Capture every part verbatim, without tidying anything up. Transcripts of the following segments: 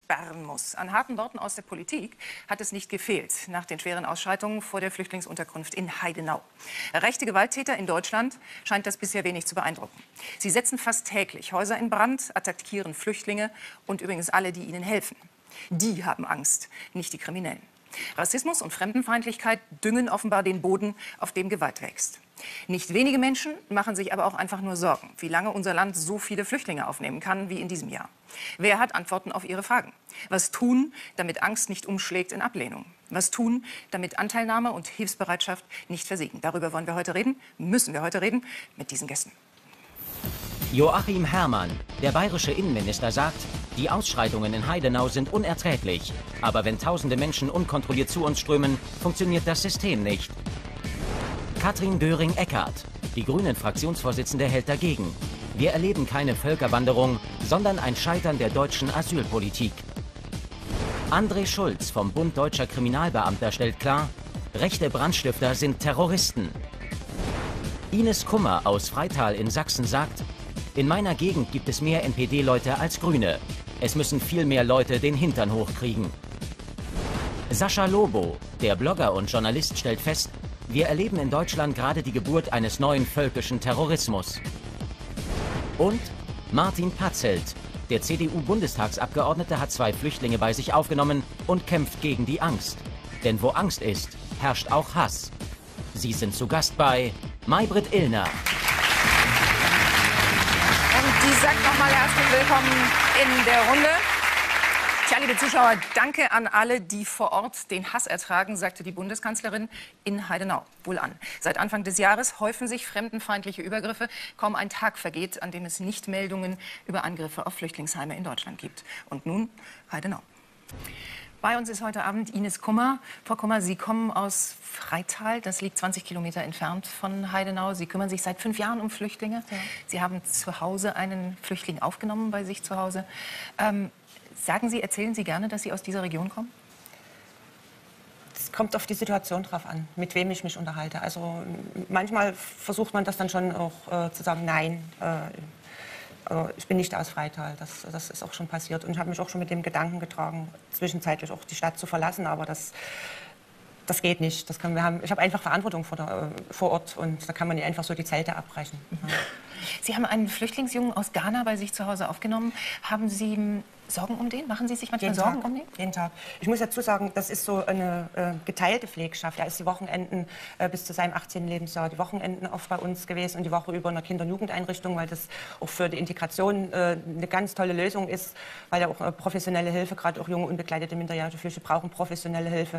sperren muss. An harten Worten aus der Politik hat es nicht gefehlt nach den schweren Ausschreitungen vor der Flüchtlingsunterkunft in Heidenau. Rechte Gewalttäter in Deutschland scheint das bisher wenig zu beeindrucken. Sie setzen fast täglich Häuser in Brand, attackieren Flüchtlinge und übrigens alle, die ihnen helfen. Die haben Angst, nicht die Kriminellen. Rassismus und Fremdenfeindlichkeit düngen offenbar den Boden, auf dem Gewalt wächst. Nicht wenige Menschen machen sich aber auch einfach nur Sorgen, wie lange unser Land so viele Flüchtlinge aufnehmen kann wie in diesem Jahr. Wer hat Antworten auf ihre Fragen? Was tun, damit Angst nicht umschlägt in Ablehnung? Was tun, damit Anteilnahme und Hilfsbereitschaft nicht versiegen? Darüber wollen wir heute reden, müssen wir heute reden, mit diesen Gästen. Joachim Herrmann, der bayerische Innenminister, sagt, die Ausschreitungen in Heidenau sind unerträglich. Aber wenn tausende Menschen unkontrolliert zu uns strömen, funktioniert das System nicht. Katrin Göring-Eckardt, die Grünen-Fraktionsvorsitzende, hält dagegen. Wir erleben keine Völkerwanderung, sondern ein Scheitern der deutschen Asylpolitik. André Schulz vom Bund Deutscher Kriminalbeamter stellt klar, rechte Brandstifter sind Terroristen. Ines Kummer aus Freital in Sachsen sagt, in meiner Gegend gibt es mehr N P D-Leute als Grüne. Es müssen viel mehr Leute den Hintern hochkriegen. Sascha Lobo, der Blogger und Journalist, stellt fest, wir erleben in Deutschland gerade die Geburt eines neuen völkischen Terrorismus. Und Martin Patzelt, der C D U-Bundestagsabgeordnete, hat zwei Flüchtlinge bei sich aufgenommen und kämpft gegen die Angst. Denn wo Angst ist, herrscht auch Hass. Sie sind zu Gast bei Maybrit Illner. Und die sagt nochmal herzlich willkommen in der Runde. Tja, liebe Zuschauer, danke an alle, die vor Ort den Hass ertragen, sagte die Bundeskanzlerin in Heidenau. Wohl an. Seit Anfang des Jahres häufen sich fremdenfeindliche Übergriffe. Kaum ein Tag vergeht, an dem es nicht Meldungen über Angriffe auf Flüchtlingsheime in Deutschland gibt. Und nun Heidenau. Bei uns ist heute Abend Ines Kummer. Frau Kummer, Sie kommen aus Freital, das liegt zwanzig Kilometer entfernt von Heidenau. Sie kümmern sich seit fünf Jahren um Flüchtlinge. Ja. Sie haben zu Hause einen Flüchtling aufgenommen bei sich zu Hause. Ähm, sagen Sie, erzählen Sie gerne, dass Sie aus dieser Region kommen? Es kommt auf die Situation drauf an, mit wem ich mich unterhalte. Also manchmal versucht man das dann schon auch äh, zu sagen, nein, äh, also ich bin nicht aus Freital, das, das ist auch schon passiert. Und ich habe mich auch schon mit dem Gedanken getragen, zwischenzeitlich auch die Stadt zu verlassen, aber das, das geht nicht. Das können wir haben, ich habe einfach Verantwortung vor, der, vor Ort und da kann man nicht einfach so die Zelte abbrechen. Mhm. Sie haben einen Flüchtlingsjungen aus Ghana bei sich zu Hause aufgenommen. Haben Sie Sorgen um den? Machen Sie sich manchmal jeden Sorgen Tag, um den? Jeden Tag. Ich muss dazu sagen, das ist so eine äh, geteilte Pflegschaft. Er ist die Wochenenden äh, bis zu seinem achtzehnten Lebensjahr die Wochenenden oft bei uns gewesen und die Woche über in einer Kinder- und Jugendeinrichtung, weil das auch für die Integration äh, eine ganz tolle Lösung ist, weil er auch äh, professionelle Hilfe, gerade auch junge unbegleitete minderjährige Flüchtlinge brauchen professionelle Hilfe.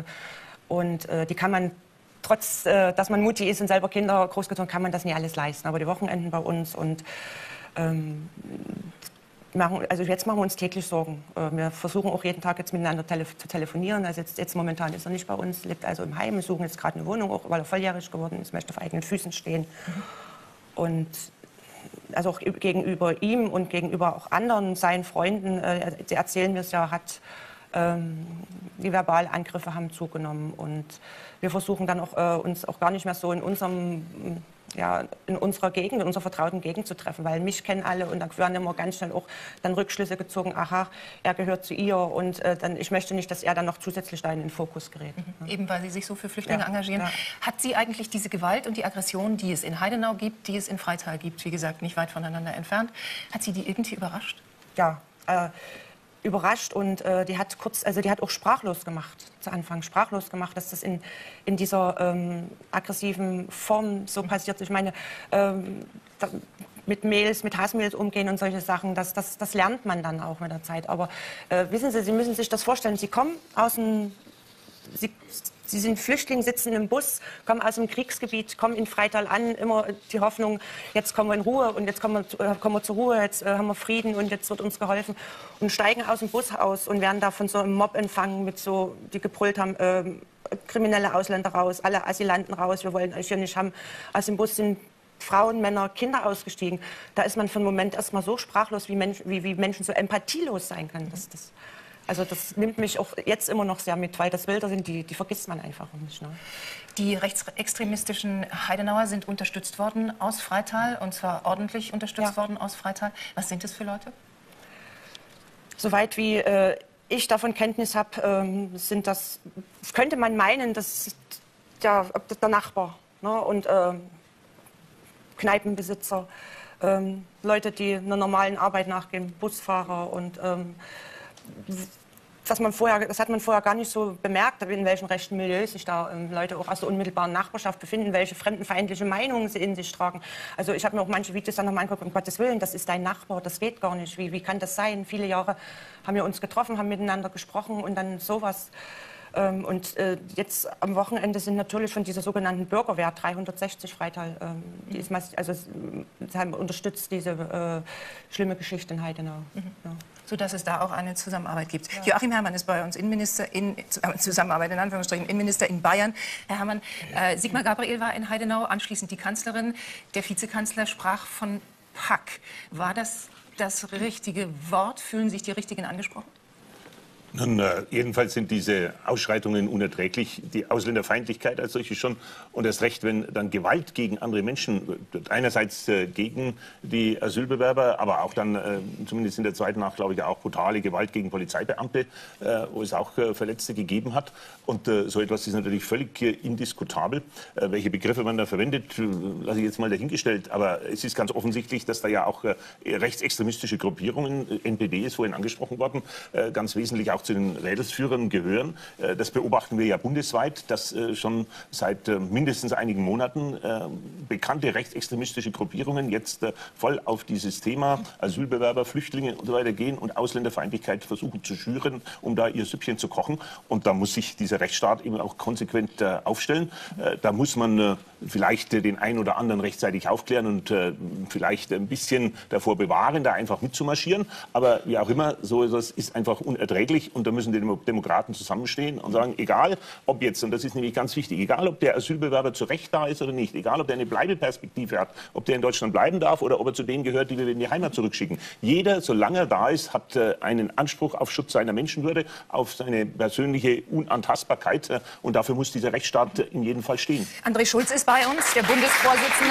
Und äh, die kann man, trotz äh, dass man mutig ist und selber Kinder großgezogen, kann man das nie alles leisten. Aber die Wochenenden bei uns und ähm, machen, also jetzt machen wir uns täglich Sorgen. Äh, wir versuchen auch jeden Tag jetzt miteinander tele zu telefonieren. Also jetzt, jetzt momentan ist er nicht bei uns, lebt also im Heim. Wir suchen jetzt gerade eine Wohnung, auch weil er volljährig geworden ist, möchte auf eigenen Füßen stehen. Mhm. Und also auch gegenüber ihm und gegenüber auch anderen, seinen Freunden, äh, die erzählen mir es ja, hat ähm, die Verbalangriffe haben zugenommen und wir versuchen dann auch äh, uns auch gar nicht mehr so in unserem ja, in unserer Gegend, in unserer vertrauten Gegend zu treffen, weil mich kennen alle und dann werden immer ganz schnell auch dann Rückschlüsse gezogen, aha, er gehört zu ihr und äh, dann, ich möchte nicht, dass er dann noch zusätzlich da in den Fokus gerät. Mhm. Eben weil Sie sich so für Flüchtlinge ja, engagieren. Ja. Hat Sie eigentlich diese Gewalt und die Aggression, die es in Heidenau gibt, die es in Freital gibt, wie gesagt, nicht weit voneinander entfernt, hat Sie die irgendwie überrascht? Ja, äh, überrascht und äh, die hat kurz, also die hat auch sprachlos gemacht, zu Anfang sprachlos gemacht, dass das in, in dieser ähm, aggressiven Form so passiert. Ich meine, ähm, da, mit Mails, mit Hassmails umgehen und solche Sachen, das, das, das lernt man dann auch mit der Zeit. Aber äh, wissen Sie, Sie müssen sich das vorstellen, Sie kommen aus dem, Sie, Sie sind Flüchtling, sitzen im Bus, kommen aus dem Kriegsgebiet, kommen in Freital an, immer die Hoffnung, jetzt kommen wir in Ruhe und jetzt kommen wir, kommen wir zur Ruhe, jetzt äh, haben wir Frieden und jetzt wird uns geholfen. Und steigen aus dem Bus aus und werden da von so einem Mob empfangen, mit so, die gebrüllt haben, äh, kriminelle Ausländer raus, alle Asylanten raus, wir wollen euch hier nicht haben. Aus dem Bus sind Frauen, Männer, Kinder ausgestiegen. Da ist man für einen Moment erstmal so sprachlos, wie, Mensch, wie, wie Menschen so empathielos sein können. Das, das, Also das nimmt mich auch jetzt immer noch sehr mit, weil das Bilder sind, die, die vergisst man einfach nicht. Ne? Die rechtsextremistischen Heidenauer sind unterstützt worden aus Freital, und zwar ordentlich unterstützt ja. worden aus Freital. Was sind das für Leute? Soweit wie äh, ich davon Kenntnis habe, ähm, sind das, könnte man meinen, dass der, der Nachbar, ne, und ähm, Kneipenbesitzer, ähm, Leute, die einer normalen Arbeit nachgehen, Busfahrer und ähm, was man vorher, das hat man vorher gar nicht so bemerkt, in welchen rechten Milieus sich da ähm, Leute auch aus der unmittelbaren Nachbarschaft befinden, welche fremdenfeindliche Meinungen sie in sich tragen. Also ich habe mir auch manche Videos dann nochmal angeguckt, um Gottes Willen, das ist dein Nachbar, das geht gar nicht. Wie, wie kann das sein? Viele Jahre haben wir uns getroffen, haben miteinander gesprochen und dann sowas. Ähm, und äh, jetzt am Wochenende sind natürlich von dieser sogenannten Bürgerwehr dreihundertsechzig Freital, ähm, die ist massiv, also sie haben unterstützt diese äh, schlimme Geschichte in Heidenau. Mhm. Ja. Sodass es da auch eine Zusammenarbeit gibt. Ja. Joachim Herrmann ist bei uns Innenminister in Zusammenarbeit in Anführungsstrichen Innenminister in Bayern. Herr Herrmann, äh, Sigmar Gabriel war in Heidenau, anschließend die Kanzlerin. Der Vizekanzler sprach von Pack. War das das richtige Wort? Fühlen sich die Richtigen angesprochen? Nun, äh, jedenfalls sind diese Ausschreitungen unerträglich. Die Ausländerfeindlichkeit als solche schon. Und erst recht, wenn dann Gewalt gegen andere Menschen, einerseits äh, gegen die Asylbewerber, aber auch dann, äh, zumindest in der zweiten Nacht, glaube ich, auch brutale Gewalt gegen Polizeibeamte, äh, wo es auch äh, Verletzte gegeben hat. Und äh, so etwas ist natürlich völlig äh, indiskutabel. Äh, welche Begriffe man da verwendet, äh, lasse ich jetzt mal dahingestellt. Aber es ist ganz offensichtlich, dass da ja auch äh, rechtsextremistische Gruppierungen, äh, N P D ist vorhin angesprochen worden, äh, ganz wesentlich auch zu den Rädelsführern gehören. Das beobachten wir ja bundesweit, dass schon seit mindestens einigen Monaten bekannte rechtsextremistische Gruppierungen jetzt voll auf dieses Thema Asylbewerber, Flüchtlinge und so weiter gehen und Ausländerfeindlichkeit versuchen zu schüren, um da ihr Süppchen zu kochen. Und da muss sich dieser Rechtsstaat eben auch konsequent aufstellen. Da muss man vielleicht den einen oder anderen rechtzeitig aufklären und vielleicht ein bisschen davor bewahren, da einfach mitzumarschieren. Aber wie auch immer, so etwas ist einfach unerträglich. Und da müssen die Demokraten zusammenstehen und sagen, egal ob jetzt, und das ist nämlich ganz wichtig, egal ob der Asylbewerber zu Recht da ist oder nicht, egal ob der eine Bleibeperspektive hat, ob der in Deutschland bleiben darf oder ob er zu denen gehört, die wir in die Heimat zurückschicken. Jeder, solange er da ist, hat äh, einen Anspruch auf Schutz seiner Menschenwürde, auf seine persönliche Unantastbarkeit. Äh, und dafür muss dieser Rechtsstaat äh, in jedem Fall stehen. André Schulz ist bei uns, der Bundesvorsitzende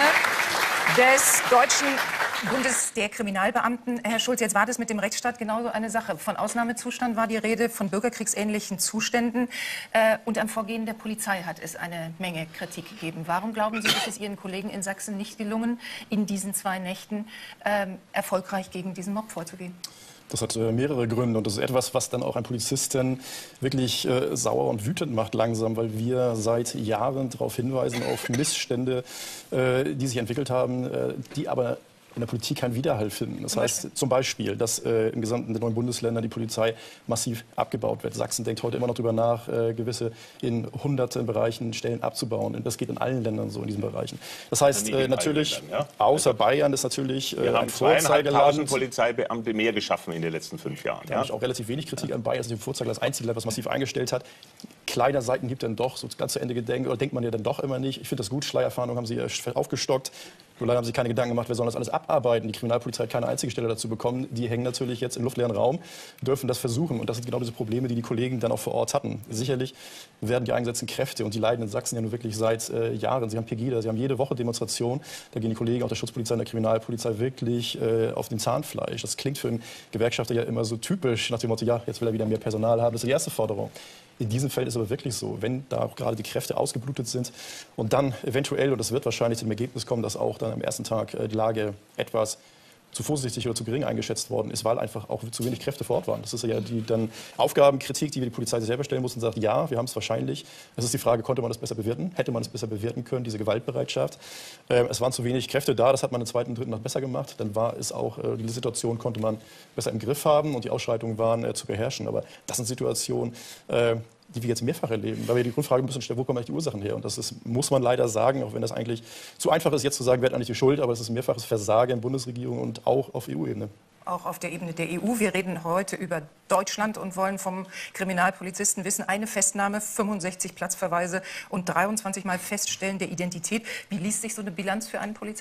des Deutschen Bundes der Kriminalbeamten. Herr Schulz, jetzt war das mit dem Rechtsstaat genauso eine Sache. Von Ausnahmezustand war die Rede, von bürgerkriegsähnlichen Zuständen. Äh, und am Vorgehen der Polizei hat es eine Menge Kritik gegeben. Warum glauben Sie, ist es Ihren Kollegen in Sachsen nicht gelungen, in diesen zwei Nächten äh, erfolgreich gegen diesen Mob vorzugehen? Das hat äh, mehrere Gründe und das ist etwas, was dann auch einen Polizisten wirklich äh, sauer und wütend macht langsam, weil wir seit Jahren darauf hinweisen, auf Missstände, äh, die sich entwickelt haben, äh, die aber in der Politik keinen Widerhall finden. Das heißt zum Beispiel, dass äh, im gesamten der neuen Bundesländer die Polizei massiv abgebaut wird. Sachsen denkt heute immer noch darüber nach, äh, gewisse in hunderten Bereichen Stellen abzubauen. Und das geht in allen Ländern so in diesen Bereichen. Das heißt äh, natürlich, Ländern, ja? außer Bayern ist natürlich äh, Wir haben ein Vorzeigeland. Polizeibeamte mehr geschaffen in den letzten fünf Jahren. Da ja? habe ich auch relativ wenig Kritik an Bayern. Das ist ein Vorzeigeland, das einzige Land, was massiv eingestellt hat. Kleiner Seiten gibt dann doch, so ganz zu Ende gedenkt, oder denkt man ja dann doch immer nicht. Ich finde das gut, Schleierfahndung haben sie äh, aufgestockt. Nur leider haben sie keine Gedanken gemacht, wer soll das alles abarbeiten. Die Kriminalpolizei hat keine einzige Stelle dazu bekommen. Die hängen natürlich jetzt im luftleeren Raum, dürfen das versuchen. Und das sind genau diese Probleme, die die Kollegen dann auch vor Ort hatten. Sicherlich werden die eingesetzten Kräfte, und die leiden in Sachsen ja nun wirklich seit äh, Jahren. Sie haben Pegida, sie haben jede Woche Demonstrationen. Da gehen die Kollegen auch der Schutzpolizei und der Kriminalpolizei wirklich äh, auf den Zahnfleisch. Das klingt für einen Gewerkschafter ja immer so typisch, nach dem Motto, ja, jetzt will er wieder mehr Personal haben. Das ist die erste Forderung. In diesem Feld ist es aber wirklich so, wenn da auch gerade die Kräfte ausgeblutet sind und dann eventuell, und das wird wahrscheinlich zum Ergebnis kommen, dass auch dann am ersten Tag äh, die Lage etwas zu vorsichtig oder zu gering eingeschätzt worden ist, weil einfach auch zu wenig Kräfte vor Ort waren. Das ist ja die dann Aufgabenkritik, die wir die Polizei selber stellen muss und sagt, ja, wir haben es wahrscheinlich. Es ist die Frage, konnte man das besser bewerten? Hätte man es besser bewerten können, diese Gewaltbereitschaft? Äh, es waren zu wenig Kräfte da, das hat man in der zweiten und dritten Nacht besser gemacht. Dann war es auch, äh, die Situation konnte man besser im Griff haben und die Ausschreitungen waren äh, zu beherrschen. Aber das sind Situationen, äh, die wir jetzt mehrfach erleben, weil wir die Grundfrage müssen stellen, wo kommen eigentlich die Ursachen her? Und das ist, muss man leider sagen, auch wenn das eigentlich zu einfach ist, jetzt zu sagen, wer hat eigentlich die Schuld, aber es ist ein mehrfaches Versagen in Bundesregierung und auch auf E U-Ebene. Auch auf der Ebene der E U. Wir reden heute über Deutschland und wollen vom Kriminalpolizisten wissen, eine Festnahme, fünfundsechzig Platzverweise und dreiundzwanzig Mal Feststellen der Identität. Wie liest sich so eine Bilanz für einen Polizisten?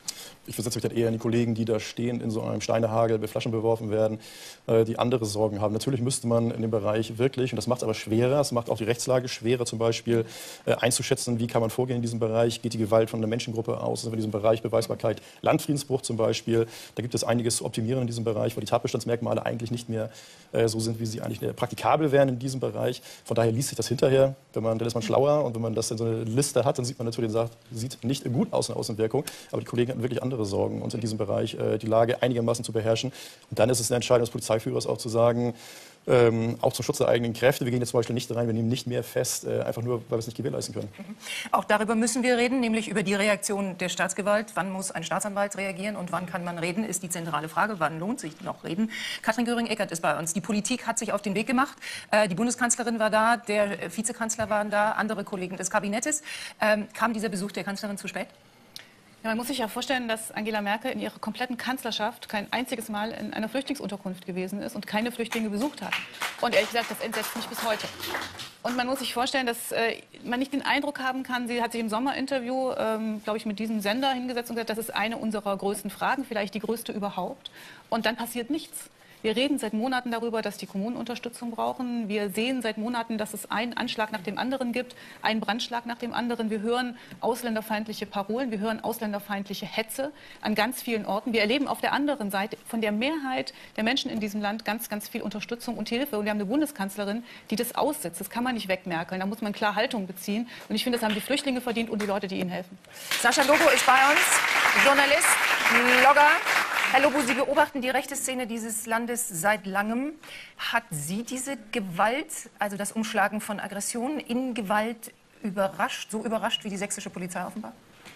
Ich versetze mich dann eher in die Kollegen, die da stehen, in so einem Steinehagel, mit Flaschen beworfen werden, äh, die andere Sorgen haben. Natürlich müsste man in dem Bereich wirklich, und das macht es aber schwerer, es macht auch die Rechtslage schwerer, zum Beispiel äh, einzuschätzen, wie kann man vorgehen in diesem Bereich, geht die Gewalt von einer Menschengruppe aus, also in diesem Bereich Beweisbarkeit, Landfriedensbruch zum Beispiel. Da gibt es einiges zu optimieren in diesem Bereich, weil die Tatbestandsmerkmale eigentlich nicht mehr äh, so sind, wie sie eigentlich äh, praktikabel wären in diesem Bereich. Von daher liest sich das hinterher, wenn man, dann ist man schlauer, und wenn man das in so eine Liste hat, dann sieht man natürlich, sagt, sieht nicht gut aus in der Außenwirkung, aber die Kollegen hatten wirklich andere Sorgen, uns in diesem Bereich äh, die Lage einigermaßen zu beherrschen. Und dann ist es eine Entscheidung des Polizeiführers auch zu sagen, ähm, auch zum Schutz der eigenen Kräfte, wir gehen jetzt zum Beispiel nicht rein, wir nehmen nicht mehr fest, äh, einfach nur, weil wir es nicht gewährleisten können. Mhm. Auch darüber müssen wir reden, nämlich über die Reaktion der Staatsgewalt. Wann muss ein Staatsanwalt reagieren und wann kann man reden, ist die zentrale Frage. Wann lohnt sich noch reden? Katrin Göring-Eckardt ist bei uns. Die Politik hat sich auf den Weg gemacht. Äh, die Bundeskanzlerin war da, der Vizekanzler waren da, andere Kollegen des Kabinettes. Ähm, kam dieser Besuch der Kanzlerin zu spät? Ja, man muss sich ja vorstellen, dass Angela Merkel in ihrer kompletten Kanzlerschaft kein einziges Mal in einer Flüchtlingsunterkunft gewesen ist und keine Flüchtlinge besucht hat. Und ehrlich gesagt, das entsetzt mich bis heute. Und man muss sich vorstellen, dass äh, man nicht den Eindruck haben kann, sie hat sich im Sommerinterview, ähm, glaube ich, mit diesem Sender hingesetzt und gesagt, das ist eine unserer größten Fragen, vielleicht die größte überhaupt. Und dann passiert nichts. Wir reden seit Monaten darüber, dass die Kommunen Unterstützung brauchen. Wir sehen seit Monaten, dass es einen Anschlag nach dem anderen gibt, einen Brandschlag nach dem anderen. Wir hören ausländerfeindliche Parolen, wir hören ausländerfeindliche Hetze an ganz vielen Orten. Wir erleben auf der anderen Seite von der Mehrheit der Menschen in diesem Land ganz, ganz viel Unterstützung und Hilfe. Und wir haben eine Bundeskanzlerin, die das aussitzt. Das kann man nicht wegmerkeln. Da muss man klar Haltung beziehen. Und ich finde, das haben die Flüchtlinge verdient und die Leute, die ihnen helfen. Sascha Lobo ist bei uns, Journalist, Blogger. Herr Lobo, Sie beobachten die rechte Szene dieses Landes seit langem. Hat Sie diese Gewalt, also das Umschlagen von Aggressionen in Gewalt, überrascht, so überrascht wie die sächsische Polizei offenbar?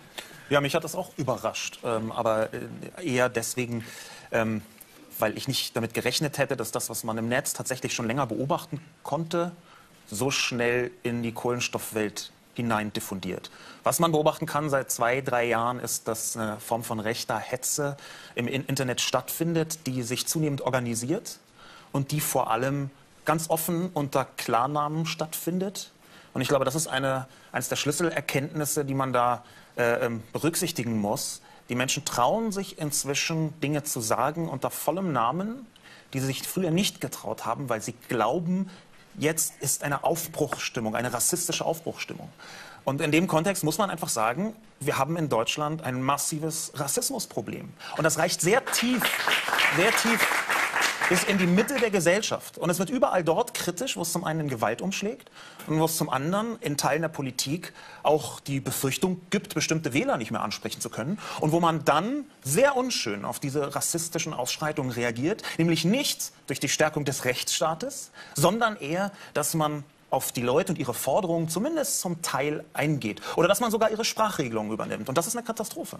Ja, mich hat das auch überrascht, ähm, aber eher deswegen, ähm, weil ich nicht damit gerechnet hätte, dass das, was man im Netz tatsächlich schon länger beobachten konnte, so schnell in die Kohlenstoffwelt hinein diffundiert. Was man beobachten kann seit zwei, drei Jahren, ist, dass eine Form von rechter Hetze im Internet stattfindet, die sich zunehmend organisiert und die vor allem ganz offen unter Klarnamen stattfindet. Und ich glaube, das ist eine, eines der Schlüsselerkenntnisse, die man da äh, berücksichtigen muss. Die Menschen trauen sich inzwischen, Dinge zu sagen unter vollem Namen, die sie sich früher nicht getraut haben, weil sie glauben, jetzt ist eine Aufbruchsstimmung, eine rassistische Aufbruchsstimmung. Und in dem Kontext muss man einfach sagen, wir haben in Deutschland ein massives Rassismusproblem. Und das reicht sehr tief, sehr tief bis in die Mitte der Gesellschaft. Und es wird überall dort kritisch, wo es zum einen in Gewalt umschlägt und wo es zum anderen in Teilen der Politik auch die Befürchtung gibt, bestimmte Wähler nicht mehr ansprechen zu können. Und wo man dann sehr unschön auf diese rassistischen Ausschreitungen reagiert, nämlich nicht durch die Stärkung des Rechtsstaates, sondern eher, dass man auf die Leute und ihre Forderungen zumindest zum Teil eingeht. Oder dass man sogar ihre Sprachregelungen übernimmt. Und das ist eine Katastrophe.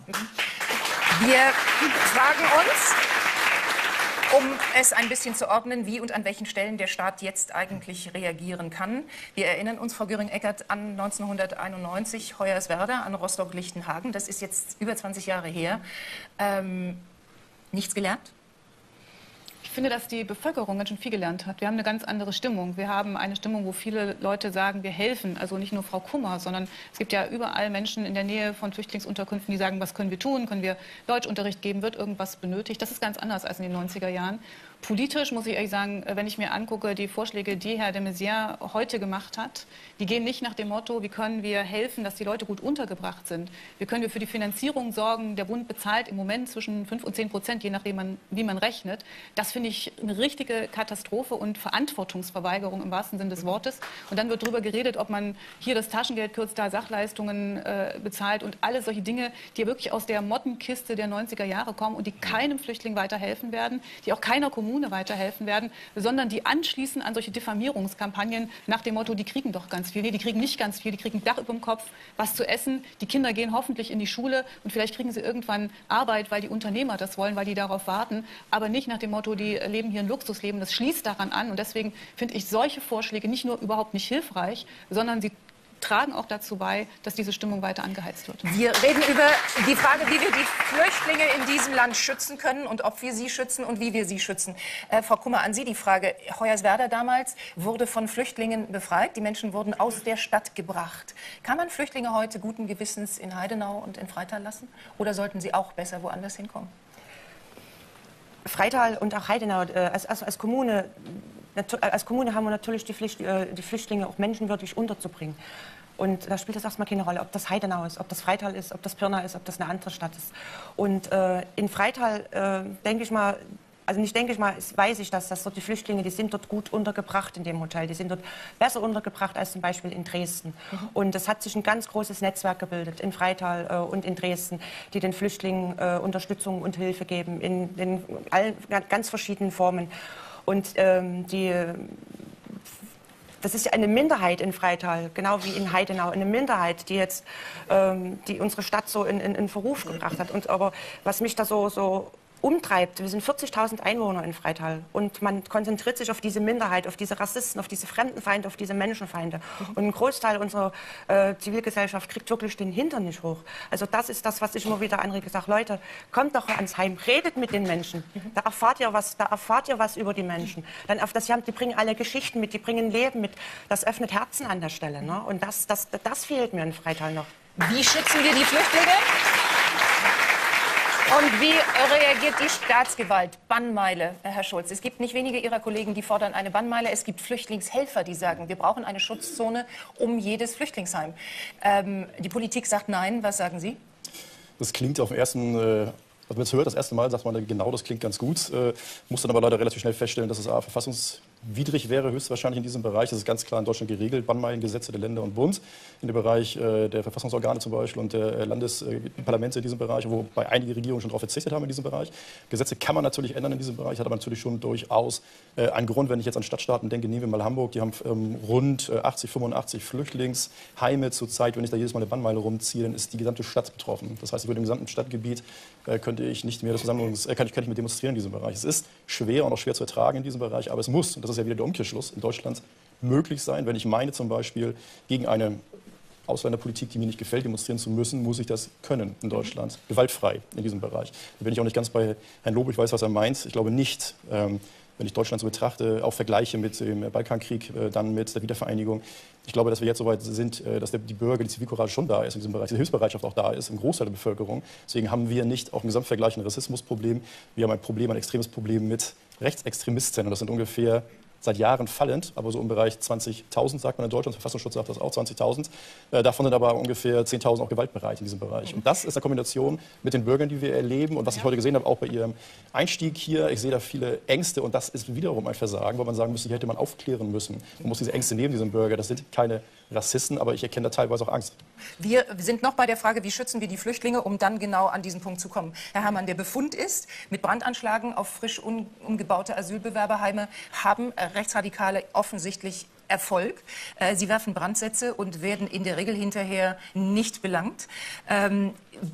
Wir fragen uns, um es ein bisschen zu ordnen, wie und an welchen Stellen der Staat jetzt eigentlich reagieren kann. Wir erinnern uns, Frau Göring-Eckardt, an neunzehnhunderteinundneunzig, Hoyerswerda, an Rostock-Lichtenhagen. Das ist jetzt über zwanzig Jahre her. Ähm, nichts gelernt? Ich finde, dass die Bevölkerung ganz schön viel gelernt hat. Wir haben eine ganz andere Stimmung. Wir haben eine Stimmung, wo viele Leute sagen, wir helfen. Also nicht nur Frau Kummer, sondern es gibt ja überall Menschen in der Nähe von Flüchtlingsunterkünften, die sagen, was können wir tun? Können wir Deutschunterricht geben? Wird irgendwas benötigt? Das ist ganz anders als in den neunziger Jahren. Politisch muss ich ehrlich sagen, wenn ich mir angucke, die Vorschläge, die Herr de Maizière heute gemacht hat, die gehen nicht nach dem Motto, wie können wir helfen, dass die Leute gut untergebracht sind. Wie können wir für die Finanzierung sorgen? Der Bund bezahlt im Moment zwischen fünf und zehn Prozent, je nachdem, man, wie man rechnet. Das finde ich eine richtige Katastrophe und Verantwortungsverweigerung im wahrsten Sinne des Wortes. Und dann wird darüber geredet, ob man hier das Taschengeld kürzt, da Sachleistungen äh, bezahlt und alle solche Dinge, die wirklich aus der Mottenkiste der neunziger Jahre kommen und die keinem Flüchtling weiterhelfen werden, die auch keiner Kommune weiterhelfen werden, sondern die anschließen an solche Diffamierungskampagnen nach dem Motto, die kriegen doch ganz viel. Nee, die kriegen nicht ganz viel, die kriegen ein Dach über dem Kopf, was zu essen, die Kinder gehen hoffentlich in die Schule und vielleicht kriegen sie irgendwann Arbeit, weil die Unternehmer das wollen, weil die darauf warten, aber nicht nach dem Motto, die leben hier ein Luxusleben. Das schließt daran an und deswegen finde ich solche Vorschläge nicht nur überhaupt nicht hilfreich, sondern sie tragen auch dazu bei, dass diese Stimmung weiter angeheizt wird. Wir reden über die Frage, wie wir die Flüchtlinge in diesem Land schützen können und ob wir sie schützen und wie wir sie schützen. Äh, Frau Kummer, an Sie die Frage. Hoyerswerda damals wurde von Flüchtlingen befreit. Die Menschen wurden aus der Stadt gebracht. Kann man Flüchtlinge heute guten Gewissens in Heidenau und in Freital lassen? Oder sollten sie auch besser woanders hinkommen? Freital und auch Heidenau äh, als, als, als Kommune Als Kommune haben wir natürlich die Pflicht, die Flüchtlinge auch menschenwürdig unterzubringen. Und da spielt es erstmal keine Rolle, ob das Heidenau ist, ob das Freital ist, ob das Pirna ist, ob das eine andere Stadt ist. Und äh, in Freital äh, denke ich mal, also nicht denke ich mal, weiß ich, dass, dass dort die Flüchtlinge, die sind dort gut untergebracht in dem Hotel. Die sind dort besser untergebracht als zum Beispiel in Dresden. Mhm. Und es hat sich ein ganz großes Netzwerk gebildet in Freital äh, und in Dresden, die den Flüchtlingen äh, Unterstützung und Hilfe geben in, in allen, ganz verschiedenen Formen. Und ähm, die, das ist eine Minderheit in Freital, genau wie in Heidenau, eine Minderheit, die jetzt ähm, die unsere Stadt so in, in, in Verruf gebracht hat. Und aber was mich da so, so umtreibt, wir sind vierzigtausend Einwohner in Freital und man konzentriert sich auf diese Minderheit, auf diese Rassisten, auf diese Fremdenfeinde, auf diese Menschenfeinde. Und ein Großteil unserer äh, Zivilgesellschaft kriegt wirklich den Hintern nicht hoch. Also das ist das, was ich immer wieder anrege. Ich sage, Leute, kommt doch ans Heim, redet mit den Menschen. Da erfahrt ihr was, da erfahrt ihr was über die Menschen. Dann auf das, die bringen alle Geschichten mit, die bringen Leben mit. Das öffnet Herzen an der Stelle. Ne? Und das, das, das fehlt mir in Freital noch. Wie schützen wir die Flüchtlinge? Und wie reagiert die Staatsgewalt? Bannmeile, Herr Schulz. Es gibt nicht wenige Ihrer Kollegen, die fordern eine Bannmeile. Es gibt Flüchtlingshelfer, die sagen, wir brauchen eine Schutzzone um jedes Flüchtlingsheim. Ähm, die Politik sagt nein. Was sagen Sie? Das klingt auf den ersten... Äh Also wenn man es hört, das erste Mal sagt man, genau, das klingt ganz gut. Äh, muss dann aber leider relativ schnell feststellen, dass es A, verfassungswidrig wäre, höchstwahrscheinlich in diesem Bereich. Das ist ganz klar in Deutschland geregelt, Bannmeilengesetze der Länder und Bund. In dem Bereich äh, der Verfassungsorgane zum Beispiel und der Landesparlamente in diesem Bereich, wobei einige Regierungen schon darauf verzichtet haben in diesem Bereich. Gesetze kann man natürlich ändern in diesem Bereich, hat aber natürlich schon durchaus äh, einen Grund, wenn ich jetzt an Stadtstaaten denke, nehmen wir mal Hamburg, die haben ähm, rund äh, achtzig, fünfundachtzig Flüchtlingsheime zurzeit. Wenn ich da jedes Mal eine Bannmeile rumziehe, dann ist die gesamte Stadt betroffen. Das heißt, über dem gesamten Stadtgebiet äh, könnte ich nicht mehr das Versammlungs äh, kann ich, kann ich mehr demonstrieren in diesem Bereich. Es ist schwer und auch schwer zu ertragen in diesem Bereich, aber es muss, und das ist ja wieder der Umkehrschluss, in Deutschland möglich sein. Wenn ich meine zum Beispiel gegen eine Ausländerpolitik, die mir nicht gefällt, demonstrieren zu müssen, muss ich das können in Deutschland, gewaltfrei in diesem Bereich. Da bin ich auch nicht ganz bei Herrn Lobo, ich weiß, was er meint. Ich glaube nicht, ähm, wenn ich Deutschland so betrachte, auch vergleiche mit dem Balkankrieg, äh, dann mit der Wiedervereinigung. Ich glaube, dass wir jetzt so weit sind, äh, dass der, die Bürger, die Zivilcourage schon da ist in diesem Bereich, die Hilfsbereitschaft auch da ist, im Großteil der Bevölkerung. Deswegen haben wir nicht auch im Gesamtvergleich ein Rassismusproblem. Wir haben ein Problem, ein extremes Problem mit Rechtsextremisten. Und das sind ungefähr seit Jahren fallend, aber so im Bereich zwanzigtausend, sagt man in Deutschland, Verfassungsschutz sagt das auch, zwanzigtausend. Äh, davon sind aber ungefähr zehntausend auch gewaltbereit in diesem Bereich. Und das ist eine Kombination mit den Bürgern, die wir erleben. Und was ich heute gesehen habe, auch bei Ihrem Einstieg hier, ich sehe da viele Ängste. Und das ist wiederum ein Versagen, weil man sagen müsste, hier hätte man aufklären müssen. Man muss diese Ängste nehmen, diesen Bürger. Das sind keine Rassisten, aber ich erkenne da teilweise auch Angst. Wir sind noch bei der Frage, wie schützen wir die Flüchtlinge, um dann genau an diesen Punkt zu kommen. Herr Herrmann, der Befund ist, mit Brandanschlagen auf frisch um, umgebaute Asylbewerberheime haben äh, Rechtsradikale offensichtlich Erfolg. Äh, sie werfen Brandsätze und werden in der Regel hinterher nicht belangt. Ähm,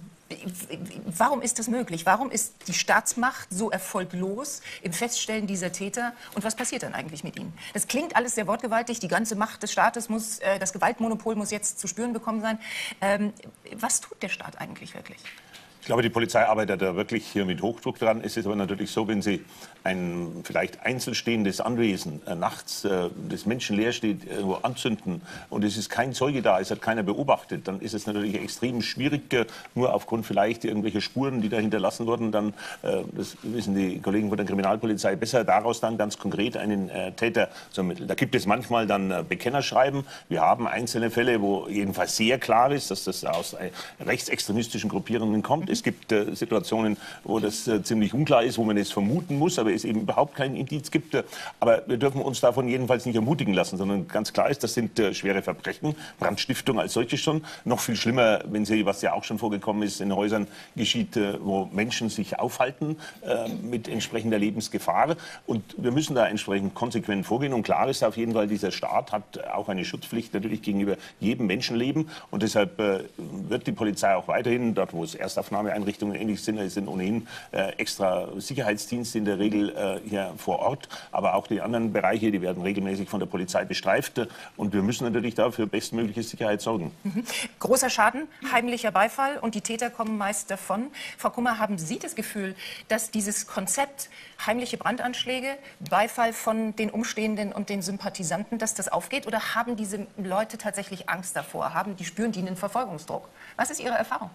Warum ist das möglich? Warum ist die Staatsmacht so erfolglos im Feststellen dieser Täter? Und was passiert dann eigentlich mit ihnen? Das klingt alles sehr wortgewaltig. Die ganze Macht des Staates muss, äh, das Gewaltmonopol muss jetzt zu spüren bekommen sein. Ähm, was tut der Staat eigentlich wirklich? Ich glaube, die Polizei arbeitet da wirklich hier mit Hochdruck dran. Es ist aber natürlich so, wenn Sie ein vielleicht einzelstehendes Anwesen äh, nachts, äh, das menschenleer steht, irgendwo anzünden und es ist kein Zeuge da, es hat keiner beobachtet, dann ist es natürlich extrem schwierig, äh, nur aufgrund vielleicht irgendwelcher Spuren, die da hinterlassen wurden, dann, äh, das wissen die Kollegen von der Kriminalpolizei besser, daraus dann ganz konkret einen äh, Täter zu ermitteln. Da gibt es manchmal dann äh, Bekennerschreiben. Wir haben einzelne Fälle, wo jedenfalls sehr klar ist, dass das aus äh, rechtsextremistischen Gruppierungen kommt. Es gibt äh, Situationen, wo das äh, ziemlich unklar ist, wo man es vermuten muss, aber es eben überhaupt keinen Indiz gibt. Aber wir dürfen uns davon jedenfalls nicht ermutigen lassen, sondern ganz klar ist, das sind äh, schwere Verbrechen, Brandstiftung als solche schon. Noch viel schlimmer, wenn sie, was ja auch schon vorgekommen ist, in Häusern geschieht, äh, wo Menschen sich aufhalten äh, mit entsprechender Lebensgefahr. Und wir müssen da entsprechend konsequent vorgehen. Und klar ist auf jeden Fall, dieser Staat hat auch eine Schutzpflicht natürlich gegenüber jedem Menschenleben. Und deshalb äh, wird die Polizei auch weiterhin, dort wo es Erstaufnahme Fernwärmeeinrichtungen in ähnlichen Sinne. Es sind ohnehin äh, extra Sicherheitsdienste in der Regel äh, hier vor Ort. Aber auch die anderen Bereiche, die werden regelmäßig von der Polizei bestreift. Und wir müssen natürlich dafür bestmögliche Sicherheit sorgen. Mhm. Großer Schaden, heimlicher Beifall und die Täter kommen meist davon. Frau Kummer, haben Sie das Gefühl, dass dieses Konzept heimliche Brandanschläge, Beifall von den Umstehenden und den Sympathisanten, dass das aufgeht? Oder haben diese Leute tatsächlich Angst davor? Haben die, spüren die einen Verfolgungsdruck? Was ist Ihre Erfahrung?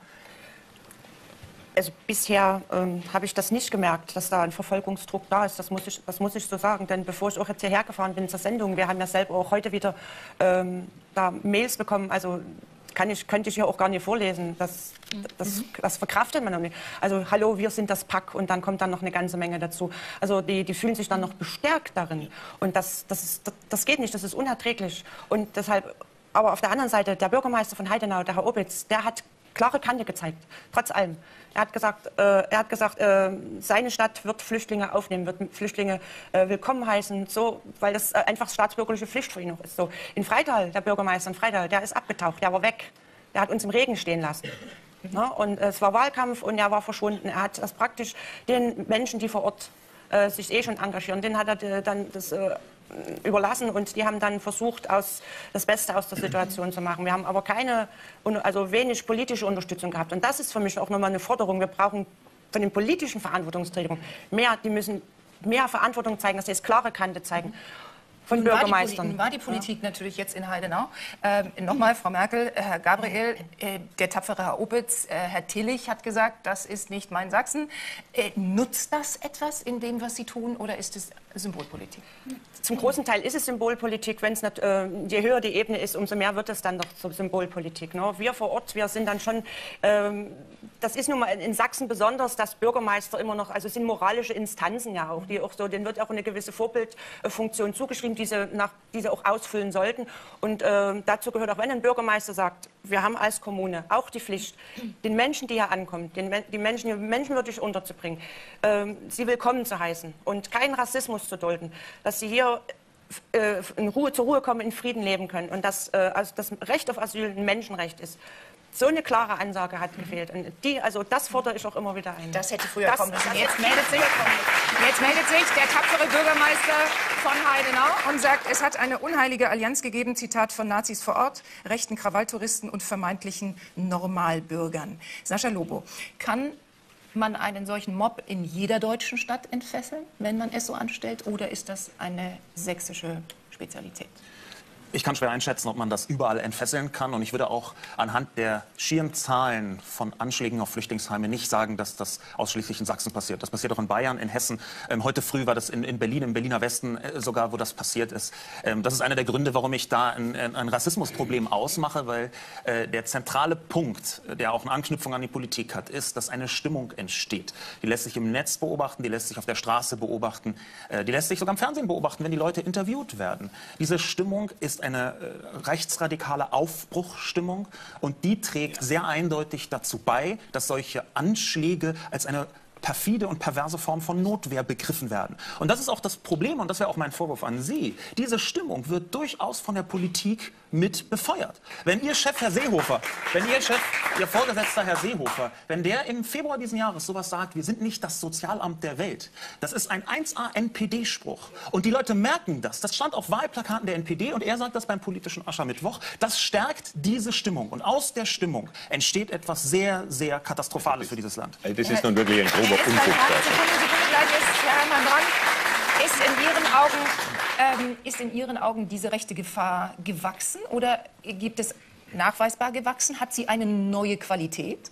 Also bisher ähm, habe ich das nicht gemerkt, dass da ein Verfolgungsdruck da ist. Das muss ich, das muss ich so sagen. Denn bevor ich auch jetzt hierher gefahren bin zur Sendung, wir haben ja selber auch heute wieder ähm, da Mails bekommen. Also kann ich, könnte ich hier auch gar nicht vorlesen. Das, das, das verkraftet man noch nicht. Also hallo, wir sind das Pack und dann kommt dann noch eine ganze Menge dazu. Also die, die fühlen sich dann noch bestärkt darin. Und das, das, ist, das, das geht nicht, das ist unerträglich. Und deshalb, aber auf der anderen Seite, der Bürgermeister von Heidenau, der Herr Opitz, der hat klare Kante gezeigt, trotz allem. Er hat gesagt, äh, er hat gesagt äh, seine Stadt wird Flüchtlinge aufnehmen, wird Flüchtlinge äh, willkommen heißen, so, weil das äh, einfach staatsbürgerliche Pflicht für ihn noch ist. So. In Freital, der Bürgermeister in Freital, der ist abgetaucht, der war weg. Der hat uns im Regen stehen lassen. Na, und äh, es war Wahlkampf und er war verschwunden. Er hat das praktisch den Menschen, die vor Ort äh, sich eh schon engagieren, denen hat er äh, dann das äh, überlassen und die haben dann versucht, aus, das Beste aus der Situation zu machen. Wir haben aber keine, also wenig politische Unterstützung gehabt. Und das ist für mich auch nochmal eine Forderung. Wir brauchen von den politischen Verantwortungsträgern mehr, die müssen mehr Verantwortung zeigen, dass sie es klare Kante zeigen. Von Nun war Bürgermeistern. Die, nun war die Politik ja. natürlich jetzt in Heidenau. Ähm, Nochmal, Frau Merkel, Herr Gabriel, äh, der tapfere Herr Opitz, äh, Herr Tillich hat gesagt, das ist nicht mein Sachsen. Äh, nutzt das etwas in dem, was Sie tun, oder ist es Symbolpolitik? Zum großen Teil ist es Symbolpolitik. Wenn es nicht, äh, je höher die Ebene ist, umso mehr wird es dann doch zur Symbolpolitik. Ne? Wir vor Ort, wir sind dann schon, ähm, das ist nun mal in Sachsen besonders, dass Bürgermeister immer noch, also es sind moralische Instanzen ja auch, die auch so, denen wird auch eine gewisse Vorbildfunktion zugeschrieben, die sie, nach, die sie auch ausfüllen sollten. Und äh, dazu gehört auch, wenn ein Bürgermeister sagt, wir haben als Kommune auch die Pflicht, den Menschen, die hier ankommen, den, die Menschen, die menschenwürdig unterzubringen, äh, sie willkommen zu heißen und keinen Rassismus zu dulden, dass sie hier äh, in Ruhe, zur Ruhe kommen, in Frieden leben können und dass äh, also das Recht auf Asyl ein Menschenrecht ist. So eine klare Ansage hat gefehlt. Und die, also das fordere ich auch immer wieder ein. Das hätte früher das, kommen müssen. Das jetzt, meldet sich, jetzt meldet sich der tapfere Bürgermeister von Heidenau und sagt, es hat eine unheilige Allianz gegeben, Zitat, von Nazis vor Ort, rechten Krawalltouristen und vermeintlichen Normalbürgern. Sascha Lobo, kann man einen solchen Mob in jeder deutschen Stadt entfesseln, wenn man es so anstellt? Oder ist das eine sächsische Spezialität? Ich kann schwer einschätzen, ob man das überall entfesseln kann. Und ich würde auch anhand der schieren Zahlen von Anschlägen auf Flüchtlingsheime nicht sagen, dass das ausschließlich in Sachsen passiert. Das passiert auch in Bayern, in Hessen. Ähm, heute früh war das in, in Berlin, im Berliner Westen äh, sogar, wo das passiert ist. Ähm, das ist einer der Gründe, warum ich da ein, ein Rassismusproblem ausmache, weil äh, der zentrale Punkt, der auch eine Anknüpfung an die Politik hat, ist, dass eine Stimmung entsteht. Die lässt sich im Netz beobachten, die lässt sich auf der Straße beobachten, äh, die lässt sich sogar im Fernsehen beobachten, wenn die Leute interviewt werden. Diese Stimmung ist eine äh, rechtsradikale Aufbruchsstimmung und die trägt sehr eindeutig dazu bei, dass solche Anschläge als eine perfide und perverse Form von Notwehr begriffen werden. Und das ist auch das Problem, und das wäre auch mein Vorwurf an Sie. Diese Stimmung wird durchaus von der Politik mit befeuert. Wenn Ihr Chef, Herr Seehofer, wenn Ihr Chef, Ihr Vorgesetzter, Herr Seehofer, wenn der im Februar diesen Jahres sowas sagt, wir sind nicht das Sozialamt der Welt, das ist ein eins A N P D-Spruch. Und die Leute merken das. Das stand auf Wahlplakaten der N P D und er sagt das beim politischen Aschermittwoch. Das stärkt diese Stimmung. Und aus der Stimmung entsteht etwas sehr, sehr Katastrophales für dieses Land. Das ist nun wirklich ein grober Sekunde, Sekunde, gleich ist Herr Herrmann dran. Ist in Ihren Augen, ähm, ist in Ihren Augen diese rechte Gefahr gewachsen oder gibt es nachweisbar gewachsen? Hat sie eine neue Qualität?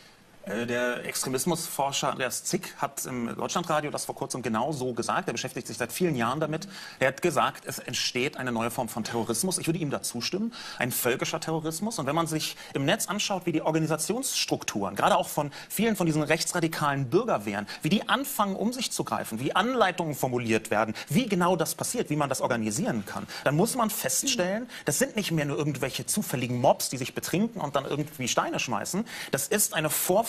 Der Extremismusforscher Andreas Zick hat im Deutschlandradio das vor kurzem genau so gesagt. Er beschäftigt sich seit vielen Jahren damit. Er hat gesagt, es entsteht eine neue Form von Terrorismus. Ich würde ihm dazu stimmen. Ein völkischer Terrorismus. Und wenn man sich im Netz anschaut, wie die Organisationsstrukturen, gerade auch von vielen von diesen rechtsradikalen Bürgerwehren, wie die anfangen, um sich zu greifen, wie Anleitungen formuliert werden, wie genau das passiert, wie man das organisieren kann, dann muss man feststellen, das sind nicht mehr nur irgendwelche zufälligen Mobs, die sich betrinken und dann irgendwie Steine schmeißen. Das ist eine Vorführung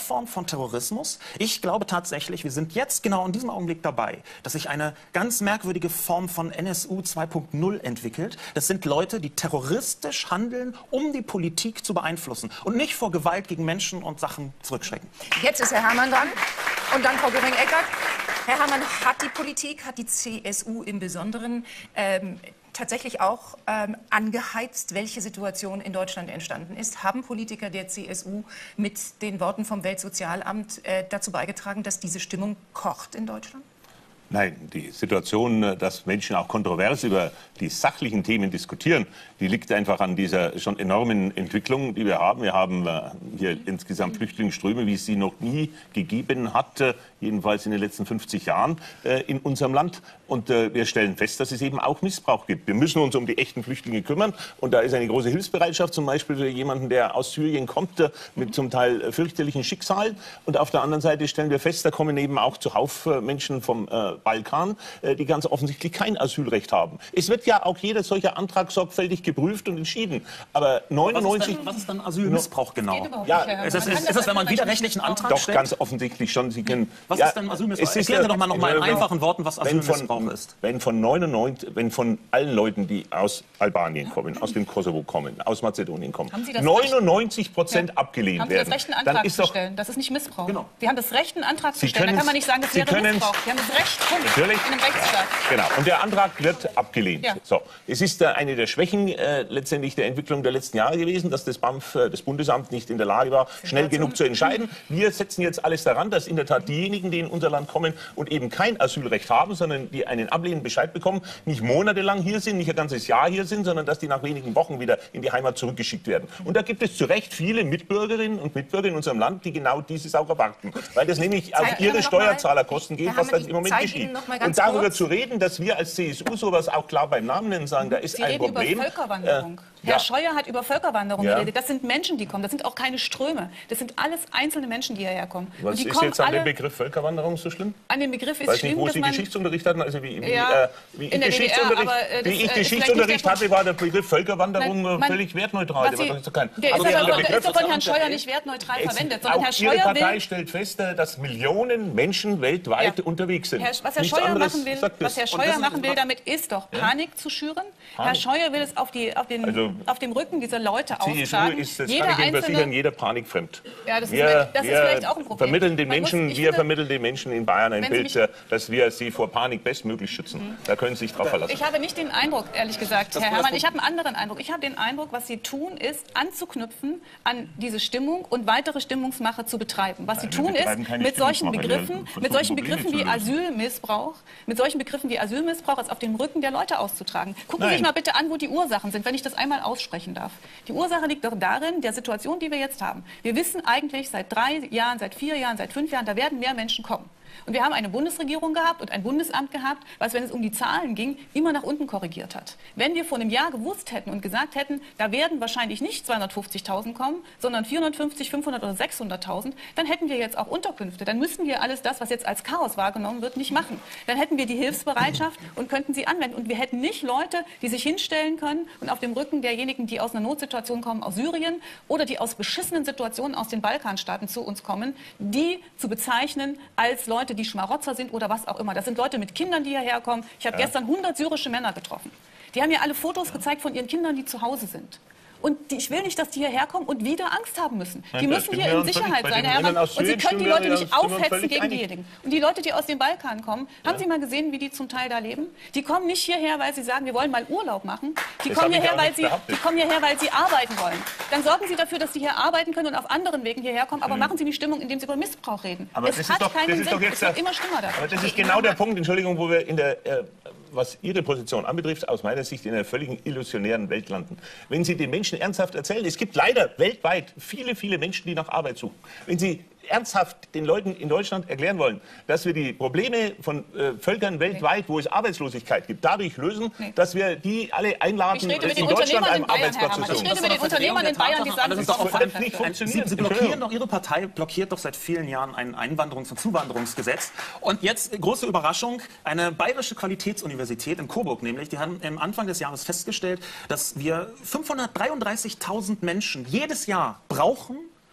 Form von Terrorismus. Ich glaube tatsächlich, wir sind jetzt genau in diesem Augenblick dabei, dass sich eine ganz merkwürdige Form von N S U zwei Punkt null entwickelt. Das sind Leute, die terroristisch handeln, um die Politik zu beeinflussen und nicht vor Gewalt gegen Menschen und Sachen zurückschrecken. Jetzt ist Herr Herrmann dran und dann Frau Göring-Eckardt. Herr Herrmann, hat die Politik, hat die C S U im Besonderen ähm, tatsächlich auch ähm, angeheizt, welche Situation in Deutschland entstanden ist? Haben Politiker der C S U mit den Worten vom Weltsozialamt äh, dazu beigetragen, dass diese Stimmung kocht in Deutschland? Nein, die Situation, dass Menschen auch kontrovers über die sachlichen Themen diskutieren, die liegt einfach an dieser schon enormen Entwicklung, die wir haben. Wir haben hier insgesamt Flüchtlingsströme, wie es sie noch nie gegeben hat, jedenfalls in den letzten fünfzig Jahren in unserem Land. Und wir stellen fest, dass es eben auch Missbrauch gibt. Wir müssen uns um die echten Flüchtlinge kümmern. Und da ist eine große Hilfsbereitschaft, zum Beispiel für jemanden, der aus Syrien kommt, mit zum Teil fürchterlichen Schicksalen. Und auf der anderen Seite stellen wir fest, da kommen eben auch zuhauf Menschen vom Balkan, die ganz offensichtlich kein Asylrecht haben. Es wird ja auch jeder solcher Antrag sorgfältig geprüft und entschieden. Aber neunundneunzig... Was ist dann, was ist dann Asylmissbrauch genau? Ja, ist das, ist, ist das, wenn man widerrechtlichen Antrag Doch, stellt? ganz offensichtlich schon. Sie können, was ja, ist denn Asylmissbrauch? Es ist Erklären Sie ja, doch mal noch mal in wenn, einfachen Worten, was Asylmissbrauch wenn von, ist. Wenn von, neunundneunzig, wenn von allen Leuten, die aus Albanien kommen, aus dem Kosovo kommen, aus Mazedonien kommen, neunundneunzig Prozent ja. abgelehnt haben Sie werden, das Recht, einen Antrag dann ist zu doch... stellen. Das ist nicht Missbrauch. Genau. Sie haben das Recht, einen Antrag Sie zu stellen. Da kann man nicht sagen, das Sie wäre Missbrauch. Sie haben das Recht, Punkt. Natürlich. In einem Rechtsstaat. Genau. Und der Antrag wird abgelehnt. Ja. So. Es ist äh, eine der Schwächen äh, letztendlich der Entwicklung der letzten Jahre gewesen, dass das B A M F, äh, das Bundesamt, nicht in der Lage war, schnell genug zu entscheiden. Wir setzen jetzt alles daran, dass in der Tat diejenigen, die in unser Land kommen und eben kein Asylrecht haben, sondern die einen ablehnenden Bescheid bekommen, nicht monatelang hier sind, nicht ein ganzes Jahr hier sind, sondern dass die nach wenigen Wochen wieder in die Heimat zurückgeschickt werden. Und da gibt es zu Recht viele Mitbürgerinnen und Mitbürger in unserem Land, die genau dieses auch erwarten. Weil das nämlich auf ihre Steuerzahlerkosten geht, was da im Moment geschieht. Und darüber kurz. zu reden, dass wir als C S U sowas auch klar beim Namen nennen, sagen, da ist Sie ein reden Problem. Über Völkerwanderung. Äh, Herr ja. Scheuer hat über Völkerwanderung Ja. geredet. Das sind Menschen, die kommen. Das sind auch keine Ströme. Das sind alles einzelne Menschen, die hierher kommen. Was und die ist kommen jetzt an alle, dem Begriff Völkerwanderung so schlimm? An dem Begriff ist Weiß schlimm, nicht, wo dass Sie man... Geschichtsunterricht hatten, also wie, wie, Ja, äh, wie in ich der D D R, Geschichtsunterricht, aber, äh, das, wie ich äh, Geschichtsunterricht hatte, war der Begriff Völkerwanderung Nein, man, völlig wertneutral. Sie, der, kein, der aber ist aber, der der Begriff, ist doch von Herrn Scheuer nicht wertneutral es, verwendet, sondern auch Herr Ihre Scheuer Partei will... stellt fest, dass Millionen Menschen weltweit Ja. unterwegs sind. Herr, was Herr Nichts Scheuer anderes machen will, sagt was das. Herr Und Scheuer das ist- machen will damit ist doch Panik zu schüren. Herr Scheuer will es auf, die, auf, den, Also, auf dem Rücken dieser Leute C S U austragen. ist, das Jeder kann ich Ihnen versichern, einzelne, jeder Panik fremd. Ja, das ist- wir das ist wir vielleicht auch ein Problem. Vermitteln den Man muss- Menschen, ich wir finde- vermitteln den Menschen in Bayern ein Wenn Sie Bild, mich- äh, dass wir sie vor Panik bestmöglich schützen. Da können Sie sich drauf verlassen. Ich habe nicht den Eindruck, ehrlich gesagt, Herr Herrmann, ich habe einen anderen Eindruck. Ich habe den Eindruck, was Sie tun, ist anzuknüpfen an diese Stimmung und weitere Stimmungsmache zu betreiben. Was Sie Nein, wir tun ist, betreiben keine mit solchen Stimmungsmache. Wir Begriffen, versuchen mit solchen Probleme Begriffen zu wie lösen. Asylmissbrauch, mit solchen Begriffen wie Asylmissbrauch es auf dem Rücken der Leute auszutragen. Gucken Sie Nein. sich mal bitte an, wo die Ursachen sind, wenn ich das einmal aussprechen darf. Die Ursache liegt doch darin, der Situation, die wir jetzt haben. Wir wissen eigentlich seit drei Jahren, seit vier Jahren, seit fünf Jahren, da werden mehr Menschen kommen. Und wir haben eine Bundesregierung gehabt und ein Bundesamt gehabt, was, wenn es um die Zahlen ging, immer nach unten korrigiert hat. Wenn wir vor einem Jahr gewusst hätten und gesagt hätten, da werden wahrscheinlich nicht zweihundertfünfzigtausend kommen, sondern vierhundertfünfzig, fünfhundert oder sechshunderttausend, dann hätten wir jetzt auch Unterkünfte. Dann müssten wir alles das, was jetzt als Chaos wahrgenommen wird, nicht machen. Dann hätten wir die Hilfsbereitschaft und könnten sie anwenden. Und wir hätten nicht Leute, die sich hinstellen können und auf dem Rücken derjenigen, die aus einer Notsituation kommen, aus Syrien oder die aus beschissenen Situationen aus den Balkanstaaten zu uns kommen, die zu bezeichnen als Leute, die Schmarotzer sind oder was auch immer. Das sind Leute mit Kindern, die hierher kommen. Ich habe ja. gestern hundert syrische Männer getroffen. Die haben mir alle Fotos gezeigt von ihren Kindern, die zu Hause sind. Und die, ich will nicht, dass die hierher kommen und wieder Angst haben müssen. Die Nein, müssen hier in Sicherheit sein, Herr Herrmann. Und Sie können die Leute nicht aufhetzen gegen diejenigen. Und die Leute, die aus dem Balkan kommen, haben ja. Sie mal gesehen, wie die zum Teil da leben? Die kommen nicht hierher, weil sie sagen, wir wollen mal Urlaub machen. Die, kommen hierher, weil sie, die kommen hierher, weil sie arbeiten wollen. Dann sorgen Sie dafür, dass sie hier arbeiten können und auf anderen Wegen hierher kommen. Aber mhm. machen Sie die Stimmung, indem Sie über Missbrauch reden. Aber es das hat ist doch, keinen das ist Sinn. doch jetzt es wird immer schlimmer da. Aber das ist genau der Punkt, Entschuldigung, wo wir in der, äh, was Ihre Position anbetrifft, aus meiner Sicht in einer völligen illusionären Welt landen. Wenn Sie den Menschen ernsthaft erzählen, es gibt leider weltweit viele, viele Menschen, die nach Arbeit suchen. Wenn Sie ernsthaft den Leuten in Deutschland erklären wollen, dass wir die Probleme von äh, Völkern weltweit, wo es Arbeitslosigkeit gibt, dadurch lösen, nee. dass wir die alle einladen, in Deutschland einen Bayern, Arbeitsplatz zu suchen. Ich rede mit den Unternehmern in Bayern, die sagen, das ist das doch ist nicht funktioniert. Sie blockieren doch, Ihre Partei blockiert doch seit vielen Jahren ein Einwanderungs- und Zuwanderungsgesetz. Und jetzt, große Überraschung, eine bayerische Qualitätsuniversität in Coburg nämlich, die haben am Anfang des Jahres festgestellt, dass wir fünfhundertdreiunddreißigtausend Menschen jedes Jahr brauchen,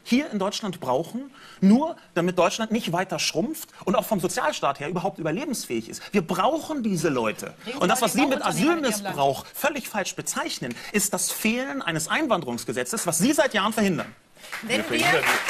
hier in Deutschland brauchen, nur damit Deutschland nicht weiter schrumpft und auch vom Sozialstaat her überhaupt überlebensfähig ist. Wir brauchen diese Leute. Und das, was Sie mit Asylmissbrauch völlig falsch bezeichnen, ist das Fehlen eines Einwanderungsgesetzes, was Sie seit Jahren verhindern. Wenn wir,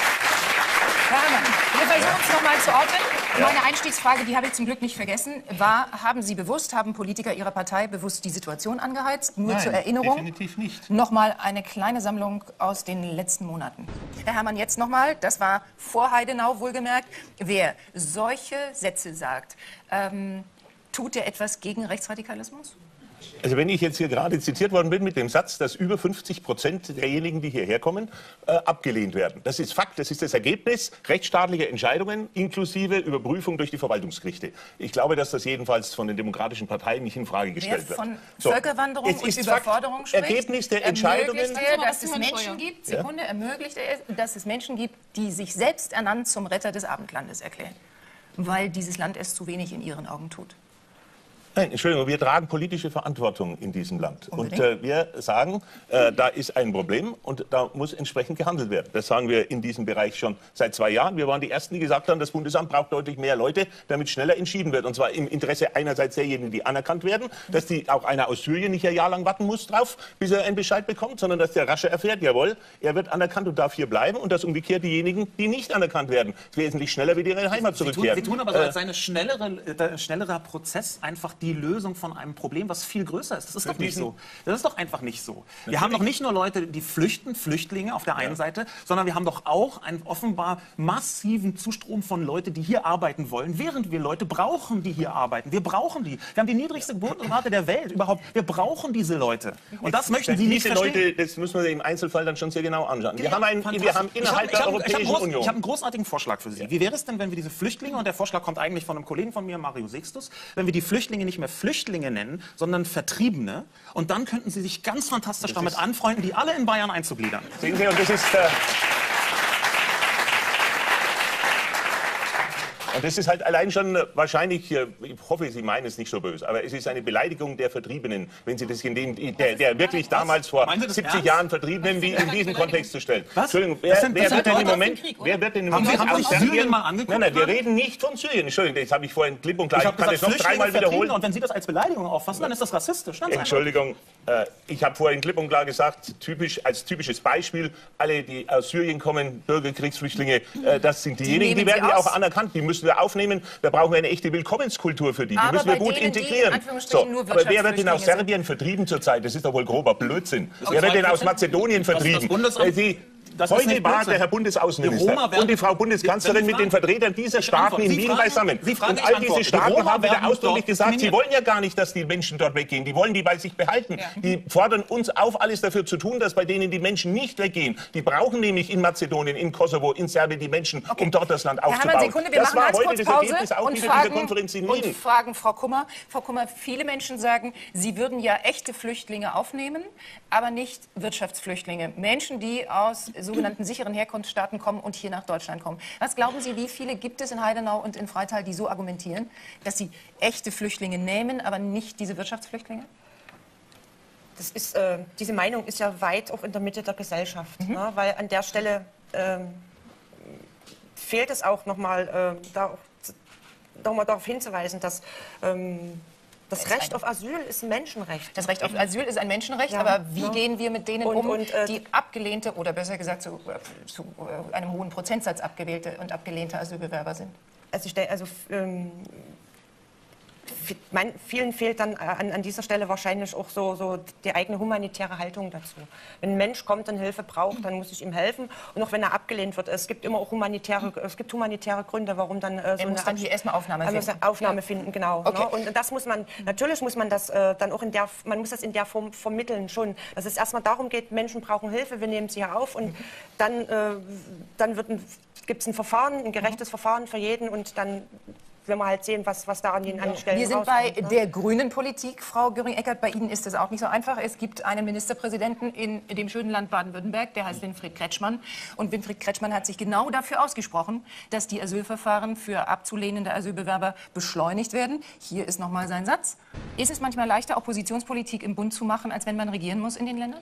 Hermann, wir versuchen es nochmal zu ordnen. Meine Einstiegsfrage, die habe ich zum Glück nicht vergessen, war, haben Sie bewusst, haben Politiker Ihrer Partei bewusst die Situation angeheizt? Nur Nein, zur Erinnerung. definitiv nicht. Nochmal eine kleine Sammlung aus den letzten Monaten. Herr Hermann, jetzt nochmal, das war vor Heidenau wohlgemerkt. Wer solche Sätze sagt, ähm, tut er etwas gegen Rechtsradikalismus? Also wenn ich jetzt hier gerade zitiert worden bin mit dem Satz, dass über fünfzig Prozent derjenigen, die hierher kommen, äh, abgelehnt werden. Das ist Fakt, das ist das Ergebnis rechtsstaatlicher Entscheidungen inklusive Überprüfung durch die Verwaltungsgerichte. Ich glaube, dass das jedenfalls von den demokratischen Parteien nicht in Frage gestellt Wer von wird. So, Völkerwanderung es und ist Überforderung Fakt, spricht, Ergebnis der Entscheidungen. Ermöglicht er, dass es Menschen gibt, Sekunde, ermöglicht er, dass es Menschen gibt, die sich selbst ernannt zum Retter des Abendlandes erklären, weil dieses Land es zu wenig in ihren Augen tut. Nein, Entschuldigung, wir tragen politische Verantwortung in diesem Land. Unbedingt. Und äh, wir sagen, äh, da ist ein Problem und da muss entsprechend gehandelt werden. Das sagen wir in diesem Bereich schon seit zwei Jahren. Wir waren die Ersten, die gesagt haben, das Bundesamt braucht deutlich mehr Leute, damit schneller entschieden wird. Und zwar im Interesse einerseits derjenigen, die anerkannt werden, dass die, auch einer aus Syrien nicht ein Jahr lang warten muss drauf, bis er einen Bescheid bekommt, sondern dass der rascher erfährt, jawohl, er wird anerkannt und darf hier bleiben. Und dass umgekehrt diejenigen, die nicht anerkannt werden, wesentlich schneller wieder in ihre Heimat zurückkehren. Sie tun, Sie tun aber so, Äh, als sei ein schnellere, äh, schnellerer Prozess einfach die Lösung von einem Problem, was viel größer ist. Das ist doch nicht so. Das ist doch einfach nicht so. Wir haben doch nicht nur Leute, die flüchten, Flüchtlinge auf der einen Seite, sondern wir haben doch auch einen offenbar massiven Zustrom von Leuten, die hier arbeiten wollen, während wir Leute brauchen, die hier arbeiten. Wir brauchen die. Wir haben die niedrigste Geburtenrate der Welt überhaupt. Wir brauchen diese Leute. Und das möchten Sie nicht Diese verstehen. Leute, das müssen wir im Einzelfall dann schon sehr genau anschauen. Wir haben, einen, wir haben Ich hab- innerhalb ich der hab- ich hab Europäischen groß- Union... Ich habe einen großartigen Vorschlag für Sie. Wie wäre es denn, wenn wir diese Flüchtlinge, und der Vorschlag kommt eigentlich von einem Kollegen von mir, Mario Sextus, wenn wir die Flüchtlinge nicht mehr Flüchtlinge nennen, sondern Vertriebene, und dann könnten Sie sich ganz fantastisch damit anfreunden, die alle in Bayern einzugliedern. Sehen Sie, und das ist... Äh, Und das ist halt allein schon äh, wahrscheinlich, äh, ich hoffe, Sie meinen es nicht so böse, aber es ist eine Beleidigung der Vertriebenen, wenn Sie das in den, der, der wirklich damals vor Meinen Sie das siebzig ernst? Jahren Vertriebenen, wie in diesen Kontext zu stellen. Was? Entschuldigung, Das wer, sind- wer das wird sind denn im Leute Moment, aus dem Krieg, oder? wer wird denn im Haben Sie- Moment haben Sie aus Syrien Serbien- mal angeguckt, Nein, nein, wir oder? reden nicht von Syrien. Entschuldigung, das habe ich vorhin klipp und klar, Ich ich habe kann gesagt, das noch Flüchtlinge, dreimal wiederholen. Vertriebene, und wenn Sie das als Beleidigung auffassen, dann ist das rassistisch. Ganz einfach. Entschuldigung, äh, ich habe vorhin klipp und klar gesagt, typisch, als typisches Beispiel, alle, die aus Syrien kommen, Bürgerkriegsflüchtlinge, äh, das sind diejenigen, die, nehmen werden Sie ja aus? auch anerkannt, die müssen wir aufnehmen. Da brauchen wir eine echte Willkommenskultur für die, die Aber müssen wir bei gut denen, die in integrieren. Anführungsstrichen nur aber wer wird denn aus Wirtschaftsflüchtlinge Serbien vertrieben zurzeit? Das ist doch wohl grober Blödsinn. Wer wird denn aus Mazedonien Das- das vertrieben? Bundesamt- Äh, die, Das ist Heute nicht war Blödsinn. der Herr Die Roma Bundesaußenminister werden- und die Frau Bundeskanzlerin Wenn Sie mit den fragen- Vertretern dieser Ich Staaten antworte. in Sie Wien fragen- beisammen. Sie fragen, Und ich all antworte. diese Die Staaten Roma haben wieder werden ausdrücklich dort gesagt, sie diskriminiert. wollen ja gar nicht, dass die Menschen dort weggehen. Die wollen die bei sich behalten. Die fordern uns auf, alles dafür zu tun, dass bei denen die Menschen nicht weggehen. Die brauchen nämlich in Mazedonien, in Kosovo, in Serbien die Menschen, um dort das Land Herr aufzubauen. Hermann, Sekunde, wir das machen war ganz heute kurz das Pause Ergebnis auch und wieder fragen, dieser Konferenz in und Wien. fragen Frau Kummer. Frau Kummer, viele Menschen sagen, sie würden ja echte Flüchtlinge aufnehmen, aber nicht Wirtschaftsflüchtlinge. Menschen, die aus sogenannten sicheren Herkunftsstaaten kommen und hier nach Deutschland kommen. Was glauben Sie, wie viele gibt es in Heidenau und in Freital, die so argumentieren, dass sie echte Flüchtlinge nehmen, aber nicht diese Wirtschaftsflüchtlinge? Das ist, äh, diese Meinung ist ja weit auch in der Mitte der Gesellschaft, ne? Weil an der Stelle ähm, fehlt es auch nochmal äh, da, noch mal darauf hinzuweisen, dass ähm, das ist Recht ein- auf Asyl ist ein Menschenrecht. Das Recht auf Asyl ist ein Menschenrecht, Ja, aber wie ja. gehen wir mit denen Und- um, und, äh, die abgelehnte oder besser gesagt zu, zu äh, einem hohen Prozentsatz abgewählte und abgelehnte Asylbewerber sind? Also, ich, denke, also ähm, vi- mein, vielen fehlt dann an, an dieser Stelle wahrscheinlich auch so, so die eigene humanitäre Haltung dazu. Wenn ein Mensch kommt und Hilfe braucht, dann muss ich ihm helfen. Und auch wenn er abgelehnt wird, es gibt immer auch humanitäre, es gibt humanitäre Gründe, warum dann äh, so Er muss dann hier erstmal Aufnahme also finden. Aufnahme finden, genau. Okay. Ne? Und das muss man, natürlich muss man das äh, dann auch in der, man muss das in der Form vermitteln schon, dass es erstmal darum geht, Menschen brauchen Hilfe, wir nehmen sie hier auf und dann, äh, dann wird ein, gibt es ein Verfahren, ein gerechtes Verfahren für jeden und dann werden wir halt sehen, was, was da an den, an den Stellen Wir sind bei rauskommt, ne? der grünen Politik, Frau Göring-Eckardt. Bei Ihnen ist es auch nicht so einfach. Es gibt einen Ministerpräsidenten in dem schönen Land Baden-Württemberg, der heißt Winfried Kretschmann. Und Winfried Kretschmann hat sich genau dafür ausgesprochen, dass die Asylverfahren für abzulehnende Asylbewerber beschleunigt werden. Hier ist noch mal sein Satz. Ist es manchmal leichter, Oppositionspolitik im Bund zu machen, als wenn man regieren muss in den Ländern?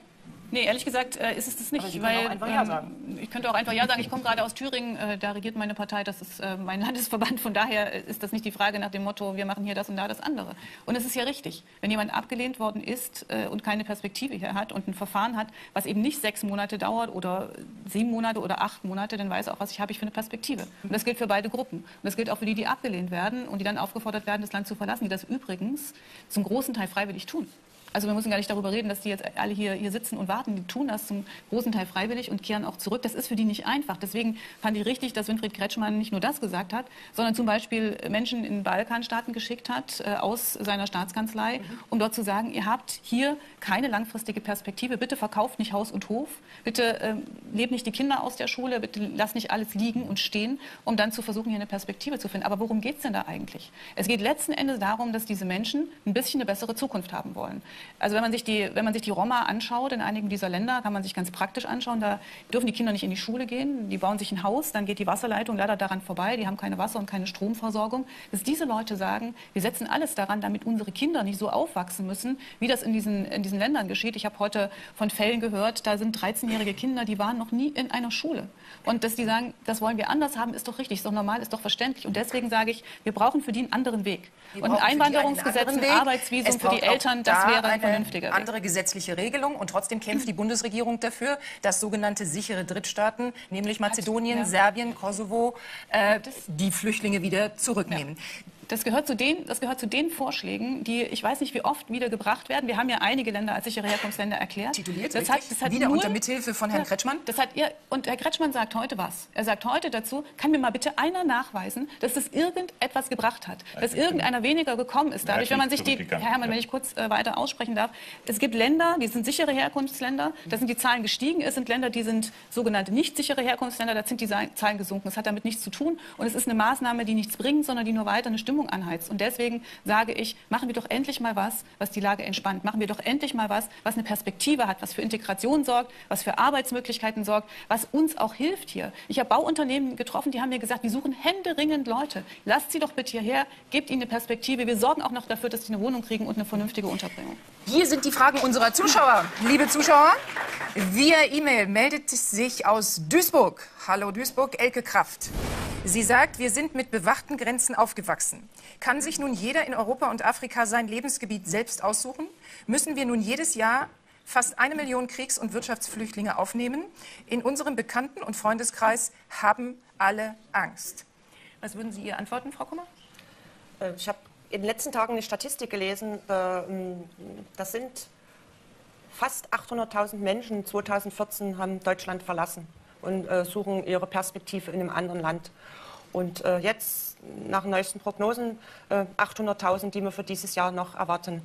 Nee, ehrlich gesagt äh, ist es das nicht. Aber Sie weil, können auch einfach Ja sagen. Ähm, ich könnte auch einfach Ja sagen. Ich komme gerade aus Thüringen, äh, da regiert meine Partei, das ist äh, mein Landesverband. Von daher ist das nicht die Frage nach dem Motto, wir machen hier das und da das andere. Und es ist ja richtig, wenn jemand abgelehnt worden ist äh, und keine Perspektive hier hat und ein Verfahren hat, was eben nicht sechs Monate dauert oder sieben Monate oder acht Monate, dann weiß er auch, was ich habe ich für eine Perspektive. Und das gilt für beide Gruppen. Und das gilt auch für die, die abgelehnt werden und die dann aufgefordert werden, das Land zu verlassen, die das übrigens zum großen Teil freiwillig tun. Also wir müssen gar nicht darüber reden, dass die jetzt alle hier, hier sitzen und warten. Die tun das zum großen Teil freiwillig und kehren auch zurück. Das ist für die nicht einfach. Deswegen fand ich richtig, dass Winfried Kretschmann nicht nur das gesagt hat, sondern zum Beispiel Menschen in Balkanstaaten geschickt hat äh, aus seiner Staatskanzlei, mhm. um dort zu sagen, ihr habt hier keine langfristige Perspektive. Bitte verkauft nicht Haus und Hof. Bitte äh, lebt nicht die Kinder aus der Schule. Bitte lasst nicht alles liegen und stehen, um dann zu versuchen, hier eine Perspektive zu finden. Aber worum geht es denn da eigentlich? Es geht letzten Endes darum, dass diese Menschen ein bisschen eine bessere Zukunft haben wollen. Also wenn man sich die, wenn man sich die Roma anschaut, in einigen dieser Länder, kann man sich ganz praktisch anschauen, da dürfen die Kinder nicht in die Schule gehen, die bauen sich ein Haus, dann geht die Wasserleitung leider daran vorbei, die haben keine Wasser- und keine Stromversorgung. Dass diese Leute sagen, wir setzen alles daran, damit unsere Kinder nicht so aufwachsen müssen, wie das in diesen, in diesen Ländern geschieht. Ich habe heute von Fällen gehört, da sind dreizehnjährige Kinder, die waren noch nie in einer Schule. Und dass die sagen, das wollen wir anders haben, ist doch richtig, ist doch normal, ist doch verständlich. Und deswegen sage ich, wir brauchen für die einen anderen Weg. Wir und ein Einwanderungsgesetz, ein Weg. Arbeitsvisum für die Eltern, das wäre ein vernünftiger Weg. Andere gesetzliche Regelung. Und trotzdem kämpft die Bundesregierung dafür, dass sogenannte sichere Drittstaaten, nämlich Mazedonien, ja. Serbien, Kosovo, äh, die Flüchtlinge wieder zurücknehmen. Ja. Das gehört, zu den, das gehört zu den Vorschlägen, die, ich weiß nicht, wie oft wieder gebracht werden. Wir haben ja einige Länder als sichere Herkunftsländer erklärt. Tituliert, das hat, das hat wieder nur, unter Mithilfe von Herrn ja, Kretschmann. Das hat, ja, und Herr Kretschmann sagt heute was. Er sagt heute dazu, kann mir mal bitte einer nachweisen, dass das irgendetwas gebracht hat. Dass irgendeiner weniger gekommen ist. Dadurch, wenn man sich die, Herr Herrmann, wenn ich kurz äh, weiter aussprechen darf, es gibt Länder, die sind sichere Herkunftsländer, da sind die Zahlen gestiegen. Es sind Länder, die sind sogenannte nicht sichere Herkunftsländer, da sind die Zahlen gesunken. Das hat damit nichts zu tun. Und es ist eine Maßnahme, die nichts bringt, sondern die nur weiter eine Stimmung anheizt. Und deswegen Deswegen sage ich, machen wir doch endlich mal was, was die Lage entspannt. Machen wir doch endlich mal was, was eine Perspektive hat, was für Integration sorgt, was für Arbeitsmöglichkeiten sorgt, was uns auch hilft hier. Ich habe Bauunternehmen getroffen, die haben mir gesagt, wir suchen händeringend Leute. Lasst sie doch bitte hierher, gebt ihnen eine Perspektive. Wir sorgen auch noch dafür, dass sie eine Wohnung kriegen und eine vernünftige Unterbringung. Hier sind die Fragen unserer Zuschauer. Liebe Zuschauer, via E-Mail meldet sich aus Duisburg. Hallo Duisburg, Elke Kraft. Sie sagt, wir sind mit bewachten Grenzen aufgewachsen. Kann sich nun jeder in Europa und Afrika sein Lebensgebiet selbst aussuchen? Müssen wir nun jedes Jahr fast eine Million Kriegs- und Wirtschaftsflüchtlinge aufnehmen? In unserem Bekannten- und Freundeskreis haben alle Angst. Was würden Sie ihr antworten, Frau Kummer? Ich habe in den letzten Tagen eine Statistik gelesen, das sind fast achthunderttausend Menschen zweitausendvierzehn haben Deutschland verlassen und äh, suchen ihre Perspektive in einem anderen Land. Und äh, jetzt, nach neuesten Prognosen, äh, achthunderttausend, die wir für dieses Jahr noch erwarten.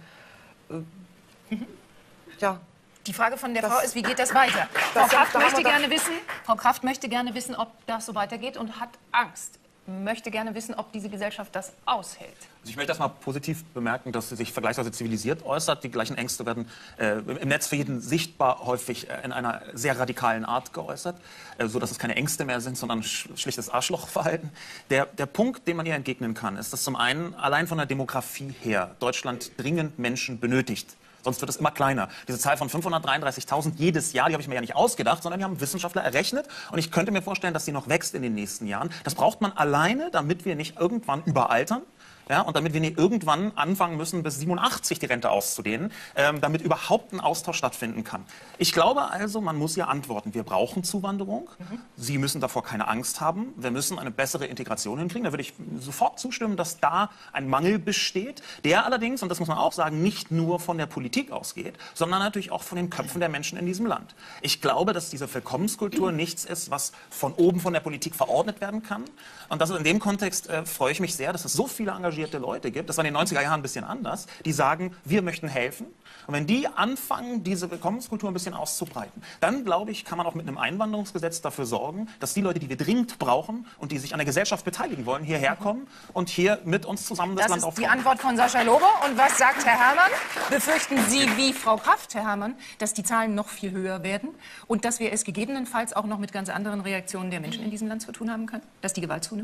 Äh, ja. Die Frage von der das, Frau ist, wie geht das weiter? Das Frau, Kraft da möchte gerne wissen, Frau Kraft möchte gerne wissen, ob das so weitergeht und hat Angst. Möchte gerne wissen, ob diese Gesellschaft das aushält. Also ich möchte erst mal positiv bemerken, dass sie sich vergleichsweise zivilisiert äußert. Die gleichen Ängste werden äh, im Netz für jeden sichtbar häufig äh, in einer sehr radikalen Art geäußert, äh, sodass es keine Ängste mehr sind, sondern sch schlichtes Arschlochverhalten. Der, der Punkt, den man ihr entgegnen kann, ist, dass zum einen allein von der Demografie her Deutschland dringend Menschen benötigt. Sonst wird es immer kleiner. Diese Zahl von fünfhundertdreiunddreißigtausend jedes Jahr, die habe ich mir ja nicht ausgedacht, sondern die haben Wissenschaftler errechnet. Und ich könnte mir vorstellen, dass sie noch wächst in den nächsten Jahren. Das braucht man alleine, damit wir nicht irgendwann überaltern. Ja, und damit wir nicht irgendwann anfangen müssen, bis siebenundachtzig die Rente auszudehnen, ähm, damit überhaupt ein Austausch stattfinden kann. Ich glaube also, man muss ja antworten. Wir brauchen Zuwanderung. Mhm. Sie müssen davor keine Angst haben. Wir müssen eine bessere Integration hinkriegen. Da würde ich sofort zustimmen, dass da ein Mangel besteht, der allerdings, und das muss man auch sagen, nicht nur von der Politik ausgeht, sondern natürlich auch von den Köpfen der Menschen in diesem Land. Ich glaube, dass diese Willkommenskultur nichts ist, was von oben von der Politik verordnet werden kann. Und das ist in dem Kontext äh, freue ich mich sehr, dass es so viele engagierte Leute gibt, das war in den neunziger Jahren ein bisschen anders, die sagen, wir möchten helfen. Und wenn die anfangen, diese Willkommenskultur ein bisschen auszubreiten, dann, glaube ich, kann man auch mit einem Einwanderungsgesetz dafür sorgen, dass die Leute, die wir dringend brauchen und die sich an der Gesellschaft beteiligen wollen, hierher kommen und hier mit uns zusammen das, das Land aufbauen. aufbauen. Das ist die Antwort von Sascha Lobo. Und was sagt Herr Herrmann? Befürchten Sie, wie Frau Kraft, Herr Herrmann, dass die Zahlen noch viel höher werden und dass wir es gegebenenfalls auch noch mit ganz anderen Reaktionen der Menschen in diesem Land zu tun haben können? Dass die Gewalt zunimmt?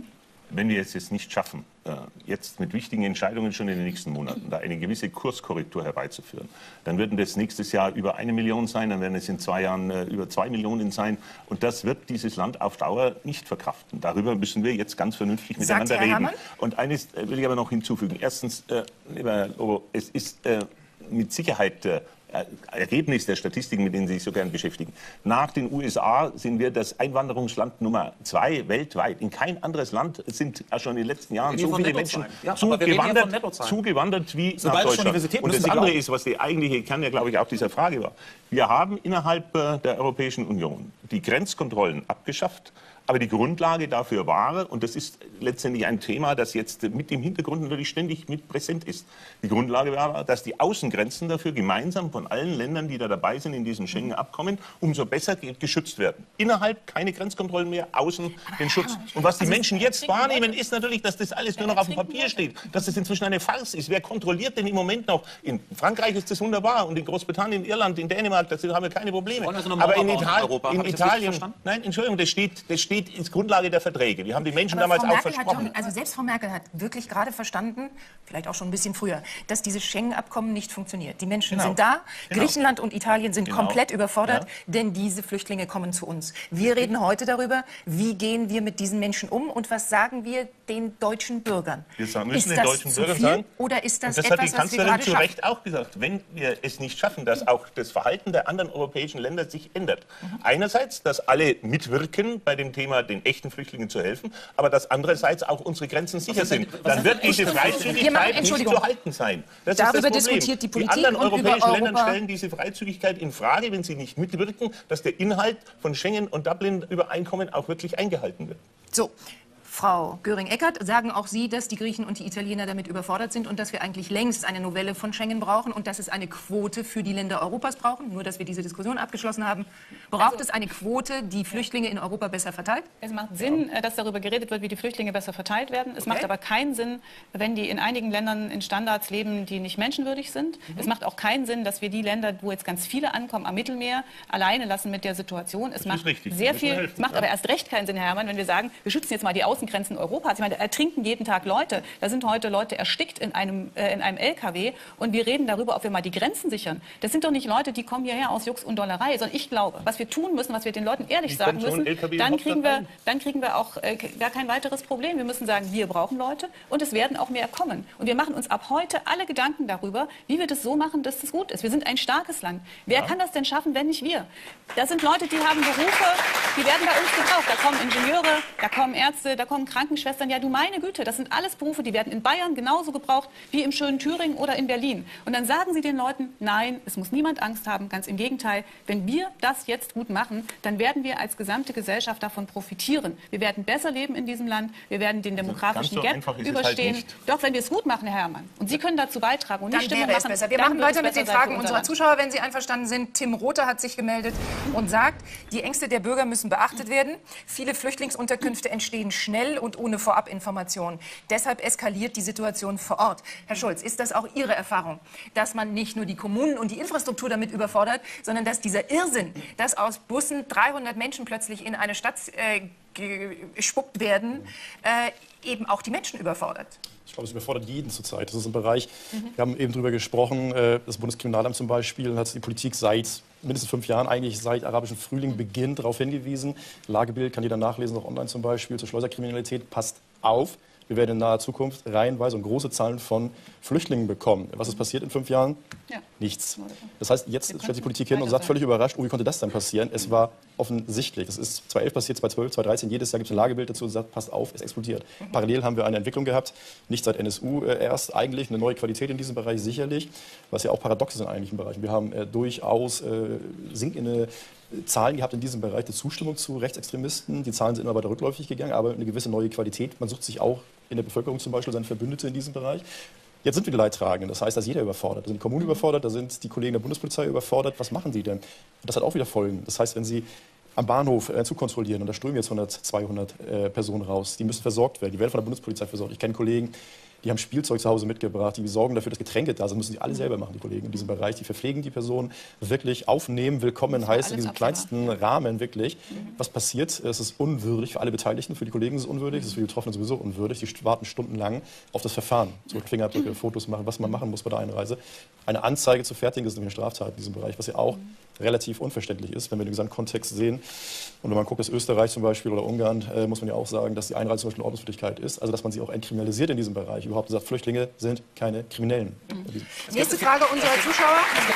wenn wir es jetzt nicht schaffen, jetzt mit wichtigen Entscheidungen schon in den nächsten Monaten da eine gewisse Kurskorrektur herbeizuführen, dann würden das nächstes Jahr über eine Million sein, dann werden es in zwei Jahren über zwei Millionen sein. Und das wird dieses Land auf Dauer nicht verkraften. Darüber müssen wir jetzt ganz vernünftig miteinander reden. Herrmann? Und eines will ich aber noch hinzufügen. Erstens, äh, lieber Herr Lobo, es ist äh, mit Sicherheit äh, Ergebnis der Statistiken, mit denen Sie sich so gern beschäftigen. Nach den U S A sind wir das Einwanderungsland Nummer zwei weltweit. In kein anderes Land sind schon in den letzten Jahren so viele Menschen ja, zugewandert, zugewandert wie nach Deutschland. Und das andere ist, was die eigentliche Kern ja, glaube ich, auch dieser Frage war. Wir haben innerhalb der Europäischen Union die Grenzkontrollen abgeschafft. Aber die Grundlage dafür war, und das ist letztendlich ein Thema, das jetzt mit im Hintergrund natürlich ständig mit präsent ist, die Grundlage war, dass die Außengrenzen dafür gemeinsam von allen Ländern, die da dabei sind in diesem Schengen-Abkommen, umso besser geschützt werden. Innerhalb keine Grenzkontrollen mehr, außen den Schutz. Und was die Menschen jetzt wahrnehmen, ist natürlich, dass das alles nur noch auf dem Papier steht, dass das inzwischen eine Farce ist. Wer kontrolliert denn im Moment noch? In Frankreich ist das wunderbar und in Großbritannien, in Irland, in Dänemark, da haben wir keine Probleme. Also aber in, Ital in Italien, nein, Entschuldigung, das steht, das steht ist Grundlage der Verträge. Die haben die Menschen aber damals auch versprochen. Doch, also selbst Frau Merkel hat wirklich gerade verstanden, vielleicht auch schon ein bisschen früher, dass dieses Schengen-Abkommen nicht funktioniert. Die Menschen genau. sind da, genau. Griechenland und Italien sind genau. komplett überfordert, ja. denn diese Flüchtlinge kommen zu uns. Wir reden heute darüber, wie gehen wir mit diesen Menschen um und was sagen wir den deutschen Bürgern. Wir sagen, müssen den deutschen Bürgern sagen, oder ist das, das etwas, hat die Kanzlerin was wir zu Recht auch gesagt, wenn wir es nicht schaffen, dass auch das Verhalten der anderen europäischen Länder sich ändert. Mhm. Einerseits, dass alle mitwirken bei dem Thema, den echten Flüchtlingen zu helfen, aber dass andererseits auch unsere Grenzen sicher sind. Dann wird diese Freizügigkeit nicht zu halten sein. Das Darüber ist das Problem. diskutiert die Politik. Die anderen und europäischen über Länder stellen diese Freizügigkeit in Frage, wenn sie nicht mitwirken, dass der Inhalt von Schengen und Dublin-Übereinkommen auch wirklich eingehalten wird. So. Frau Göring-Eckardt, sagen auch Sie, dass die Griechen und die Italiener damit überfordert sind und dass wir eigentlich längst eine Novelle von Schengen brauchen und dass es eine Quote für die Länder Europas brauchen? Nur, dass wir diese Diskussion abgeschlossen haben. Braucht also, es eine Quote, die Flüchtlinge in Europa besser verteilt? Es macht Sinn, ja. dass darüber geredet wird, wie die Flüchtlinge besser verteilt werden. Es okay. macht aber keinen Sinn, wenn die in einigen Ländern in Standards leben, die nicht menschenwürdig sind. Mhm. Es macht auch keinen Sinn, dass wir die Länder, wo jetzt ganz viele ankommen, am Mittelmeer, alleine lassen mit der Situation. Es das macht sehr viel. Helfen, es macht ja. aber erst recht keinen Sinn, Herr Herrmann, wenn wir sagen, wir schützen jetzt mal die Außengrenzen Europas. Ich meine, da ertrinken jeden Tag Leute. Da sind heute Leute erstickt in einem, äh, in einem L K W. Und wir reden darüber, ob wir mal die Grenzen sichern. Das sind doch nicht Leute, die kommen hierher aus Jux und Dollerei. Sondern ich glaube, was wir tun müssen, was wir den Leuten ehrlich sagen müssen, dann kriegen, wir, dann kriegen wir auch äh, gar kein weiteres Problem. Wir müssen sagen, wir brauchen Leute und es werden auch mehr kommen. Und wir machen uns ab heute alle Gedanken darüber, wie wir das so machen, dass das gut ist. Wir sind ein starkes Land. Wer ja. kann das denn schaffen, wenn nicht wir? Da sind Leute, die haben Berufe, die werden bei uns gebraucht. Da kommen Ingenieure, da kommen Ärzte, da kommen Krankenschwestern. Ja, du meine Güte, das sind alles Berufe, die werden in Bayern genauso gebraucht wie im schönen Thüringen oder in Berlin. Und dann sagen sie den Leuten, nein, es muss niemand Angst haben. Ganz im Gegenteil, wenn wir das jetzt gut machen, dann werden wir als gesamte Gesellschaft davon profitieren. Wir werden besser leben in diesem Land. Wir werden den demografischen so Gap überstehen. Halt Doch, wenn wir es gut machen, Herr Herrmann. Und Sie können dazu beitragen. Und dann die Stimmung wäre es machen, besser. Wir machen weiter mit den Fragen unserer Zuschauer, wenn Sie einverstanden sind. Tim Rother hat sich gemeldet und sagt, die Ängste der Bürger müssen beachtet werden. Viele Flüchtlingsunterkünfte entstehen schnell und ohne Vorabinformation. Deshalb eskaliert die Situation vor Ort. Herr Schulz, ist das auch Ihre Erfahrung, dass man nicht nur die Kommunen und die Infrastruktur damit überfordert, sondern dass dieser Irrsinn, dass aus Bussen dreihundert Menschen plötzlich in eine Stadt äh, gespuckt werden, äh, eben auch die Menschen überfordert? Ich glaube, es überfordert jeden zurzeit. Das ist ein Bereich, mhm. wir haben eben darüber gesprochen, das Bundeskriminalamt zum Beispiel hat die Politik seit mindestens fünf Jahren, eigentlich seit arabischen Frühling Beginn darauf hingewiesen. Lagebild kann jeder nachlesen, auch online zum Beispiel, zur Schleuserkriminalität. Passt auf, wir werden in naher Zukunft reihenweise und große Zahlen von Flüchtlingen bekommen. Was ist passiert in fünf Jahren? Ja. Nichts. Das heißt, jetzt stellt die Politik hin und sagt völlig überrascht, oh, wie konnte das denn passieren? Es war offensichtlich. Es ist zweitausendelf passiert, zweitausendzwölf, zweitausenddreizehn, jedes Jahr gibt es ein Lagebild dazu und sagt, passt auf, es explodiert. Mhm. Parallel haben wir eine Entwicklung gehabt, nicht seit N S U äh, erst eigentlich, eine neue Qualität in diesem Bereich sicherlich, was ja auch paradox ist in einigen Bereichen. Wir haben äh, durchaus äh, sinkende Zahlen gehabt in diesem Bereich der Zustimmung zu Rechtsextremisten. Die Zahlen sind immer weiter rückläufig gegangen, aber eine gewisse neue Qualität. Man sucht sich auch in der Bevölkerung zum Beispiel seine Verbündete in diesem Bereich. Jetzt sind wir die Leidtragenden. Das heißt, da ist jeder überfordert. Da sind die Kommunen überfordert, da sind die Kollegen der Bundespolizei überfordert. Was machen die denn? Und das hat auch wieder Folgen. Das heißt, wenn Sie am Bahnhof äh, zu kontrollieren und da strömen jetzt hundert, zweihundert äh, Personen raus, die müssen versorgt werden. Die werden von der Bundespolizei versorgt. Ich kenne Kollegen, die haben Spielzeug zu Hause mitgebracht, die sorgen dafür, dass Getränke da sind, müssen die alle selber machen, die Kollegen in diesem Bereich. Die verpflegen die Person wirklich aufnehmen, willkommen heißen, in diesem kleinsten Rahmen wirklich. Was passiert? Es ist unwürdig für alle Beteiligten, für die Kollegen ist es unwürdig, es ist für die Betroffenen sowieso unwürdig. Die warten stundenlang auf das Verfahren, so Fingerabdrücke, Fotos machen, was man machen muss bei der Einreise. Eine Anzeige zu fertigen ist nämlich eine Straftat in diesem Bereich, was ja auch relativ unverständlich ist, wenn wir den Gesamtkontext sehen. Und wenn man guckt, dass Österreich zum Beispiel oder Ungarn, äh, muss man ja auch sagen, dass die Einreise zum Beispiel Ordnungswidrigkeit ist. Also dass man sie auch entkriminalisiert in diesem Bereich. Überhaupt gesagt, Flüchtlinge sind keine Kriminellen. Mhm. Nächste Frage unserer Zuschauer.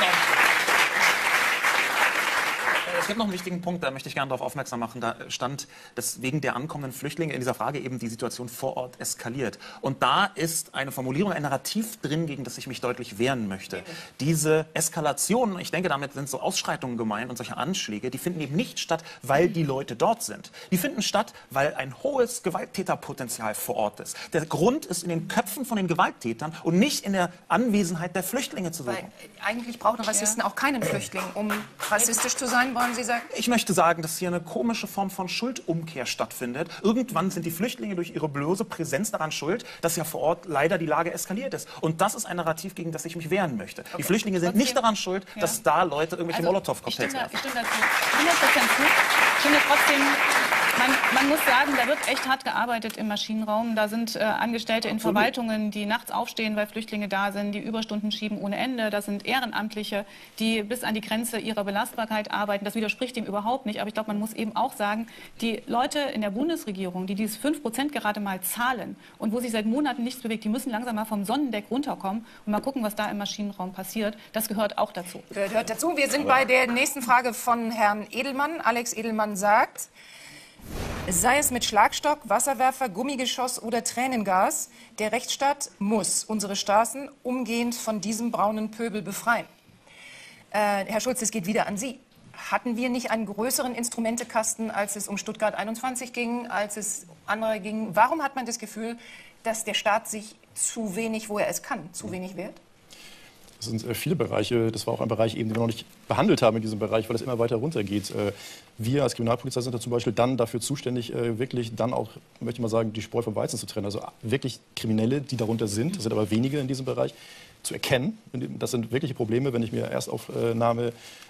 Es gibt noch einen wichtigen Punkt, da möchte ich gerne darauf aufmerksam machen. Da stand, dass wegen der ankommenden Flüchtlinge in dieser Frage eben die Situation vor Ort eskaliert. Und da ist eine Formulierung, ein Narrativ drin, gegen das ich mich deutlich wehren möchte. Diese Eskalation, ich denke, damit sind so Ausschreitungen gemeint und solche Anschläge, die finden eben nicht statt, weil die Leute dort sind. Die finden statt, weil ein hohes Gewalttäterpotenzial vor Ort ist. Der Grund ist in den Köpfen von den Gewalttätern und nicht in der Anwesenheit der Flüchtlinge zu suchen. Weil eigentlich brauchen Rassisten ja auch keinen Flüchtling, um rassistisch zu sein, wollen Sie sagen? Ich möchte sagen, dass hier eine komische Form von Schuldumkehr stattfindet. Irgendwann sind die Flüchtlinge durch ihre bloße Präsenz daran schuld, dass ja vor Ort leider die Lage eskaliert ist. Und das ist ein Narrativ, gegen das ich mich wehren möchte. Okay. Die Flüchtlinge sind nicht daran schuld, ja. dass da Leute irgendwelche also, Molotow-Cocktails werfen. Ich stimme dazu hundert Prozent zu. Ich finde trotzdem, man, man muss sagen, da wird echt hart gearbeitet im Maschinenraum. Da sind äh, Angestellte in Absolut. Verwaltungen, die nachts aufstehen, weil Flüchtlinge da sind, die Überstunden schieben ohne Ende. Das sind Ehrenamtliche, die bis an die Grenze ihrer Belastbarkeit arbeiten. Das widerspricht dem überhaupt nicht. Aber ich glaube, man muss eben auch sagen, die Leute in der Bundesregierung, die diese fünf Prozent gerade mal zahlen und wo sich seit Monaten nichts bewegt, die müssen langsam mal vom Sonnendeck runterkommen und mal gucken, was da im Maschinenraum passiert. Das gehört auch dazu. Gehört dazu. Wir sind bei der nächsten Frage von Herrn Edelmann. Alex Edelmann sagt, sei es mit Schlagstock, Wasserwerfer, Gummigeschoss oder Tränengas, der Rechtsstaat muss unsere Straßen umgehend von diesem braunen Pöbel befreien. Äh, Herr Schulz, es geht wieder an Sie. Hatten wir nicht einen größeren Instrumentekasten, als es um Stuttgart einundzwanzig ging, als es andere ging? Warum hat man das Gefühl, dass der Staat sich zu wenig, wo er es kann, zu wenig wehrt? Das sind äh, viele Bereiche. Das war auch ein Bereich, eben, den wir noch nicht behandelt haben in diesem Bereich, weil es immer weiter runtergeht. Äh, wir als Kriminalpolizei sind da zum Beispiel dann dafür zuständig, äh, wirklich dann auch, möchte ich mal sagen, die Spreu vom Weizen zu trennen. Also wirklich Kriminelle, die darunter sind, das sind aber wenige in diesem Bereich, zu erkennen. Das sind wirkliche Probleme, wenn ich mir Erstaufnahmelage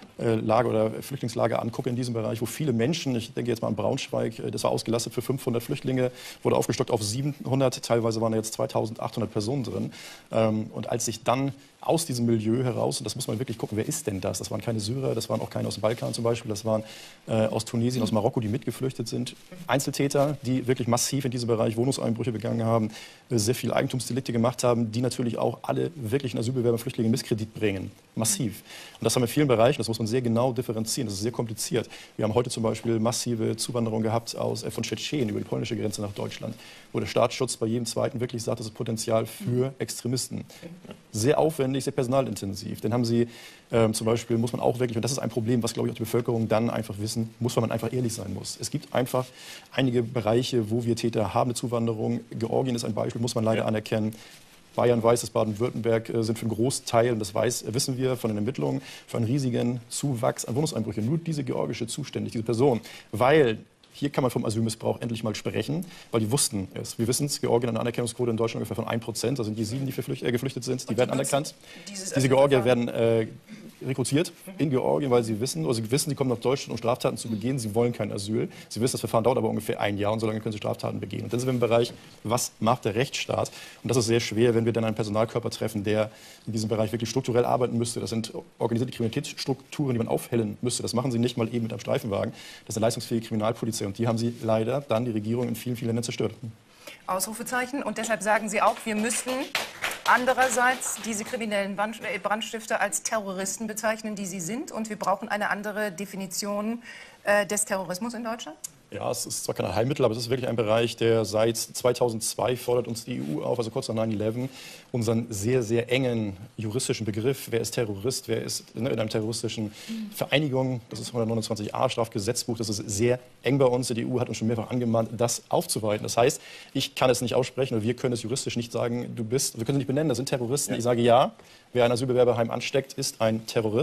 oder Flüchtlingslager angucke in diesem Bereich, wo viele Menschen, ich denke jetzt mal an Braunschweig, das war ausgelastet für fünfhundert Flüchtlinge, wurde aufgestockt auf siebenhundert, teilweise waren da jetzt zweitausendachthundert Personen drin. Und als sich dann aus diesem Milieu heraus, und das muss man wirklich gucken, wer ist denn das? Das waren keine Syrer, das waren auch keine aus dem Balkan zum Beispiel, das waren äh, aus Tunesien, aus Marokko, die mitgeflüchtet sind. Einzeltäter, die wirklich massiv in diesem Bereich Wohnungseinbrüche begangen haben, äh, sehr viele Eigentumsdelikte gemacht haben, die natürlich auch alle wirklichen Asylbewerber, Flüchtlinge in Misskredit bringen. Massiv. Und das haben wir in vielen Bereichen, das muss man sehr genau differenzieren, das ist sehr kompliziert. Wir haben heute zum Beispiel massive Zuwanderung gehabt aus, äh, von Tschetschenien über die polnische Grenze nach Deutschland, wo der Staatsschutz bei jedem Zweiten wirklich sagt, das ist Potenzial für Extremisten. Sehr aufwendig, sehr personalintensiv. Dann haben sie ähm, zum Beispiel, muss man auch wirklich, und das ist ein Problem, was, glaube ich, auch die Bevölkerung dann einfach wissen muss, weil man einfach ehrlich sein muss. Es gibt einfach einige Bereiche, wo wir Täter haben, eine Zuwanderung. Georgien ist ein Beispiel, muss man leider ja. anerkennen. Bayern weiß, dass Baden-Württemberg äh, sind für einen Großteil, und das weiß, äh, wissen wir von den Ermittlungen, für einen riesigen Zuwachs an Wohnungseinbrüchen. Nur diese georgische zuständig, diese Person, weil hier kann man vom Asylmissbrauch endlich mal sprechen, weil die wussten es. Wir wissen es, Georgien hat eine Anerkennungsquote in Deutschland ungefähr von ein Prozent. Das sind die sieben, die verflücht, äh, geflüchtet sind, die werden anerkannt. Diese Georgier werden äh, rekrutiert in Georgien, weil sie wissen, oder sie wissen, sie kommen nach Deutschland, um Straftaten zu begehen. Sie wollen kein Asyl. Sie wissen, das Verfahren dauert aber ungefähr ein Jahr und so lange können sie Straftaten begehen. Und dann sind wir im Bereich, was macht der Rechtsstaat? Und das ist sehr schwer, wenn wir dann einen Personalkörper treffen, der in diesem Bereich wirklich strukturell arbeiten müsste. Das sind organisierte Kriminalitätsstrukturen, die man aufhellen müsste. Das machen sie nicht mal eben mit einem Streifenwagen. Das ist eine leistungsfähige Kriminalpolizei und die haben sie leider dann die Regierung in vielen, vielen Ländern zerstört. Ausrufezeichen. Und deshalb sagen Sie auch, wir müssten andererseits diese kriminellen Brandstifter als Terroristen bezeichnen, die sie sind. Und wir brauchen eine andere Definition äh, des Terrorismus in Deutschland? Ja, es ist zwar kein Heilmittel, aber es ist wirklich ein Bereich, der seit zweitausendzwei fordert uns die E U auf, also kurz nach neun elf, unseren sehr, sehr engen juristischen Begriff, wer ist Terrorist, wer ist ne, in einer terroristischen Vereinigung, das ist hundertneunundzwanzig a Strafgesetzbuch, das ist sehr eng bei uns. Die E U hat uns schon mehrfach angemahnt, das aufzuweiten. Das heißt, ich kann es nicht aussprechen und wir können es juristisch nicht sagen, du bist, wir können es nicht benennen, das sind Terroristen. Ja. Ich sage ja, wer ein Asylbewerberheim ansteckt, ist ein Terrorist.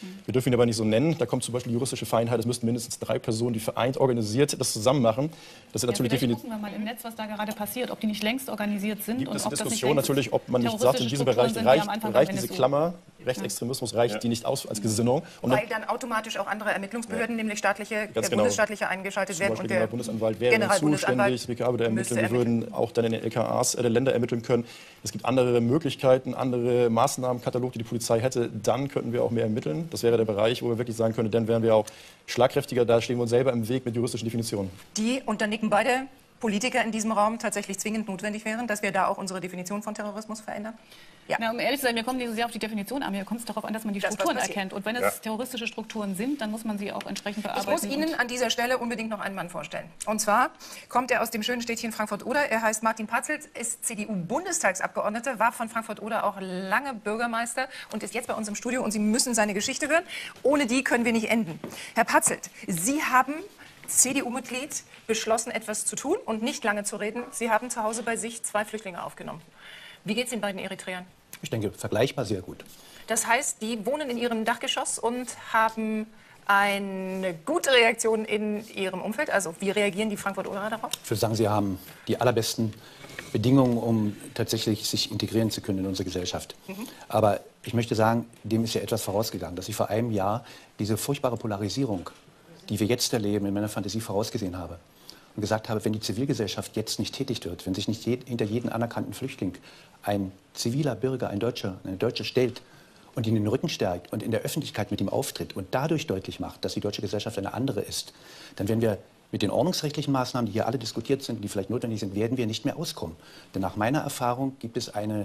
Wir dürfen ihn aber nicht so nennen. Da kommt zum Beispiel juristische Feinheit. Es müssten mindestens drei Personen, die vereint, organisiert das zusammen machen. Das ist Ja, natürlich vielleicht definitiv. gucken wir mal im Netz, was da gerade passiert, ob die nicht längst organisiert sind. Gibt und es ob eine das nicht Diskussion längst natürlich, ob man nicht sagt, in diesem Bereich Strukturen sind, die reicht, am Anfang reicht am Ende diese so- Klammer, Rechtsextremismus reicht Ja. die nicht aus als Gesinnung. Und Weil dann automatisch auch andere Ermittlungsbehörden, nämlich staatliche, äh, Ganz genau. bundesstaatliche, eingeschaltet Zum werden. Beispiel Und der der Generalbundesanwalt wäre dann Generalbundesanwalt zuständig, das B K A würde müsste ermitteln, wir ermitteln. würden auch dann in den L K As der Länder ermitteln können. Es gibt andere Möglichkeiten, andere Maßnahmenkatalog, die die Polizei hätte. Dann könnten wir auch mehr ermitteln. Das wäre der Bereich, wo wir wirklich sagen können, dann wären wir auch schlagkräftiger. Da stehen wir uns selber im Weg mit juristischen Definitionen. Die, und dann nicken beide Politiker in diesem Raum, tatsächlich zwingend notwendig wären, dass wir da auch unsere Definition von Terrorismus verändern? Ja. Na, um ehrlich zu sein, mir kommt nicht so sehr auf die Definition an. Mir kommt es darauf an, dass man die Das, was Strukturen passiert. erkennt. Und wenn es Ja. terroristische Strukturen sind, dann muss man sie auch entsprechend Ich bearbeiten. muss Ihnen an dieser Stelle unbedingt noch einen Mann vorstellen. Und zwar kommt er aus dem schönen Städtchen Frankfurt-Oder. Er heißt Martin Patzelt, ist C D U-Bundestagsabgeordneter, war von Frankfurt-Oder auch lange Bürgermeister und ist jetzt bei uns im Studio. Und Sie müssen seine Geschichte hören. Ohne die können wir nicht enden. Herr Patzelt, Sie haben C D U-Mitglied beschlossen, etwas zu tun und nicht lange zu reden. Sie haben zu Hause bei sich zwei Flüchtlinge aufgenommen. Wie geht es den beiden Eritreern? Ich denke, vergleichbar sehr gut. Das heißt, die wohnen in ihrem Dachgeschoss und haben eine gute Reaktion in ihrem Umfeld. Also wie reagieren die Frankfurt-Oder darauf? Ich würde sagen, Sie haben die allerbesten Bedingungen, um tatsächlich sich integrieren zu können in unsere Gesellschaft. Mhm. Aber ich möchte sagen, dem ist ja etwas vorausgegangen, dass ich vor einem Jahr diese furchtbare Polarisierung, die wir jetzt erleben, in meiner Fantasie vorausgesehen habe. Und gesagt habe, wenn die Zivilgesellschaft jetzt nicht tätig wird, wenn sich nicht je, hinter jeden anerkannten Flüchtling ein ziviler Bürger, ein Deutscher, eine Deutsche stellt und ihn in den Rücken stärkt und in der Öffentlichkeit mit ihm auftritt und dadurch deutlich macht, dass die deutsche Gesellschaft eine andere ist, dann werden wir mit den ordnungsrechtlichen Maßnahmen, die hier alle diskutiert sind, die vielleicht notwendig sind, werden wir nicht mehr auskommen. Denn nach meiner Erfahrung gibt es eine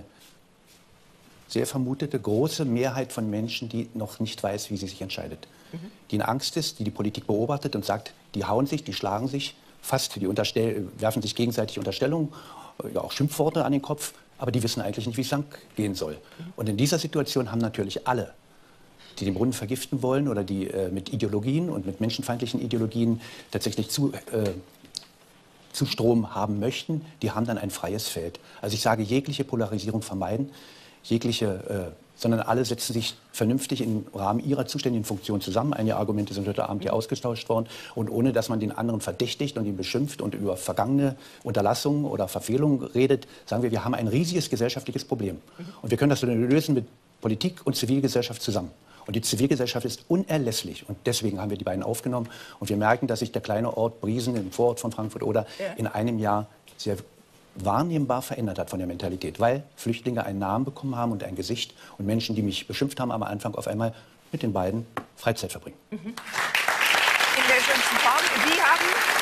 sehr vermutete große Mehrheit von Menschen, die noch nicht weiß, wie sie sich entscheidet. Mhm. Die in Angst ist, die die Politik beobachtet und sagt, die hauen sich, die schlagen sich, fast, die unterstell werfen sich gegenseitig Unterstellungen, ja auch Schimpfworte an den Kopf, aber die wissen eigentlich nicht, wie es lang gehen soll. Mhm. Und in dieser Situation haben natürlich alle, die den Brunnen vergiften wollen oder die äh, mit Ideologien und mit menschenfeindlichen Ideologien tatsächlich zu, äh, zu Strom haben möchten, die haben dann ein freies Feld. Also ich sage, jegliche Polarisierung vermeiden, jegliche, äh, sondern alle setzen sich vernünftig im Rahmen ihrer zuständigen Funktion zusammen. Einige Argumente sind heute Abend hier ausgetauscht worden. Und ohne, dass man den anderen verdächtigt und ihn beschimpft und über vergangene Unterlassungen oder Verfehlungen redet, sagen wir, wir haben ein riesiges gesellschaftliches Problem. Und wir können das lösen mit Politik und Zivilgesellschaft zusammen. Und die Zivilgesellschaft ist unerlässlich. Und deswegen haben wir die beiden aufgenommen. Und wir merken, dass sich der kleine Ort Briesen im Vorort von Frankfurt oder ja. in einem Jahr sehr wahrnehmbar verändert hat von der Mentalität, weil Flüchtlinge einen Namen bekommen haben und ein Gesicht und Menschen, die mich beschimpft haben, am Anfang auf einmal mit den beiden Freizeit verbringen. Mhm. In der schönsten Form. Wie haben,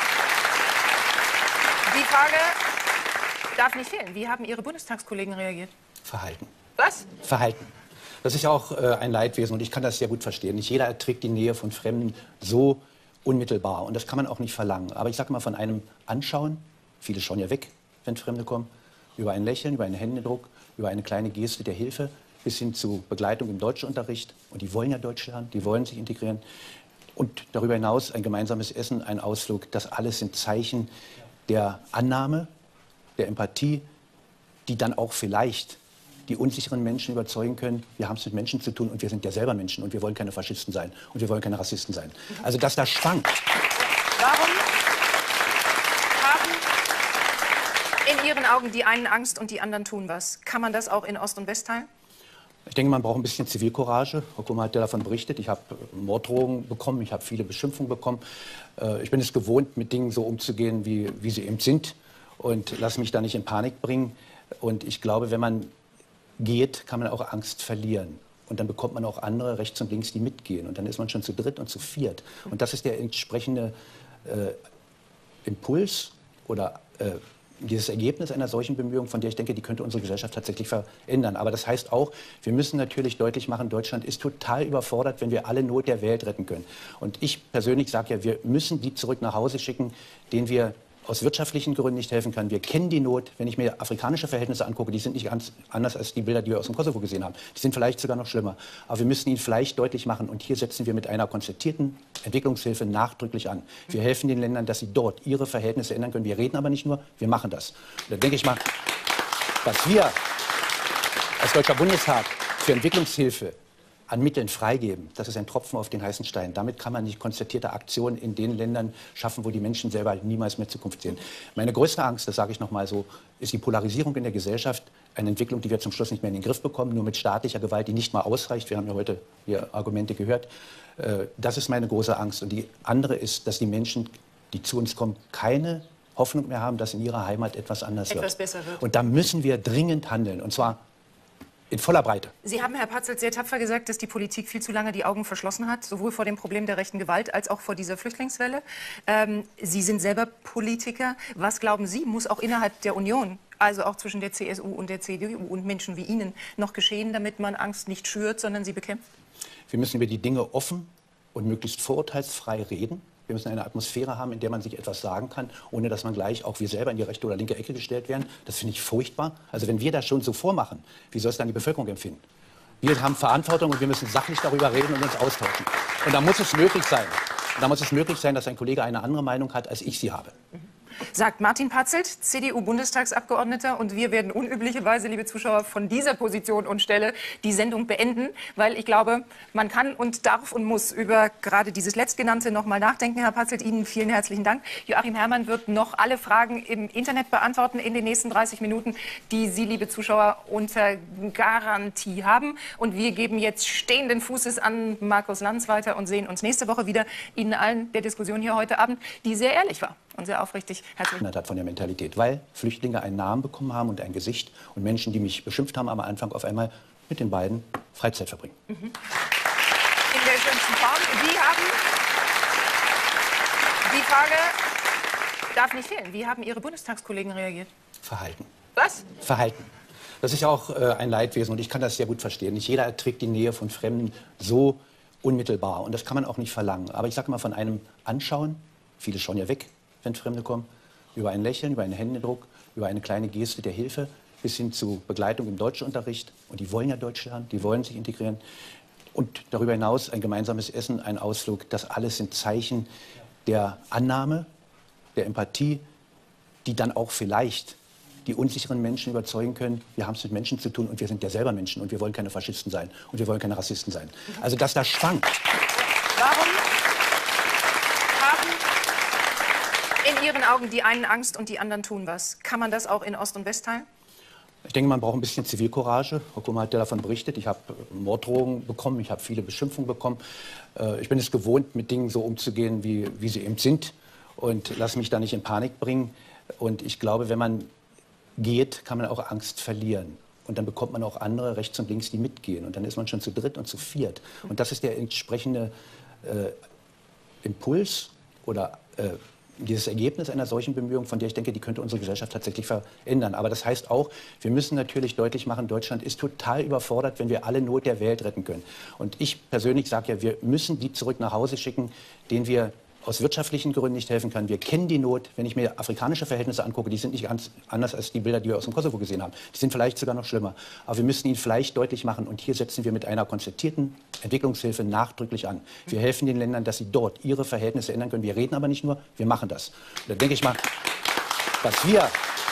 die Frage darf nicht fehlen, wie haben Ihre Bundestagskollegen reagiert? Verhalten. Was? Verhalten. Das ist ja auch äh, ein Leidwesen und ich kann das sehr gut verstehen. Nicht jeder erträgt die Nähe von Fremden so unmittelbar und das kann man auch nicht verlangen. Aber ich sage mal, von einem Anschauen, viele schauen ja weg, wenn Fremde kommen, über ein Lächeln, über einen Händedruck, über eine kleine Geste der Hilfe, bis hin zu Begleitung im Deutschunterricht. Und die wollen ja Deutsch lernen, die wollen sich integrieren. Und darüber hinaus ein gemeinsames Essen, ein Ausflug, das alles sind Zeichen der Annahme, der Empathie, die dann auch vielleicht die unsicheren Menschen überzeugen können, wir haben es mit Menschen zu tun und wir sind ja selber Menschen und wir wollen keine Faschisten sein und wir wollen keine Rassisten sein. Also dass das schwankt. Warum haben in Ihren Augen die einen Angst und die anderen tun was? Kann man das auch in Ost und West teilen? Ich denke, man braucht ein bisschen Zivilcourage. Frau Kummer hat ja davon berichtet. Ich habe Morddrohungen bekommen, ich habe viele Beschimpfungen bekommen. Ich bin es gewohnt, mit Dingen so umzugehen, wie, wie sie eben sind und lasse mich da nicht in Panik bringen. Und ich glaube, wenn man geht, kann man auch Angst verlieren. Und dann bekommt man auch andere rechts und links, die mitgehen. Und dann ist man schon zu dritt und zu viert. Und das ist der entsprechende äh, Impuls oder äh, dieses Ergebnis einer solchen Bemühung, von der ich denke, die könnte unsere Gesellschaft tatsächlich verändern. Aber das heißt auch, wir müssen natürlich deutlich machen, Deutschland ist total überfordert, wenn wir alle Not der Welt retten können. Und ich persönlich sage ja, wir müssen die zurück nach Hause schicken, denen wir aus wirtschaftlichen Gründen nicht helfen können. Wir kennen die Not. Wenn ich mir afrikanische Verhältnisse angucke, die sind nicht ganz anders als die Bilder, die wir aus dem Kosovo gesehen haben. Die sind vielleicht sogar noch schlimmer. Aber wir müssen ihnen vielleicht deutlich machen, und hier setzen wir mit einer konzertierten Entwicklungshilfe nachdrücklich an. Wir helfen den Ländern, dass sie dort ihre Verhältnisse ändern können. Wir reden aber nicht nur, wir machen das. Und da denke ich mal, was wir als Deutscher Bundestag für Entwicklungshilfe an Mitteln freigeben, das ist ein Tropfen auf den heißen Stein. Damit kann man nicht konzertierte Aktionen in den Ländern schaffen, wo die Menschen selber niemals mehr Zukunft sehen. Meine größte Angst, das sage ich noch mal so, ist die Polarisierung in der Gesellschaft. Eine Entwicklung, die wir zum Schluss nicht mehr in den Griff bekommen, nur mit staatlicher Gewalt, die nicht mal ausreicht. Wir haben ja heute hier Argumente gehört. Das ist meine große Angst. Und die andere ist, dass die Menschen, die zu uns kommen, keine Hoffnung mehr haben, dass in ihrer Heimat etwas anders etwas wird. besser wird. Und da müssen wir dringend handeln. Und zwar in voller Breite. Sie haben, Herr Patzelt, sehr tapfer gesagt, dass die Politik viel zu lange die Augen verschlossen hat, sowohl vor dem Problem der rechten Gewalt als auch vor dieser Flüchtlingswelle. Ähm, Sie sind selber Politiker. Was glauben Sie, muss auch innerhalb der Union, also auch zwischen der C S U und der C D U und Menschen wie Ihnen, noch geschehen, damit man Angst nicht schürt, sondern sie bekämpft? Wir müssen über die Dinge offen und möglichst vorurteilsfrei reden. Wir müssen eine Atmosphäre haben, in der man sich etwas sagen kann, ohne dass man gleich auch wir selber in die rechte oder linke Ecke gestellt werden. Das finde ich furchtbar. Also wenn wir das schon so vormachen, wie soll es dann die Bevölkerung empfinden? Wir haben Verantwortung und wir müssen sachlich darüber reden und uns austauschen. Und da muss es möglich sein, und da muss es möglich sein, dass ein Kollege eine andere Meinung hat, als ich sie habe. Sagt Martin Patzelt, C D U-Bundestagsabgeordneter. Und wir werden unüblicherweise, liebe Zuschauer, von dieser Position und Stelle die Sendung beenden, weil ich glaube, man kann und darf und muss über gerade dieses Letztgenannte noch mal nachdenken. Herr Patzelt, Ihnen vielen herzlichen Dank. Joachim Herrmann wird noch alle Fragen im Internet beantworten in den nächsten dreißig Minuten, die Sie, liebe Zuschauer, unter Garantie haben. Und wir geben jetzt stehenden Fußes an Markus Lanz weiter und sehen uns nächste Woche wieder. Ihnen allen der Diskussion hier heute Abend, die sehr ehrlich war und sehr aufrichtig. Herzlichen Dank. Hat von der Mentalität, weil Flüchtlinge einen Namen bekommen haben und ein Gesicht und Menschen, die mich beschimpft haben, am Anfang auf einmal mit den beiden Freizeit verbringen. Mhm. In der schönsten Form. Wie haben, die Frage darf nicht fehlen, wie haben Ihre Bundestagskollegen reagiert? Verhalten. Was? Verhalten. Das ist ja auch äh, ein Leidwesen und ich kann das sehr gut verstehen. Nicht jeder erträgt die Nähe von Fremden so unmittelbar und das kann man auch nicht verlangen. Aber ich sage mal, von einem Anschauen, viele schauen ja weg, wenn Fremde kommen, über ein Lächeln, über einen Händedruck, über eine kleine Geste der Hilfe, bis hin zu Begleitung im Deutschunterricht. Und die wollen ja Deutsch lernen, die wollen sich integrieren. Und darüber hinaus ein gemeinsames Essen, ein Ausflug, das alles sind Zeichen der Annahme, der Empathie, die dann auch vielleicht die unsicheren Menschen überzeugen können, wir haben es mit Menschen zu tun und wir sind ja selber Menschen und wir wollen keine Faschisten sein und wir wollen keine Rassisten sein. Also dass das schwankt. Warum haben in Ihren Augen die einen Angst und die anderen tun was? Kann man das auch in Ost und West teilen? Ich denke, man braucht ein bisschen Zivilcourage. Frau Kummer hat ja davon berichtet. Ich habe Morddrohungen bekommen, ich habe viele Beschimpfungen bekommen. Ich bin es gewohnt, mit Dingen so umzugehen, wie, wie sie eben sind. Und lasse mich da nicht in Panik bringen. Und ich glaube, wenn man geht, kann man auch Angst verlieren. Und dann bekommt man auch andere rechts und links, die mitgehen. Und dann ist man schon zu dritt und zu viert. Und das ist der entsprechende äh, Impuls oder äh, dieses Ergebnis einer solchen Bemühung, von der ich denke, die könnte unsere Gesellschaft tatsächlich verändern. Aber das heißt auch, wir müssen natürlich deutlich machen, Deutschland ist total überfordert, wenn wir alle Not der Welt retten können. Und ich persönlich sage ja, wir müssen die zurück nach Hause schicken, denen wir aus wirtschaftlichen Gründen nicht helfen können. Wir kennen die Not. Wenn ich mir afrikanische Verhältnisse angucke, die sind nicht ganz anders als die Bilder, die wir aus dem Kosovo gesehen haben. Die sind vielleicht sogar noch schlimmer. Aber wir müssen ihnen vielleicht deutlich machen, und hier setzen wir mit einer konzertierten Entwicklungshilfe nachdrücklich an. Wir helfen den Ländern, dass sie dort ihre Verhältnisse ändern können. Wir reden aber nicht nur, wir machen das. Und da denke ich mal, was wir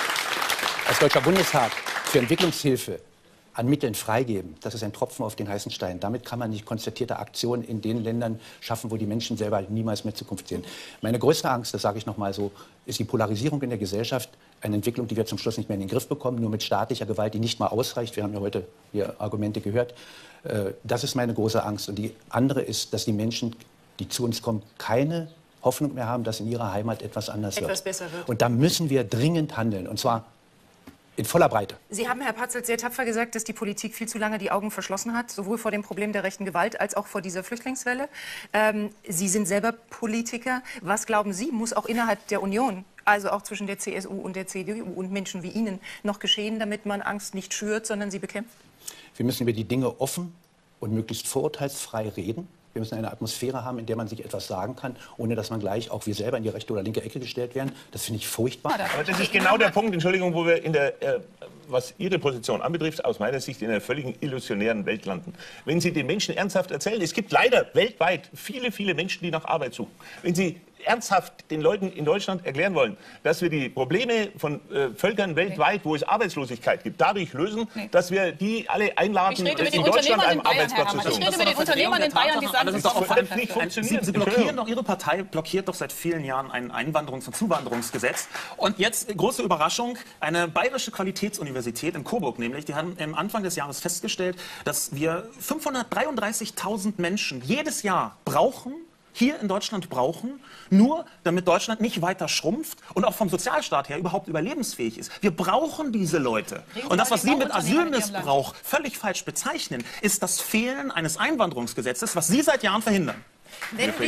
als Deutscher Bundestag für Entwicklungshilfe an Mitteln freigeben, das ist ein Tropfen auf den heißen Stein. Damit kann man nicht konzertierte Aktionen in den Ländern schaffen, wo die Menschen selber niemals mehr Zukunft sehen. Meine größte Angst, das sage ich noch mal so, ist die Polarisierung in der Gesellschaft. Eine Entwicklung, die wir zum Schluss nicht mehr in den Griff bekommen, nur mit staatlicher Gewalt, die nicht mal ausreicht. Wir haben ja heute hier Argumente gehört. Das ist meine große Angst. Und die andere ist, dass die Menschen, die zu uns kommen, keine Hoffnung mehr haben, dass in ihrer Heimat etwas anders etwas wird. besser wird. Und da müssen wir dringend handeln. Und zwar in voller Breite. Sie haben, Herr Patzelt, sehr tapfer gesagt, dass die Politik viel zu lange die Augen verschlossen hat, sowohl vor dem Problem der rechten Gewalt als auch vor dieser Flüchtlingswelle. Ähm, Sie sind selber Politiker. Was glauben Sie, muss auch innerhalb der Union, also auch zwischen der C S U und der C D U und Menschen wie Ihnen, noch geschehen, damit man Angst nicht schürt, sondern sie bekämpft? Wir müssen über die Dinge offen und möglichst vorurteilsfrei reden. Wir müssen eine Atmosphäre haben, in der man sich etwas sagen kann, ohne dass man gleich auch wir selber in die rechte oder linke Ecke gestellt werden. Das finde ich furchtbar. Aber das ist genau der Punkt, Entschuldigung, wo wir in der, äh, was Ihre Position anbetrifft, aus meiner Sicht in einer völligen illusionären Welt landen. Wenn Sie den Menschen ernsthaft erzählen, es gibt leider weltweit viele, viele Menschen, die nach Arbeit suchen. Wenn Sie ernsthaft den Leuten in Deutschland erklären wollen, dass wir die Probleme von äh, Völkern weltweit, wo es Arbeitslosigkeit gibt, dadurch lösen, nee. dass wir die alle einladen, in Deutschland einen Arbeitsplatz zu suchen. Ich rede mit den Unternehmern in Bayern, die sagen, das wird nicht funktionieren. Sie blockieren doch, Ihre Partei blockiert doch seit vielen Jahren ein Einwanderungs- und Zuwanderungsgesetz. Und jetzt, große Überraschung, eine bayerische Qualitätsuniversität in Coburg nämlich, die haben am Anfang des Jahres festgestellt, dass wir fünfhundertdreiunddreißigtausend Menschen jedes Jahr brauchen, hier in Deutschland brauchen, nur damit Deutschland nicht weiter schrumpft und auch vom Sozialstaat her überhaupt überlebensfähig ist. Wir brauchen diese Leute. Und das, was Sie mit Asylmissbrauch völlig falsch bezeichnen, ist das Fehlen eines Einwanderungsgesetzes, was Sie seit Jahren verhindern. Wenn wir,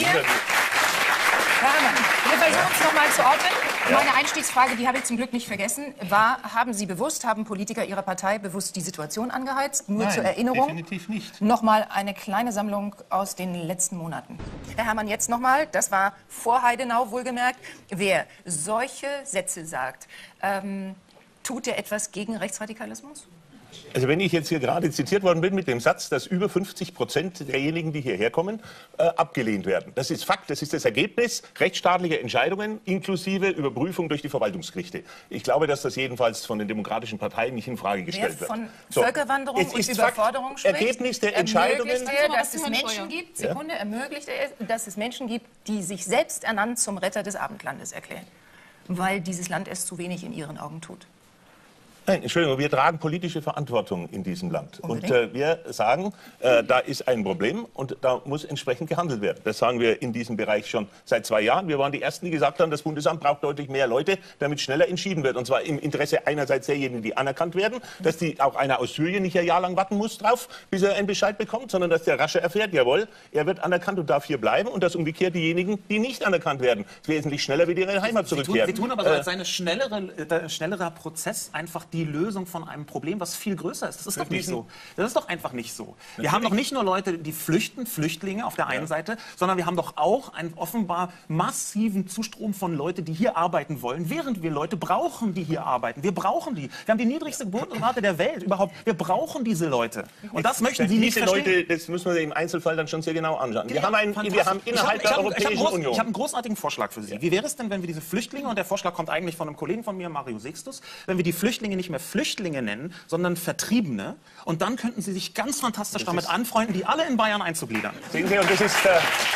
Herr Herrmann, wir versuchen es noch mal zu ordnen. Ja. Meine Einstiegsfrage, die habe ich zum Glück nicht vergessen, war, haben Sie bewusst, haben Politiker Ihrer Partei bewusst die Situation angeheizt? Nur Nein, zur Erinnerung. Definitiv nicht. Noch mal eine kleine Sammlung aus den letzten Monaten. Herr Herrmann, jetzt noch mal, das war vor Heidenau wohlgemerkt, wer solche Sätze sagt, ähm, tut er etwas gegen Rechtsradikalismus? Also wenn ich jetzt hier gerade zitiert worden bin mit dem Satz, dass über fünfzig Prozent derjenigen, die hierher kommen, äh, abgelehnt werden. Das ist Fakt, das ist das Ergebnis rechtsstaatlicher Entscheidungen inklusive Überprüfung durch die Verwaltungsgerichte. Ich glaube, dass das jedenfalls von den demokratischen Parteien nicht in Frage gestellt Wer von wird. So. Völkerwanderung Jetzt und ist Überforderung Fakt, spricht, Ergebnis der Entscheidungen, ermöglicht er, dass es Menschen gibt, Sekunde, ja? ermöglicht er, dass es Menschen gibt, die sich selbst ernannt zum Retter des Abendlandes erklären, weil dieses Land es zu wenig in ihren Augen tut. Nein, Entschuldigung, wir tragen politische Verantwortung in diesem Land. Unbedingt. Und äh, wir sagen, äh, da ist ein Problem und da muss entsprechend gehandelt werden. Das sagen wir in diesem Bereich schon seit zwei Jahren. Wir waren die Ersten, die gesagt haben, das Bundesamt braucht deutlich mehr Leute, damit schneller entschieden wird. Und zwar im Interesse einerseits derjenigen, die anerkannt werden, dass die, auch einer aus Syrien nicht ein Jahr lang warten muss drauf, bis er einen Bescheid bekommt, sondern dass der rascher erfährt, jawohl, er wird anerkannt und darf hier bleiben. Und dass umgekehrt diejenigen, die nicht anerkannt werden, wesentlich schneller wieder in ihre Heimat zurückkehren. Sie tun, Sie tun aber so als ein schnellere, äh, schnellerer Prozess einfach die Lösung von einem Problem, was viel größer ist. Das ist doch nicht so. Das ist doch einfach nicht so. Wir Natürlich. haben doch nicht nur Leute, die flüchten, Flüchtlinge auf der einen ja. Seite, sondern wir haben doch auch einen offenbar massiven Zustrom von Leuten, die hier arbeiten wollen, während wir Leute brauchen, die hier arbeiten. Wir brauchen die. Wir haben die niedrigste Geburtenrate der Welt überhaupt. Wir brauchen diese Leute. Und das möchten Sie nicht verstehen. Diese Leute, das müssen wir im Einzelfall dann schon sehr genau anschauen. Wir haben, ein, wir haben innerhalb der Europäischen Union... Union... Ich habe einen großartigen Vorschlag für Sie. Wie wäre es denn, wenn wir diese Flüchtlinge, und der Vorschlag kommt eigentlich von einem Kollegen von mir, Mario Sextus, wenn wir die Flüchtlinge nicht mehr Flüchtlinge nennen, sondern Vertriebene. Und dann könnten Sie sich ganz fantastisch das damit anfreunden, die alle in Bayern einzugliedern. Sehen Sie, und das ist... Äh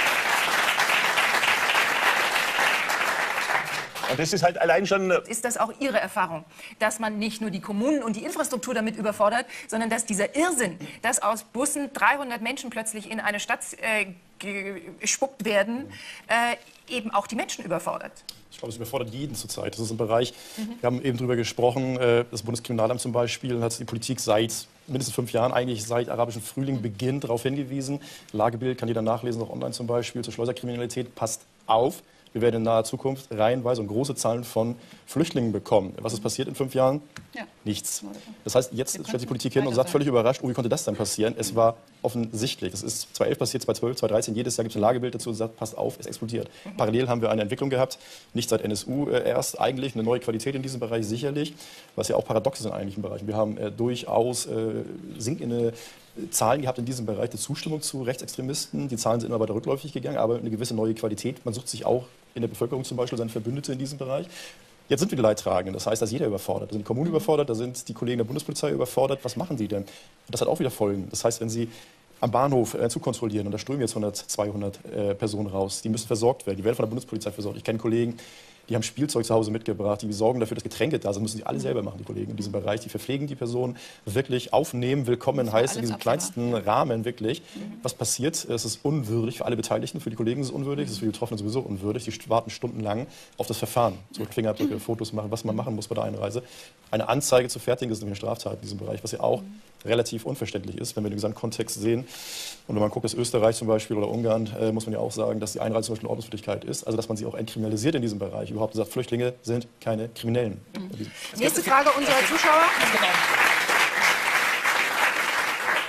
Und das ist halt allein schon... Ist das auch Ihre Erfahrung, dass man nicht nur die Kommunen und die Infrastruktur damit überfordert, sondern dass dieser Irrsinn, dass aus Bussen dreihundert Menschen plötzlich in eine Stadt äh, gespuckt werden, äh, eben auch die Menschen überfordert? Ich glaube, es überfordert jeden zurzeit. Das ist ein Bereich, mhm. wir haben eben darüber gesprochen, das Bundeskriminalamt zum Beispiel hat die Politik seit mindestens fünf Jahren, eigentlich seit arabischen Frühling Beginn darauf hingewiesen. Lagebild kann jeder nachlesen, auch online zum Beispiel, zur Schleuserkriminalität. Passt auf, wir werden in naher Zukunft reihenweise und große Zahlen von Flüchtlingen bekommen. Was ist passiert in fünf Jahren? Ja. Nichts. Das heißt, jetzt stellt die Politik hin und sagt völlig überrascht, oh, wie konnte das dann passieren? Es war offensichtlich. Das ist zweitausendelf passiert, zweitausendzwölf, zweitausenddreizehn. Jedes Jahr gibt es ein Lagebild dazu und sagt, passt auf, es explodiert. Mhm. Parallel haben wir eine Entwicklung gehabt, nicht seit N S U äh, erst eigentlich, eine neue Qualität in diesem Bereich sicherlich, was ja auch paradox ist in einigen Bereichen. Wir haben äh, durchaus äh, sinkende Zahlen gehabt in diesem Bereich der Zustimmung zu Rechtsextremisten. Die Zahlen sind immer weiter rückläufig gegangen, aber eine gewisse neue Qualität. Man sucht sich auch in der Bevölkerung zum Beispiel seine Verbündete in diesem Bereich. Jetzt sind wir die Leidtragenden. Das heißt, da ist jeder überfordert. Da sind die Kommunen überfordert, da sind die Kollegen der Bundespolizei überfordert. Was machen die denn? Und das hat auch wieder Folgen. Das heißt, wenn Sie am Bahnhof äh, zu kontrollieren und da strömen jetzt hundert, zweihundert äh, Personen raus, die müssen versorgt werden. Die werden von der Bundespolizei versorgt. Ich kenne Kollegen, die haben Spielzeug zu Hause mitgebracht, die sorgen dafür, dass Getränke da sind. Das müssen die alle selber machen, die Kollegen in diesem Bereich. Die verpflegen die Personen wirklich, aufnehmen, willkommen heißt in diesem kleinsten Rahmen wirklich. Mhm. Was passiert? Es ist unwürdig für alle Beteiligten. Für die Kollegen ist es unwürdig, es ist für die Betroffenen sowieso unwürdig. Die warten stundenlang auf das Verfahren. So Fingerabdrücke, mhm. Fotos machen, was man machen muss bei der Einreise. Eine Anzeige zu fertigen ist nämlich eine Straftat in diesem Bereich, was ja auch mhm. relativ unverständlich ist, wenn wir den Gesamtkontext sehen. Und wenn man guckt, dass Österreich zum Beispiel oder Ungarn, äh, muss man ja auch sagen, dass die Einreise zum Beispiel eine Ordnungswidrigkeit ist. Also dass man sie auch entkriminalisiert in diesem Bereich. Überhaupt gesagt, Flüchtlinge sind keine Kriminellen. Mhm. Nächste Frage unserer Zuschauer.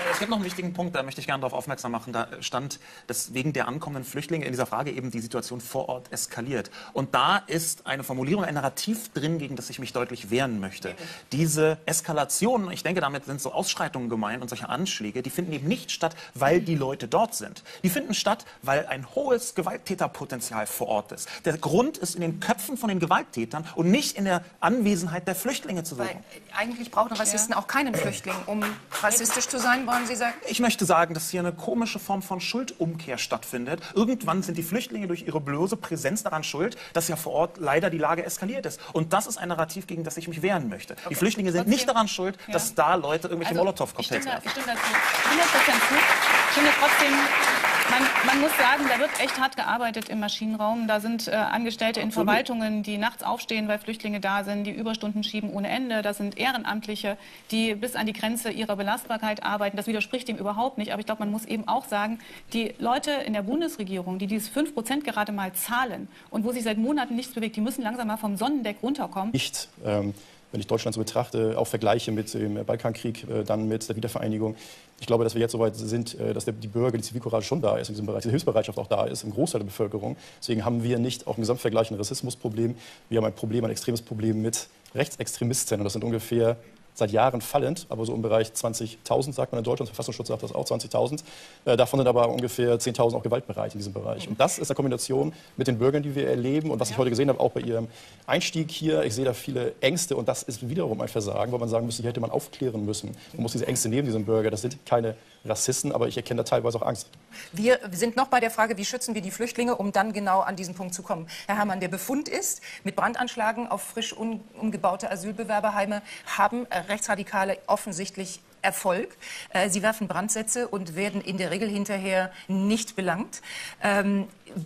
Es gibt noch einen wichtigen Punkt, da möchte ich gerne darauf aufmerksam machen. Da stand, dass wegen der ankommenden Flüchtlinge in dieser Frage eben die Situation vor Ort eskaliert. Und da ist eine Formulierung, ein Narrativ drin, gegen das ich mich deutlich wehren möchte. Diese Eskalation, ich denke, damit sind so Ausschreitungen gemeint und solche Anschläge, die finden eben nicht statt, weil die Leute dort sind. Die finden statt, weil ein hohes Gewalttäterpotenzial vor Ort ist. Der Grund ist in den Köpfen von den Gewalttätern und nicht in der Anwesenheit der Flüchtlinge zu suchen. Weil eigentlich brauchen Rassisten auch keinen Flüchtling, um rassistisch zu sein, wollen Sie sagen? Ich möchte sagen, dass hier eine komische Form von Schuldumkehr stattfindet. Irgendwann sind die Flüchtlinge durch ihre bloße Präsenz daran schuld, dass ja vor Ort leider die Lage eskaliert ist. Und das ist ein Narrativ, gegen das ich mich wehren möchte. Okay. Die Flüchtlinge sind nicht daran schuld, ja. dass da Leute irgendwelche also, Molotow-Cocktails werfen. Ich stimme dazu hundert Prozent zu. Ich finde trotzdem, man, man muss sagen, da wird echt hart gearbeitet im Maschinenraum. Da sind äh, Angestellte in Verwaltungen, die nachts aufstehen, weil Flüchtlinge da sind, die Überstunden schieben ohne Ende. Das sind Ehrenamtliche, die bis an die Grenze ihrer Belastbarkeit arbeiten. Das widerspricht dem überhaupt nicht. Aber ich glaube, man muss eben auch sagen, die Leute in der Bundesregierung, die dieses fünf Prozent gerade mal zahlen und wo sich seit Monaten nichts bewegt, die müssen langsam mal vom Sonnendeck runterkommen. Nicht, ähm, wenn ich Deutschland so betrachte, auch vergleiche mit dem Balkankrieg, äh, dann mit der Wiedervereinigung. Ich glaube, dass wir jetzt so weit sind, äh, dass der, die Bürger, die Zivilcourage schon da ist in diesem Bereich, die Hilfsbereitschaft auch da ist, im Großteil der Bevölkerung. Deswegen haben wir nicht auch im Gesamtvergleich ein Rassismusproblem. Wir haben ein Problem, ein extremes Problem mit Rechtsextremisten. Und das sind ungefähr seit Jahren fallend, aber so im Bereich zwanzigtausend, sagt man in Deutschland, das Verfassungsschutz sagt das auch, zwanzigtausend. Äh, davon sind aber ungefähr zehntausend auch gewaltbereit in diesem Bereich. Und das ist eine Kombination mit den Bürgern, die wir erleben. Und was ich heute gesehen habe, auch bei Ihrem Einstieg hier, ich sehe da viele Ängste und das ist wiederum ein Versagen, weil man sagen müsste, hier hätte man aufklären müssen. Man muss diese Ängste nehmen, diesen Bürger. Das sind keine Rassisten, aber ich erkenne da teilweise auch Angst. Wir sind noch bei der Frage, wie schützen wir die Flüchtlinge, um dann genau an diesen Punkt zu kommen. Herr Herrmann, der Befund ist, mit Brandanschlagen auf frisch um, umgebaute Asylbewerberheime haben äh, Rechtsradikale offensichtlich Erfolg. Äh, sie werfen Brandsätze und werden in der Regel hinterher nicht belangt. Ähm,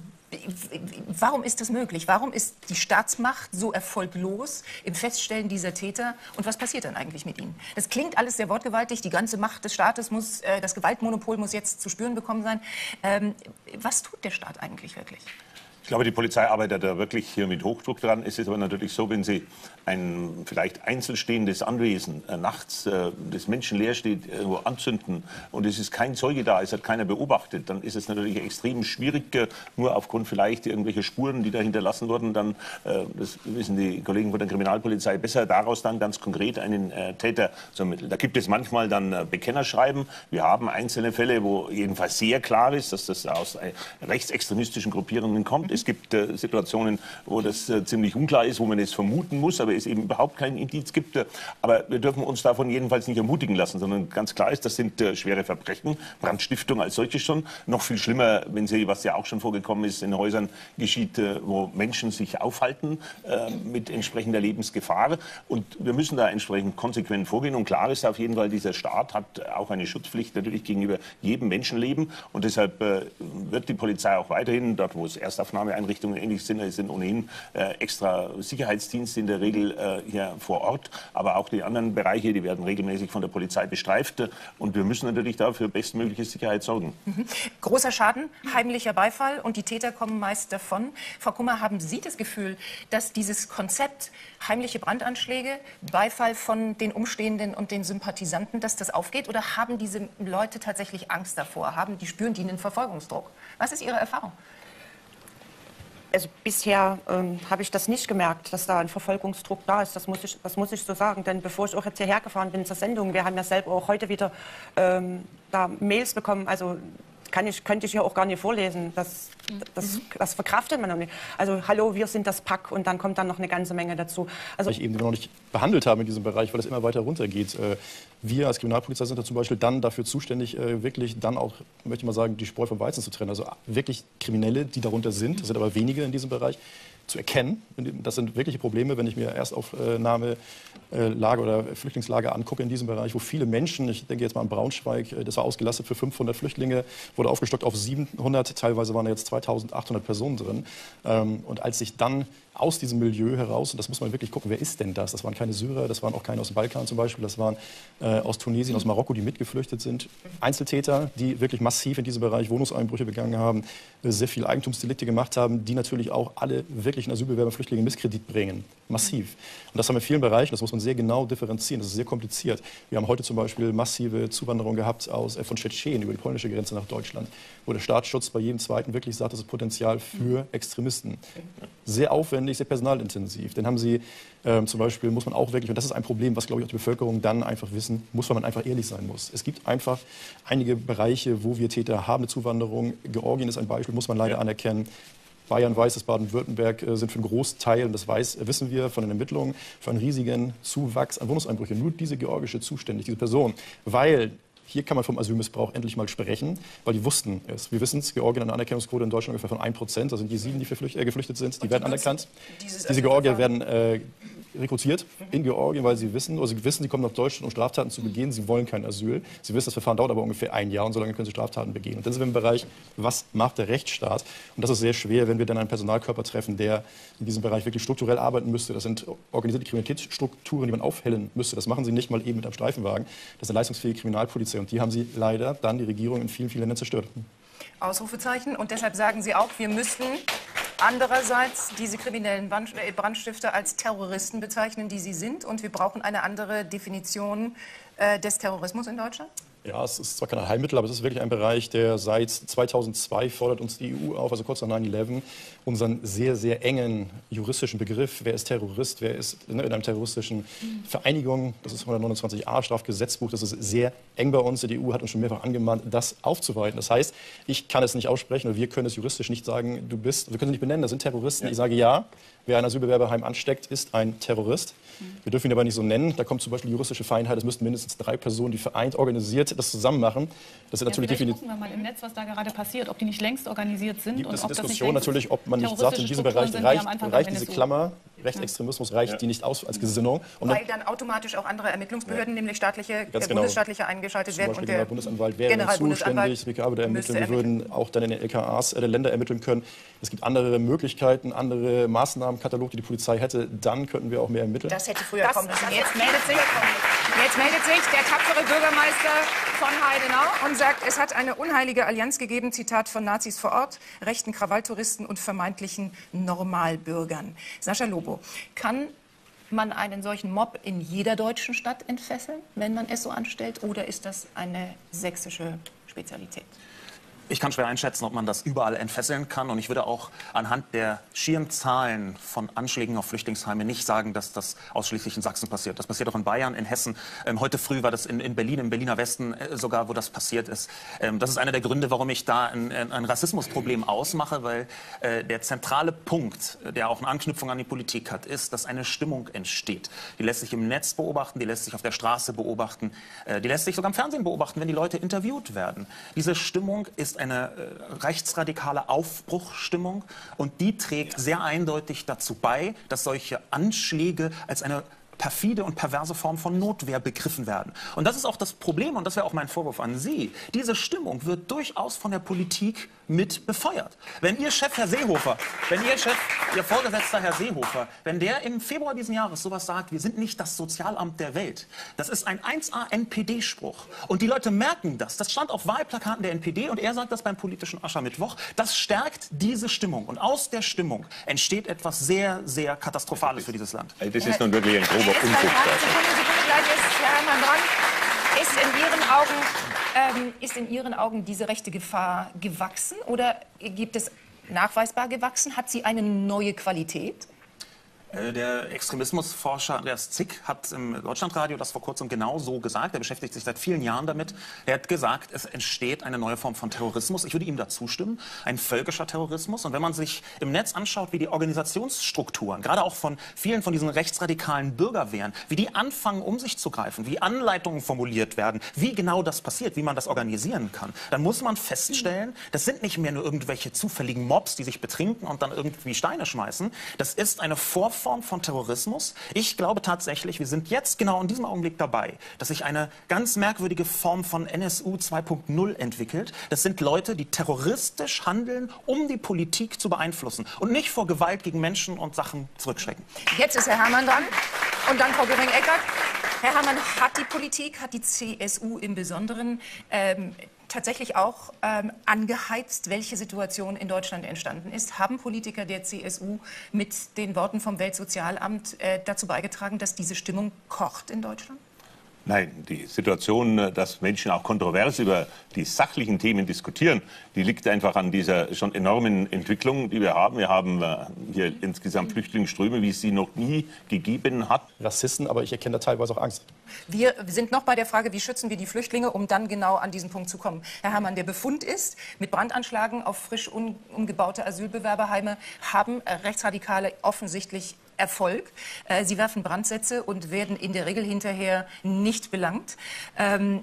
Warum ist das möglich? Warum ist die Staatsmacht so erfolglos im Feststellen dieser Täter? Und was passiert dann eigentlich mit ihnen? Das klingt alles sehr wortgewaltig. Die ganze Macht des Staates muss, äh, das Gewaltmonopol muss jetzt zu spüren bekommen sein. Ähm, was tut der Staat eigentlich wirklich? Ich glaube, die Polizei arbeitet da wirklich hier mit Hochdruck dran. Es ist aber natürlich so, wenn Sie ein vielleicht einzelstehendes Anwesen äh, nachts, äh, das menschenleer steht, irgendwo anzünden und es ist kein Zeuge da, es hat keiner beobachtet, dann ist es natürlich extrem schwierig, äh, nur aufgrund vielleicht irgendwelcher Spuren, die da hinterlassen wurden, dann, äh, das wissen die Kollegen von der Kriminalpolizei besser, daraus dann ganz konkret einen äh, Täter zu ermitteln. Da gibt es manchmal dann äh, Bekennerschreiben. Wir haben einzelne Fälle, wo jedenfalls sehr klar ist, dass das aus äh, rechtsextremistischen Gruppierungen kommt. Es gibt äh, Situationen, wo das äh, ziemlich unklar ist, wo man es vermuten muss, aber es eben überhaupt keinen Indiz gibt. Äh, aber wir dürfen uns davon jedenfalls nicht ermutigen lassen, sondern ganz klar ist, das sind äh, schwere Verbrechen, Brandstiftung als solche schon. Noch viel schlimmer, wenn sie, was ja auch schon vorgekommen ist, in Häusern geschieht, äh, wo Menschen sich aufhalten äh, mit entsprechender Lebensgefahr. Und wir müssen da entsprechend konsequent vorgehen. Und klar ist auf jeden Fall, dieser Staat hat auch eine Schutzpflicht natürlich gegenüber jedem Menschenleben. Und deshalb äh, wird die Polizei auch weiterhin, dort wo es Erstaufnahme Einrichtungen ähnlich sind, es sind ohnehin äh, extra Sicherheitsdienste in der Regel äh, hier vor Ort, aber auch die anderen Bereiche, die werden regelmäßig von der Polizei bestreift und wir müssen natürlich dafür bestmögliche Sicherheit sorgen. Mhm. Großer Schaden, heimlicher Beifall und die Täter kommen meist davon. Frau Kummer, haben Sie das Gefühl, dass dieses Konzept heimliche Brandanschläge, Beifall von den Umstehenden und den Sympathisanten, dass das aufgeht oder haben diese Leute tatsächlich Angst davor, haben die, spüren die einen Verfolgungsdruck? Was ist Ihre Erfahrung? Also bisher ähm, habe ich das nicht gemerkt, dass da ein Verfolgungsdruck da ist. Das muss ich, das muss ich so sagen. Denn bevor ich auch jetzt hierher gefahren bin zur Sendung, wir haben ja selber auch heute wieder ähm, da Mails bekommen. Also kann ich, könnte ich hier auch gar nicht vorlesen. Das, das, das verkraftet man noch nicht. Also hallo, wir sind das Pack und dann kommt dann noch eine ganze Menge dazu. Also ich eben noch nicht behandelt habe in diesem Bereich, weil es immer weiter runtergeht. Wir als Kriminalpolizei sind da zum Beispiel dann dafür zuständig, wirklich dann auch, möchte ich mal sagen, die Spreu vom Weizen zu trennen. Also wirklich Kriminelle, die darunter sind, das sind aber wenige in diesem Bereich, zu erkennen. Das sind wirkliche Probleme, wenn ich mir Erstaufnahmelage oder Flüchtlingslager angucke in diesem Bereich, wo viele Menschen, ich denke jetzt mal an Braunschweig, das war ausgelastet für fünfhundert Flüchtlinge, wurde aufgestockt auf siebenhundert, teilweise waren da jetzt zweitausendachthundert Personen drin. Und als sich dann aus diesem Milieu heraus, und das muss man wirklich gucken, wer ist denn das? Das waren keine Syrer, das waren auch keine aus dem Balkan zum Beispiel, das waren äh, aus Tunesien, aus Marokko, die mitgeflüchtet sind. Einzeltäter, die wirklich massiv in diesem Bereich Wohnungseinbrüche begangen haben, äh, sehr viele Eigentumsdelikte gemacht haben, die natürlich auch alle wirklich tatsächlich Asylbewerber, Flüchtlinge in Misskredit bringen. Massiv. Und das haben wir in vielen Bereichen, das muss man sehr genau differenzieren, das ist sehr kompliziert. Wir haben heute zum Beispiel massive Zuwanderung gehabt aus, äh, von Tschetschenien über die polnische Grenze nach Deutschland, wo der Staatsschutz bei jedem Zweiten wirklich sagt, das ist Potenzial für Extremisten. Sehr aufwendig, sehr personalintensiv. Dann haben sie ähm, zum Beispiel, muss man auch wirklich, und das ist ein Problem, was glaube ich auch die Bevölkerung dann einfach wissen muss, weil man einfach ehrlich sein muss. Es gibt einfach einige Bereiche, wo wir Täter haben, eine Zuwanderung. Georgien ist ein Beispiel, muss man leider anerkennen. Bayern weiß, dass Baden-Württemberg äh, sind für einen Großteil, und das weiß, äh, wissen wir von den Ermittlungen, für einen riesigen Zuwachs an Wohnungseinbrüchen. Nur diese georgische zuständig, diese Person. Weil hier kann man vom Asylmissbrauch endlich mal sprechen, weil die wussten es. Wir wissen es, Georgien hat eine Anerkennungsquote in Deutschland ungefähr von ein Prozent. Da sind die sieben, die geflüchtet, äh, geflüchtet sind, die werden anerkannt. Diese Georgier werden äh, rekrutiert in Georgien, weil sie wissen, oder sie wissen, sie kommen nach Deutschland, um Straftaten zu begehen. Sie wollen kein Asyl. Sie wissen, das Verfahren dauert aber ungefähr ein Jahr und so lange können sie Straftaten begehen. Und dann sind wir im Bereich, was macht der Rechtsstaat? Und das ist sehr schwer, wenn wir dann einen Personalkörper treffen, der in diesem Bereich wirklich strukturell arbeiten müsste. Das sind organisierte Kriminalitätsstrukturen, die man aufhellen müsste. Das machen sie nicht mal eben mit einem Streifenwagen. Das ist eine leistungsfähige Kriminalpolizei und die haben sie leider dann, die Regierung, in vielen, vielen Ländern zerstört. Ausrufezeichen. Und deshalb sagen Sie auch, wir müssten andererseits diese kriminellen Brandstifter als Terroristen bezeichnen, die sie sind. Und wir brauchen eine andere Definition äh, des Terrorismus in Deutschland? Ja, es ist zwar kein Allheilmittel, aber es ist wirklich ein Bereich, der seit zweitausendzwei fordert uns die E U auf, also kurz nach neun elf, unseren sehr, sehr engen juristischen Begriff, wer ist Terrorist, wer ist in einer terroristischen Vereinigung, das ist hundertneunundzwanzig a Strafgesetzbuch, das ist sehr eng bei uns. Die E U hat uns schon mehrfach angemahnt, das aufzuweiten. Das heißt, ich kann es nicht aussprechen oder wir können es juristisch nicht sagen, du bist, wir können es nicht benennen, das sind Terroristen. Ja. Ich sage ja, wer ein Asylbewerberheim ansteckt, ist ein Terrorist. Wir dürfen ihn aber nicht so nennen. Da kommt zum Beispiel die juristische Feinheit. Es müssten mindestens drei Personen, die vereint, organisiert, das zusammen machen. Das sind ja, natürlich definitiv. Gucken wir mal im Netz, was da gerade passiert, ob die nicht längst organisiert sind. Gibt und es ob Diskussion das natürlich, ob man nicht sagt, in diesem Bereich sind, reicht, die reicht diese Klammer, Rechtsextremismus reicht ja. die nicht aus als Gesinnung. Und Weil dann automatisch auch andere Ermittlungsbehörden, ja. nämlich staatliche, Ganz äh, genau. bundesstaatliche eingeschaltet werden. Und der Generalbundesanwalt wäre zuständig, W K würde ermitteln. Wir würden auch dann in den L K As der Länder ermitteln können. Es gibt andere Möglichkeiten, andere Maßnahmenkatalog, die die Polizei hätte. Dann könnten wir auch mehr ermitteln. Das hätte früher kommen müssen. Jetzt meldet sich, jetzt meldet sich der tapfere Bürgermeister von Heidenau und sagt, es hat eine unheilige Allianz gegeben, Zitat, von Nazis vor Ort, rechten Krawalltouristen und vermeintlichen Normalbürgern. Sascha Lobo, kann man einen solchen Mob in jeder deutschen Stadt entfesseln, wenn man es so anstellt, oder ist das eine sächsische Spezialität? Ich kann schwer einschätzen, ob man das überall entfesseln kann. Und ich würde auch anhand der schieren Zahlen von Anschlägen auf Flüchtlingsheime nicht sagen, dass das ausschließlich in Sachsen passiert. Das passiert auch in Bayern, in Hessen. Ähm, heute früh war das in, in Berlin, im Berliner Westen äh, sogar, wo das passiert ist. Ähm, das ist einer der Gründe, warum ich da ein, ein Rassismusproblem ausmache, weil äh, der zentrale Punkt, der auch eine Anknüpfung an die Politik hat, ist, dass eine Stimmung entsteht. Die lässt sich im Netz beobachten, die lässt sich auf der Straße beobachten, äh, die lässt sich sogar im Fernsehen beobachten, wenn die Leute interviewt werden. Diese Stimmung ist eine äh, rechtsradikale Aufbruchstimmung und die trägt sehr eindeutig dazu bei, dass solche Anschläge als eine perfide und perverse Form von Notwehr begriffen werden. Und das ist auch das Problem, und das wäre auch mein Vorwurf an Sie. Diese Stimmung wird durchaus von der Politik mit befeuert. Wenn Ihr Chef, Herr Seehofer, wenn Ihr Chef, Ihr Vorgesetzter, Herr Seehofer, wenn der im Februar diesen Jahres sowas sagt, wir sind nicht das Sozialamt der Welt, das ist ein eins a N P D-Spruch. Und die Leute merken das. Das stand auf Wahlplakaten der N P D und er sagt das beim politischen Aschermittwoch. Das stärkt diese Stimmung. Und aus der Stimmung entsteht etwas sehr, sehr Katastrophales für dieses Land. Das ist nun wirklich ein grober Unfug. Sekunde, Sekunde, gleich ist Herr Herrmann dran. Ist in Ihren Augen, ähm, ist in Ihren Augen diese rechte Gefahr gewachsen oder gibt es nachweisbar gewachsen? Hat sie eine neue Qualität? Der Extremismusforscher Andreas Zick hat im Deutschlandradio das vor kurzem genau so gesagt. Er beschäftigt sich seit vielen Jahren damit. Er hat gesagt, es entsteht eine neue Form von Terrorismus. Ich würde ihm dazu stimmen. Ein völkischer Terrorismus. Und wenn man sich im Netz anschaut, wie die Organisationsstrukturen, gerade auch von vielen von diesen rechtsradikalen Bürgerwehren, wie die anfangen, um sich zu greifen, wie Anleitungen formuliert werden, wie genau das passiert, wie man das organisieren kann, dann muss man feststellen, das sind nicht mehr nur irgendwelche zufälligen Mobs, die sich betrinken und dann irgendwie Steine schmeißen. Das ist eine Vorform von Terrorismus. Ich glaube tatsächlich, wir sind jetzt genau in diesem Augenblick dabei, dass sich eine ganz merkwürdige Form von N S U zwei punkt null entwickelt. Das sind Leute, die terroristisch handeln, um die Politik zu beeinflussen und nicht vor Gewalt gegen Menschen und Sachen zurückschrecken. Jetzt ist Herr Herrmann dran und dann Frau Göring-Eckardt. Herr Herrmann, hat die Politik, hat die C S U im Besonderen ähm, tatsächlich auch ähm, angeheizt, welche Situation in Deutschland entstanden ist? Haben Politiker der C S U mit den Worten vom Weltsozialamt äh, dazu beigetragen, dass diese Stimmung kocht in Deutschland? Nein, die Situation, dass Menschen auch kontrovers über die sachlichen Themen diskutieren, die liegt einfach an dieser schon enormen Entwicklung, die wir haben. Wir haben hier insgesamt Flüchtlingsströme, wie es sie noch nie gegeben hat. Rassisten, aber ich erkenne da teilweise auch Angst. Wir sind noch bei der Frage, wie schützen wir die Flüchtlinge, um dann genau an diesen Punkt zu kommen. Herr Herrmann, der Befund ist, mit Brandanschlagen auf frisch um, umgebaute Asylbewerberheime haben Rechtsradikale offensichtlich Erfolg. Äh, sie werfen Brandsätze und werden in der Regel hinterher nicht belangt. Ähm,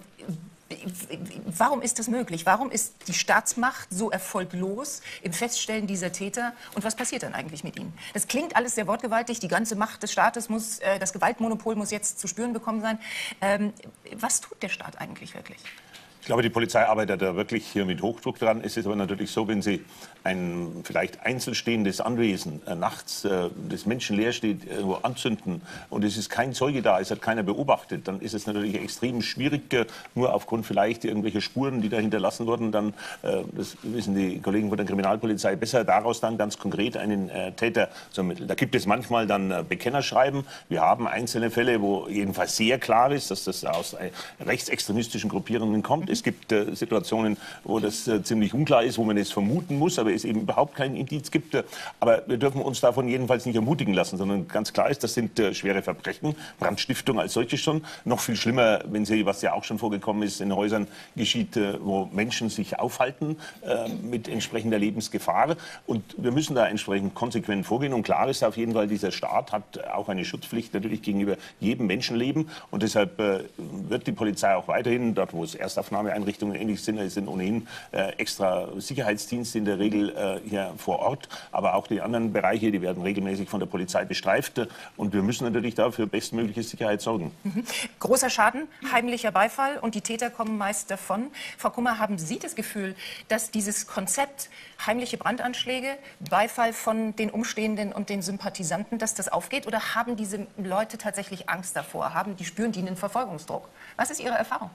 Warum ist das möglich? Warum ist die Staatsmacht so erfolglos im Feststellen dieser Täter? Und was passiert dann eigentlich mit ihnen? Das klingt alles sehr wortgewaltig. Die ganze Macht des Staates muss, äh, das Gewaltmonopol muss jetzt zu spüren bekommen sein. Ähm, was tut der Staat eigentlich wirklich? Ich glaube, die Polizei arbeitet da wirklich hier mit Hochdruck dran. Es ist aber natürlich so, wenn Sie ein vielleicht einzelstehendes Anwesen äh, nachts, äh, das menschenleer steht, irgendwo anzünden und es ist kein Zeuge da, es hat keiner beobachtet, dann ist es natürlich extrem schwierig, äh, nur aufgrund vielleicht irgendwelcher Spuren, die da hinterlassen wurden, dann, äh, das wissen die Kollegen von der Kriminalpolizei besser, daraus dann ganz konkret einen äh, Täter zu ermitteln. Da gibt es manchmal dann äh, Bekennerschreiben. Wir haben einzelne Fälle, wo jedenfalls sehr klar ist, dass das aus äh, rechtsextremistischen Gruppierungen kommt. Es gibt äh, Situationen, wo das äh, ziemlich unklar ist, wo man es vermuten muss, aber es eben überhaupt keinen Indiz gibt. Äh, aber wir dürfen uns davon jedenfalls nicht ermutigen lassen, sondern ganz klar ist, das sind äh, schwere Verbrechen. Brandstiftung als solche schon. Noch viel schlimmer, wenn sie, was ja auch schon vorgekommen ist, in Häusern geschieht, äh, wo Menschen sich aufhalten äh, mit entsprechender Lebensgefahr. Und wir müssen da entsprechend konsequent vorgehen. Und klar ist auf jeden Fall, dieser Staat hat auch eine Schutzpflicht natürlich gegenüber jedem Menschenleben. Und deshalb äh, wird die Polizei auch weiterhin, dort wo es Erstaufnahmeeinrichtungen ähnlich sind, es sind ohnehin äh, extra Sicherheitsdienste in der Regel äh, hier vor Ort, aber auch die anderen Bereiche, die werden regelmäßig von der Polizei bestreift und wir müssen natürlich dafür bestmögliche Sicherheit sorgen. Mhm. Großer Schaden, heimlicher Beifall und die Täter kommen meist davon. Frau Kummer, haben Sie das Gefühl, dass dieses Konzept heimliche Brandanschläge, Beifall von den Umstehenden und den Sympathisanten, dass das aufgeht oder haben diese Leute tatsächlich Angst davor, haben die spüren die einen Verfolgungsdruck? Was ist Ihre Erfahrung?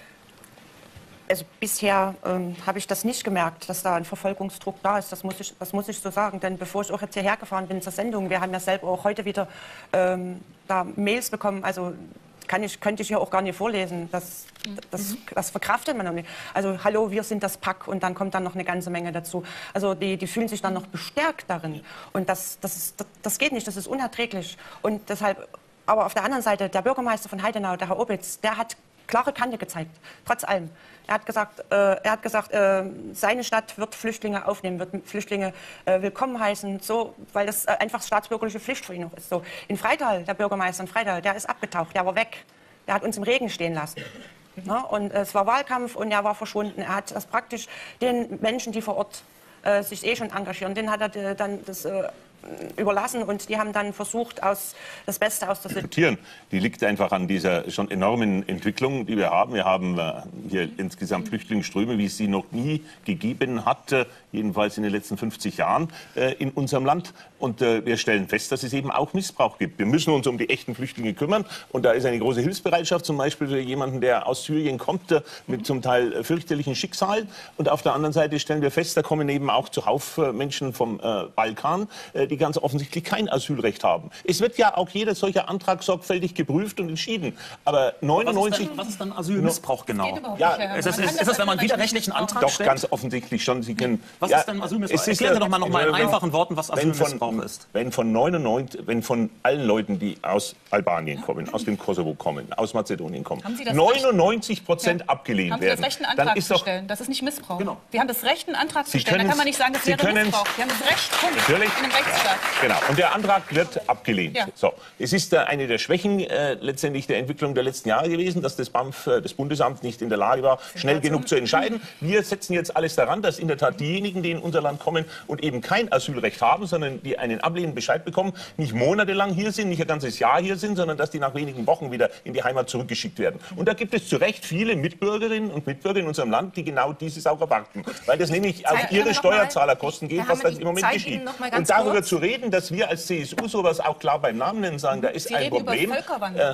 Also bisher ähm, habe ich das nicht gemerkt, dass da ein Verfolgungsdruck da ist. Das muss ich, das muss ich so sagen. Denn bevor ich auch jetzt hierher gefahren bin zur Sendung, wir haben ja selber auch heute wieder ähm, da Mails bekommen. Also kann ich, könnte ich hier auch gar nicht vorlesen. Das, das, das verkraftet man noch nicht. Also hallo, wir sind das Pack und dann kommt dann noch eine ganze Menge dazu. Also die, die fühlen sich dann noch bestärkt darin. Und das, das, ist, das, das geht nicht, das ist unerträglich. Und deshalb, aber auf der anderen Seite, der Bürgermeister von Heidenau, der Herr Opitz, der hat klare Kante gezeigt, trotz allem. Er hat gesagt, äh, er hat gesagt äh, seine Stadt wird Flüchtlinge aufnehmen, wird Flüchtlinge äh, willkommen heißen, so, weil das äh, einfach staatsbürgerliche Pflicht für ihn noch ist. So. In Freital, der Bürgermeister in Freital, der ist abgetaucht, der war weg. Der hat uns im Regen stehen lassen. Ja, und äh, es war Wahlkampf und er war verschwunden. Er hat das praktisch den Menschen, die vor Ort äh, sich eh schon engagieren, denen hat er äh, dann das äh, überlassen und die haben dann versucht, aus, das Beste aus der Situation. Die liegt einfach an dieser schon enormen Entwicklung, die wir haben. Wir haben äh, hier insgesamt Flüchtlingsströme, wie es sie noch nie gegeben hat, äh, jedenfalls in den letzten fünfzig Jahren äh, in unserem Land. Und äh, wir stellen fest, dass es eben auch Missbrauch gibt. Wir müssen uns um die echten Flüchtlinge kümmern. Und da ist eine große Hilfsbereitschaft, zum Beispiel für jemanden, der aus Syrien kommt, äh, mit zum Teil fürchterlichen Schicksalen. Und auf der anderen Seite stellen wir fest, da kommen eben auch zuhauf äh, Menschen vom äh, Balkan, äh, die ganz offensichtlich kein Asylrecht haben. Es wird ja auch jeder solcher Antrag sorgfältig geprüft und entschieden. Aber neunundneunzig... Was ist dann Asylmissbrauch genau? Ja, ist es, ist, ist es, wenn man widerrechtlichen Antrag Doch, stellt? ganz offensichtlich schon. Sie können, was ja, ist denn Asylmissbrauch? Erklären Sie doch mal noch mal in einfachen Worten, was Asylmissbrauch wenn von, ist. Wenn von, neunundneunzig, wenn von allen Leuten, die aus Albanien kommen, aus dem Kosovo kommen, aus Mazedonien kommen, neunundneunzig Prozent ja. abgelehnt haben Sie werden, das Recht, einen Antrag dann ist zu stellen? Das ist nicht Missbrauch. Genau. Wir haben das Recht, einen Antrag zu Sie stellen. Da kann man nicht sagen, das Sie wäre Missbrauch. Wir haben das Recht, Punkt. Natürlich. In einem Rechtsstaat. Ja, genau. Und der Antrag wird abgelehnt. Ja. So. Es ist äh, eine der Schwächen äh, letztendlich der Entwicklung der letzten Jahre gewesen, dass das B A M F, äh, das Bundesamt, nicht in der Lage war, schnell genug zu entscheiden. Wir setzen jetzt alles daran, dass in der Tat diejenigen, die in unser Land kommen und eben kein Asylrecht haben, sondern die einen ablehnenden Bescheid bekommen, nicht monatelang hier sind, nicht ein ganzes Jahr hier sind, sondern dass die nach wenigen Wochen wieder in die Heimat zurückgeschickt werden. Und da gibt es zu Recht viele Mitbürgerinnen und Mitbürger in unserem Land, die genau dieses auch erwarten. Weil das nämlich auf ihre Steuerzahlerkosten geht, was das im Moment geschieht. Und darüber zu reden, dass wir als C S U sowas auch klar beim Namen nennen, sagen, da ist Sie ein reden Problem. Über Völkerwanderung. Äh,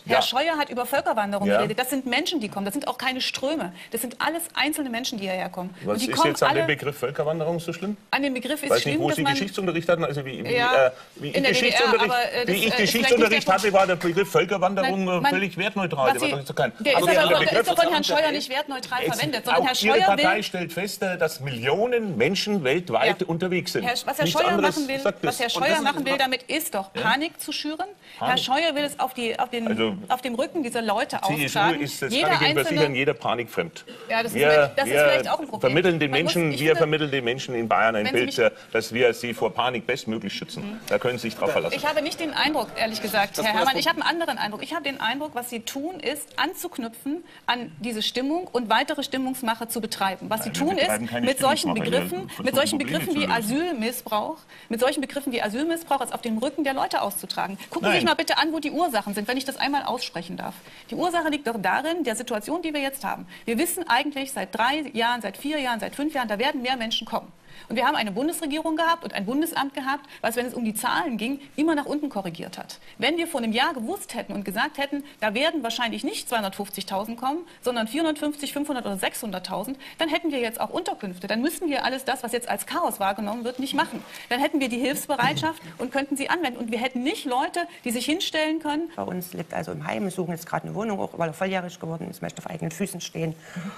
Herr Ja. Scheuer hat über Völkerwanderung Ja. geredet. Das sind Menschen, die kommen. Das sind auch keine Ströme. Das sind alles einzelne Menschen, die hierher kommen. Was und die ist kommen jetzt an alle, dem Begriff Völkerwanderung so schlimm? An dem Begriff ist Weiß schlimm, nicht, wo dass Sie man... Geschichtsunterricht hatten. Also wie, wie, Ja, äh, wie ich in der D D R, Geschichtsunterricht, aber, äh, das, wie äh, ich ist vielleicht Geschichtsunterricht nicht der hatte, war der Begriff Völkerwanderung Nein, man- völlig wertneutral. was Der Sie- war doch kein, Der ist aber aber, der der Begriff ist doch von Herrn ist- Scheuer nicht wertneutral Jetzt, verwendet, sondern auch Herr Ihre Scheuer Partei will... stellt fest, äh, dass Millionen Menschen weltweit Ja. unterwegs sind. Herr, was Herr Nichts Scheuer anderes machen will, sagt was das. Herr Und Scheuer das ist- machen will damit ist doch Panik zu schüren. Herr Scheuer will es auf, die, auf, den, Also, auf dem Rücken dieser Leute C S U austragen. ist, das Jeder kann ich Ihnen versichern, einzelne, jeder Panik fremd. Ja, das ist wir vielleicht- das ist wir vielleicht auch ein Problem. Vermitteln den Man muss- Menschen, ich wir finde- vermitteln den Menschen in Bayern ein Wenn Sie Bild, mich- äh, dass wir sie vor Panik bestmöglich schützen. Da können Sie sich drauf verlassen. Ich habe nicht den Eindruck, ehrlich gesagt, Herr Herrmann, ich habe einen anderen Eindruck. Ich habe den Eindruck, was Sie tun, ist anzuknüpfen an diese Stimmung und weitere Stimmungsmache zu betreiben. Was Sie Nein, wir tun ist, betreiben keine mit solchen Stimmungsmache. Wir Begriffen, versuchen, mit solchen Probleme Begriffen zu wie lösen. Asylmissbrauch, mit solchen Begriffen wie Asylmissbrauch es auf dem Rücken der Leute auszutragen. Gucken Sie Nein. sich mal bitte an, wo die Ursachen sind, wenn ich das einmal aussprechen darf. Die Ursache liegt doch darin, der Situation, die wir jetzt haben. Wir wissen eigentlich seit drei Jahren, seit vier Jahren, seit fünf Jahren, da werden mehr Menschen kommen. Und wir haben eine Bundesregierung gehabt und ein Bundesamt gehabt, was, wenn es um die Zahlen ging, immer nach unten korrigiert hat. Wenn wir vor einem Jahr gewusst hätten und gesagt hätten, da werden wahrscheinlich nicht zweihundertfünfzigtausend kommen, sondern vierhundertfünfzig, fünfhundert oder sechshunderttausend, dann hätten wir jetzt auch Unterkünfte. Dann müssten wir alles das, was jetzt als Chaos wahrgenommen wird, nicht machen. Dann hätten wir die Hilfsbereitschaft und könnten sie anwenden. Und wir hätten nicht Leute, die sich hinstellen können. Bei uns lebt also im Heim, wir suchen jetzt gerade eine Wohnung, auch weil er volljährig geworden ist, möchte auf eigenen Füßen stehen.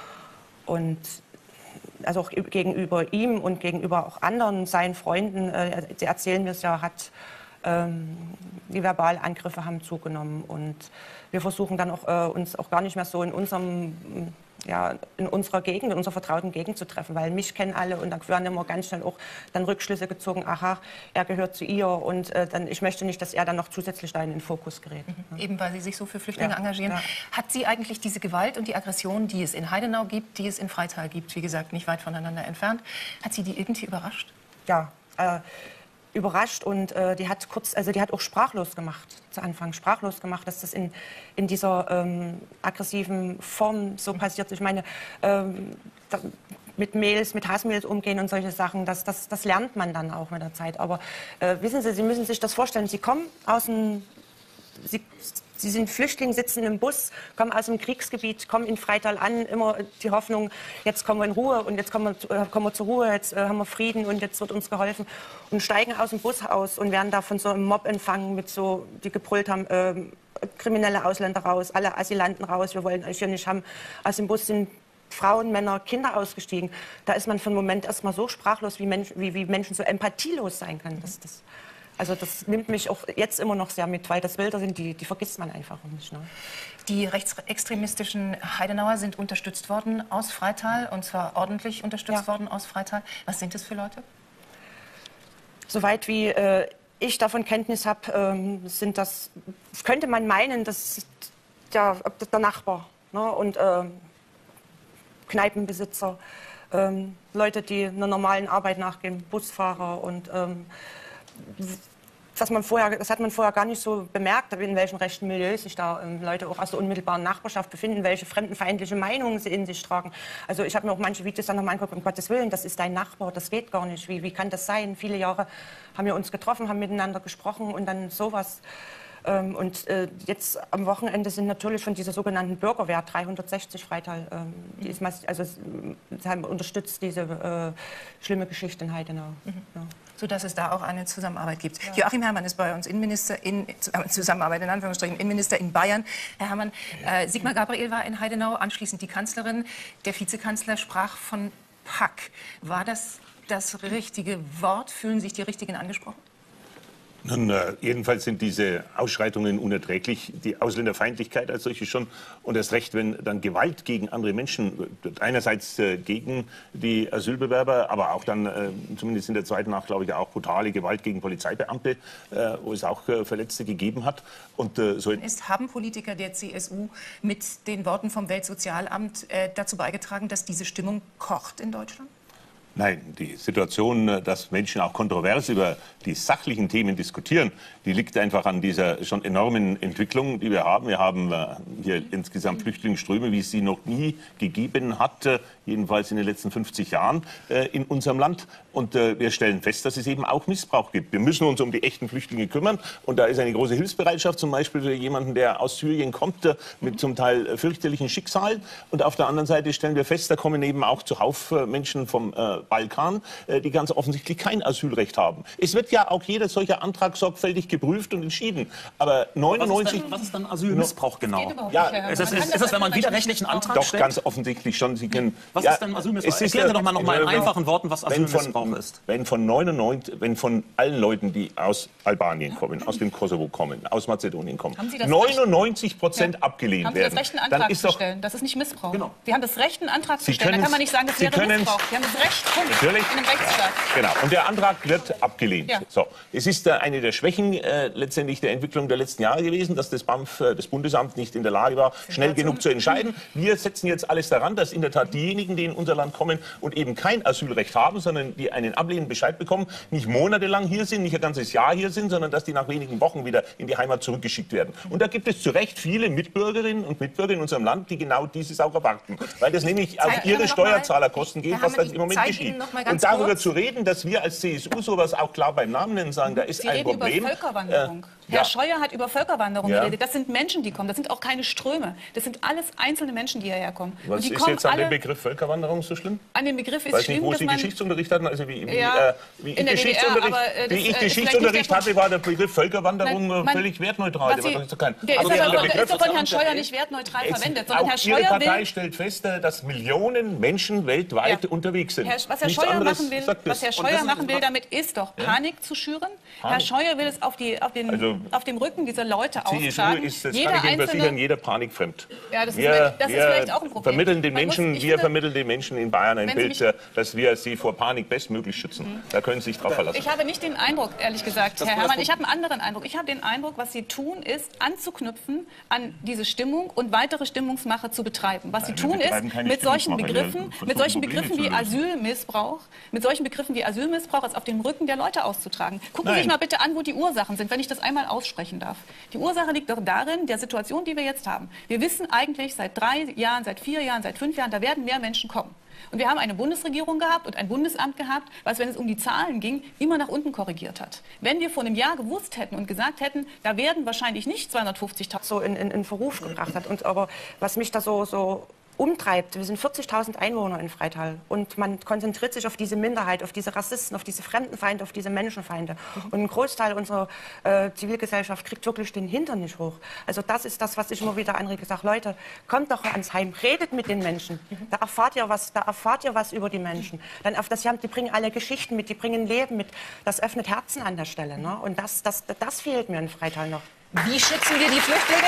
Und also auch gegenüber ihm und gegenüber auch anderen, seinen Freunden, äh, sie erzählen mir es ja, hat ähm, die Verbalangriffe haben zugenommen und wir versuchen dann auch äh, uns auch gar nicht mehr so in unserem ja, in unserer Gegend, in unserer vertrauten Gegend zu treffen, weil mich kennen alle und dann werden immer ganz schnell auch dann Rückschlüsse gezogen, aha, er gehört zu ihr und äh, dann, ich möchte nicht, dass er dann noch zusätzlich da in den Fokus gerät. Mhm. Eben weil Sie sich so für Flüchtlinge Ja, engagieren. ja. Hat Sie eigentlich diese Gewalt und die Aggression, die es in Heidenau gibt, die es in Freital gibt, wie gesagt, nicht weit voneinander entfernt, hat Sie die irgendwie überrascht? Ja, äh, überrascht und äh, die hat kurz, also die hat auch sprachlos gemacht zu Anfang, sprachlos gemacht, dass das in, in dieser ähm, aggressiven Form so passiert. Ich meine, ähm, da, mit Mails, mit Hassmails umgehen und solche Sachen, das, das, das lernt man dann auch mit der Zeit. Aber äh, wissen Sie, Sie müssen sich das vorstellen, Sie kommen aus dem, Sie, Sie sind Flüchtlinge, sitzen im Bus, kommen aus dem Kriegsgebiet, kommen in Freital an, immer die Hoffnung, jetzt kommen wir in Ruhe und jetzt kommen wir, äh, kommen wir zur Ruhe, jetzt äh, haben wir Frieden und jetzt wird uns geholfen. Und steigen aus dem Bus aus und werden da von so einem Mob empfangen, mit so, die gebrüllt haben, äh, kriminelle Ausländer raus, alle Asylanten raus, wir wollen euch hier nicht haben. Aus dem Bus sind Frauen, Männer, Kinder ausgestiegen. Da ist man für einen Moment erst mal so sprachlos, wie, Mensch, wie, wie Menschen so empathielos sein können. Das, das, also das nimmt mich auch jetzt immer noch sehr mit, weil das Bilder sind, die, die vergisst man einfach nicht. Ne? Die rechtsextremistischen Heidenauer sind unterstützt worden aus Freital, und zwar ordentlich unterstützt Ja. worden aus Freital. Was sind das für Leute? Soweit wie äh, ich davon Kenntnis habe, ähm, sind das, könnte man meinen, das ist der, der Nachbar, ne? Und ähm, Kneipenbesitzer, ähm, Leute, die einer normalen Arbeit nachgehen, Busfahrer und ähm, was man vorher, das hat man vorher gar nicht so bemerkt, in welchen rechten Milieus sich da ähm, Leute auch aus der unmittelbaren Nachbarschaft befinden, welche fremdenfeindliche Meinungen sie in sich tragen. Also ich habe mir auch manche Videos dann nochmal angeguckt, um Gottes Willen, das ist dein Nachbar, das geht gar nicht. Wie, wie kann das sein? Viele Jahre haben wir uns getroffen, haben miteinander gesprochen und dann sowas. Ähm, und äh, jetzt am Wochenende sind natürlich von dieser sogenannten Bürgerwehr dreihundertsechzig Freital, ähm, die ist massiv, also sie haben unterstützt diese äh, schlimme Geschichte in Heidenau. Mhm. Ja. Sodass es da auch eine Zusammenarbeit gibt. Ja. Joachim Herrmann ist bei uns Innenminister in äh, Zusammenarbeit in Anführungsstrichen Innenminister in Bayern. Herr Herrmann, äh, Sigmar Gabriel war in Heidenau, anschließend die Kanzlerin. Der Vizekanzler sprach von Pack. War das das richtige Wort? Fühlen sich die Richtigen angesprochen? Nun, äh, jedenfalls sind diese Ausschreitungen unerträglich. Die Ausländerfeindlichkeit als solche schon. Und erst recht, wenn dann Gewalt gegen andere Menschen, einerseits äh, gegen die Asylbewerber, aber auch dann, äh, zumindest in der zweiten Nacht, glaube ich, auch brutale Gewalt gegen Polizeibeamte, äh, wo es auch äh, Verletzte gegeben hat. Und äh, so Ist, haben Politiker der C S U mit den Worten vom Weltsozialamt äh, dazu beigetragen, dass diese Stimmung kocht in Deutschland? Nein, die Situation, dass Menschen auch kontrovers über die sachlichen Themen diskutieren, die liegt einfach an dieser schon enormen Entwicklung, die wir haben. Wir haben hier insgesamt Flüchtlingsströme, wie es sie noch nie gegeben hat jedenfalls in den letzten fünfzig Jahren äh, in unserem Land. Und äh, wir stellen fest, dass es eben auch Missbrauch gibt. Wir müssen uns um die echten Flüchtlinge kümmern. Und da ist eine große Hilfsbereitschaft, zum Beispiel für jemanden, der aus Syrien kommt, äh, mit zum Teil äh, fürchterlichen Schicksalen. Und auf der anderen Seite stellen wir fest, da kommen eben auch zuhauf äh, Menschen vom äh, Balkan, äh, die ganz offensichtlich kein Asylrecht haben. Es wird ja auch jeder solcher Antrag sorgfältig geprüft und entschieden. Aber neunundneunzig... Was ist dann Asylmissbrauch genau? Ja, ist es, ist, ist es, wenn man widerrechtlichen Antrag doch, stellt? ganz offensichtlich schon. Sie können, was ja, ist denn Asylmissbrauch? Es ist Erklären Sie ja, doch mal noch mal in einfachen Worten, was Asylmissbrauch von, ist. Wenn von, neunundneunzig, wenn von allen Leuten, die aus Albanien kommen, aus dem Kosovo kommen, aus Mazedonien kommen, neunundneunzig Prozent ja. abgelehnt haben Sie werden. Das Recht, einen Antrag dann ist zu doch, stellen. Das ist nicht Missbrauch. Genau. Sie haben das Recht, einen Antrag zu Sie stellen. Da kann man nicht sagen, das Sie wäre Missbrauch. Sie haben das Recht, Punkt. Natürlich. In einem Rechtsstaat. Genau. Und der Antrag wird abgelehnt. Ja. So. Es ist äh, eine der Schwächen äh, letztendlich der Entwicklung der letzten Jahre gewesen, dass das B A M F, äh, das Bundesamt, nicht in der Lage war, schnell genug zu entscheiden. Wir setzen jetzt alles daran, dass in der Tat diejenigen, die in unser Land kommen und eben kein Asylrecht haben, sondern die einen ablehnenden Bescheid bekommen, nicht monatelang hier sind, nicht ein ganzes Jahr hier sind, sondern dass die nach wenigen Wochen wieder in die Heimat zurückgeschickt werden. Und da gibt es zu Recht viele Mitbürgerinnen und Mitbürger in unserem Land, die genau dieses auch erwarten. Weil das nämlich auf Zeit, ihre Steuerzahlerkosten geht, was das im Moment Zeit geschieht. Und darüber kurz. zu reden, dass wir als C S U sowas auch klar beim Namen nennen, sagen, da ist Sie ein reden Problem. über Völkerwanderung. Äh, Herr ja. Scheuer hat über Völkerwanderung Ja. geredet. Das sind Menschen, die kommen. Das sind auch keine Ströme. Das sind alles einzelne Menschen, die hierher kommen. Was und die ist kommen jetzt an alle, dem Begriff Völkerwanderung so schlimm? An dem Begriff ist Weiß schlimm, nicht, wo dass Sie man... Geschichtsunterricht hatten, also wie, wie, Ja, äh, wie ich in der D D R, Geschichtsunterricht, aber, äh, wie das, ich äh, Geschichtsunterricht vielleicht hatte, war der Begriff Völkerwanderung Nein, man- völlig wertneutral. was Der, Sie- war doch kein, der ist, aber aber, der der Begriff ist doch von Herrn ist Scheuer nicht wertneutral Es- verwendet, sondern auch Herr Ihre Scheuer Partei will... stellt fest, äh, dass Millionen Menschen weltweit Ja. unterwegs sind. Herr, was Herr Nichts Scheuer anderes machen will, sagt das. was Herr Und das Scheuer ist- machen will damit, ist doch Panik zu schüren. Herr Scheuer will es auf, die, auf, den, Also, auf dem Rücken dieser Leute C S U austragen. ist, das Jeder kann ich Ihnen versichern, einzelne, jeder Panik fremd. Ja, das ist wir vielleicht- das ist wir vielleicht auch ein Problem. Vermitteln den Man muss- Menschen, ich wir finde- vermitteln den Menschen in Bayern ein Wenn Sie Bild, mich- äh, dass wir sie vor Panik bestmöglich schützen. Da können Sie sich drauf verlassen. Ich habe nicht den Eindruck, ehrlich gesagt, Das- Herr das- Herrmann, ich habe einen anderen Eindruck. Ich habe den Eindruck, was Sie tun, ist anzuknüpfen an diese Stimmung und weitere Stimmungsmache zu betreiben. Was Sie Nein, wir tun ist, betreiben keine mit solchen Stimmungsmache. Wir Begriffen, versuchen, mit solchen Probleme Begriffen zu wie lösen. Asylmissbrauch, mit solchen Begriffen wie Asylmissbrauch als auf dem Rücken der Leute auszutragen. Gucken Sie Nein. sich mal bitte an, wo die Ursachen sind, wenn ich das einmal aussprechen darf. Die Ursache liegt doch darin, der Situation, die wir jetzt haben. Wir wissen eigentlich seit drei Jahren, seit vier Jahren, seit fünf Jahren, da werden mehr Menschen kommen. Und wir haben eine Bundesregierung gehabt und ein Bundesamt gehabt, was, wenn es um die Zahlen ging, immer nach unten korrigiert hat. Wenn wir vor einem Jahr gewusst hätten und gesagt hätten, da werden wahrscheinlich nicht zweihundertfünfzigtausend... so in, in, in Verruf gebracht hat. Und aber was mich da so, so umtreibt, wir sind vierzigtausend Einwohner in Freital und man konzentriert sich auf diese Minderheit, auf diese Rassisten, auf diese Fremdenfeinde, auf diese Menschenfeinde. Und ein Großteil unserer äh, Zivilgesellschaft kriegt wirklich den Hintern nicht hoch. Also das ist das, was ich immer wieder anrege. Ich sage, Leute, kommt doch ans Heim, redet mit den Menschen. Da erfahrt ihr was, da erfahrt ihr was über die Menschen. Dann auf das, die, haben, die bringen alle Geschichten mit, die bringen Leben mit. Das öffnet Herzen an der Stelle. Ne? Und das, das, das fehlt mir in Freital noch. Wie schützen wir die Flüchtlinge?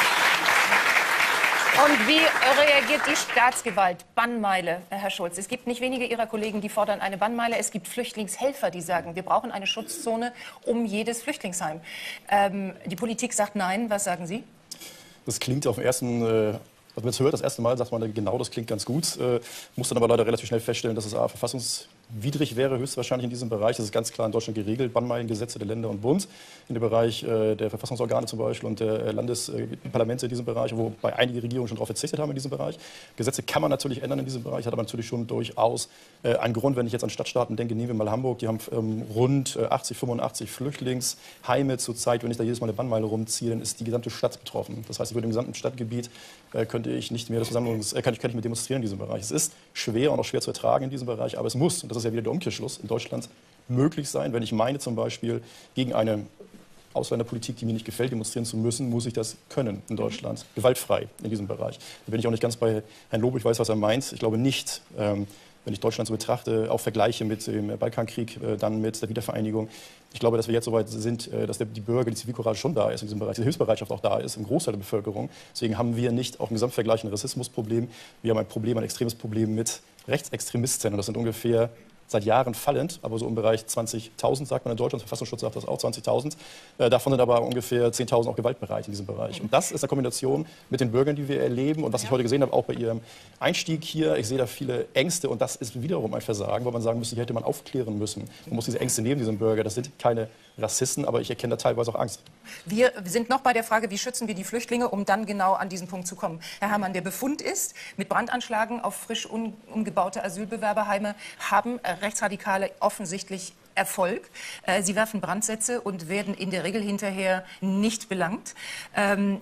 Und wie reagiert die Staatsgewalt? Bannmeile, Herr Schulz. Es gibt nicht wenige Ihrer Kollegen, die fordern eine Bannmeile. Es gibt Flüchtlingshelfer, die sagen, wir brauchen eine Schutzzone um jedes Flüchtlingsheim. Ähm, die Politik sagt nein. Was sagen Sie? Das klingt auf den ersten, äh, also wenn man es hört, das erste Mal sagt man genau, das klingt ganz gut. Äh, muss dann aber leider relativ schnell feststellen, dass es A, verfassungswidrig wäre, höchstwahrscheinlich in diesem Bereich. Das ist ganz klar in Deutschland geregelt, Bannmeilengesetze der Länder und Bund. In dem Bereich äh, der Verfassungsorgane zum Beispiel und der Landesparlamente in diesem Bereich, wobei einige Regierungen schon darauf verzichtet haben in diesem Bereich. Gesetze kann man natürlich ändern in diesem Bereich, hat aber natürlich schon durchaus äh, einen Grund, wenn ich jetzt an Stadtstaaten denke, nehmen wir mal Hamburg, die haben ähm, rund äh, achtzig, fünfundachtzig Flüchtlingsheime zurzeit. Wenn ich da jedes Mal eine Bannmeile rumziehe, dann ist die gesamte Stadt betroffen. Das heißt, über dem gesamten Stadtgebiet äh, könnte ich nicht mehr das Versammlungs, äh, kann ich, kann ich mit demonstrieren in diesem Bereich. Es ist schwer und auch schwer zu ertragen in diesem Bereich, aber es muss, und das ist ja wieder der Umkehrschluss, in Deutschland möglich sein. Wenn ich meine zum Beispiel gegen eine Ausländerpolitik, die mir nicht gefällt, demonstrieren zu müssen, muss ich das können in Deutschland. Gewaltfrei in diesem Bereich. Da bin ich auch nicht ganz bei Herrn Lob, ich weiß, was er meint. Ich glaube nicht, ähm, wenn ich Deutschland so betrachte, auch vergleiche mit dem Balkankrieg, äh, dann mit der Wiedervereinigung. Ich glaube, dass wir jetzt so weit sind, äh, dass der, die Bürger, die Zivilcourage schon da ist in diesem Bereich, die Hilfsbereitschaft auch da ist, im Großteil der Bevölkerung. Deswegen haben wir nicht auch im Gesamtvergleich ein Rassismusproblem. Wir haben ein Problem, ein extremes Problem mit Rechtsextremisten. Und das sind ungefähr seit Jahren fallend, aber so im Bereich zwanzigtausend, sagt man in Deutschland, der Verfassungsschutz sagt das auch, zwanzigtausend. Äh, davon sind aber ungefähr zehntausend auch gewaltbereit in diesem Bereich. Und das ist eine Kombination mit den Bürgern, die wir erleben. Und was ich heute gesehen habe, auch bei Ihrem Einstieg hier, ich sehe da viele Ängste und das ist wiederum ein Versagen, weil man sagen müsste, hier hätte man aufklären müssen. Man muss diese Ängste nehmen, diesen Bürger. Das sind keine Rassisten, aber ich erkenne da teilweise auch Angst. Wir sind noch bei der Frage, wie schützen wir die Flüchtlinge, um dann genau an diesen Punkt zu kommen. Herr Herrmann, der Befund ist, mit Brandanschlagen auf frisch um, umgebaute Asylbewerberheime haben Rechtsradikale offensichtlich Erfolg. Äh, sie werfen Brandsätze und werden in der Regel hinterher nicht belangt. Ähm,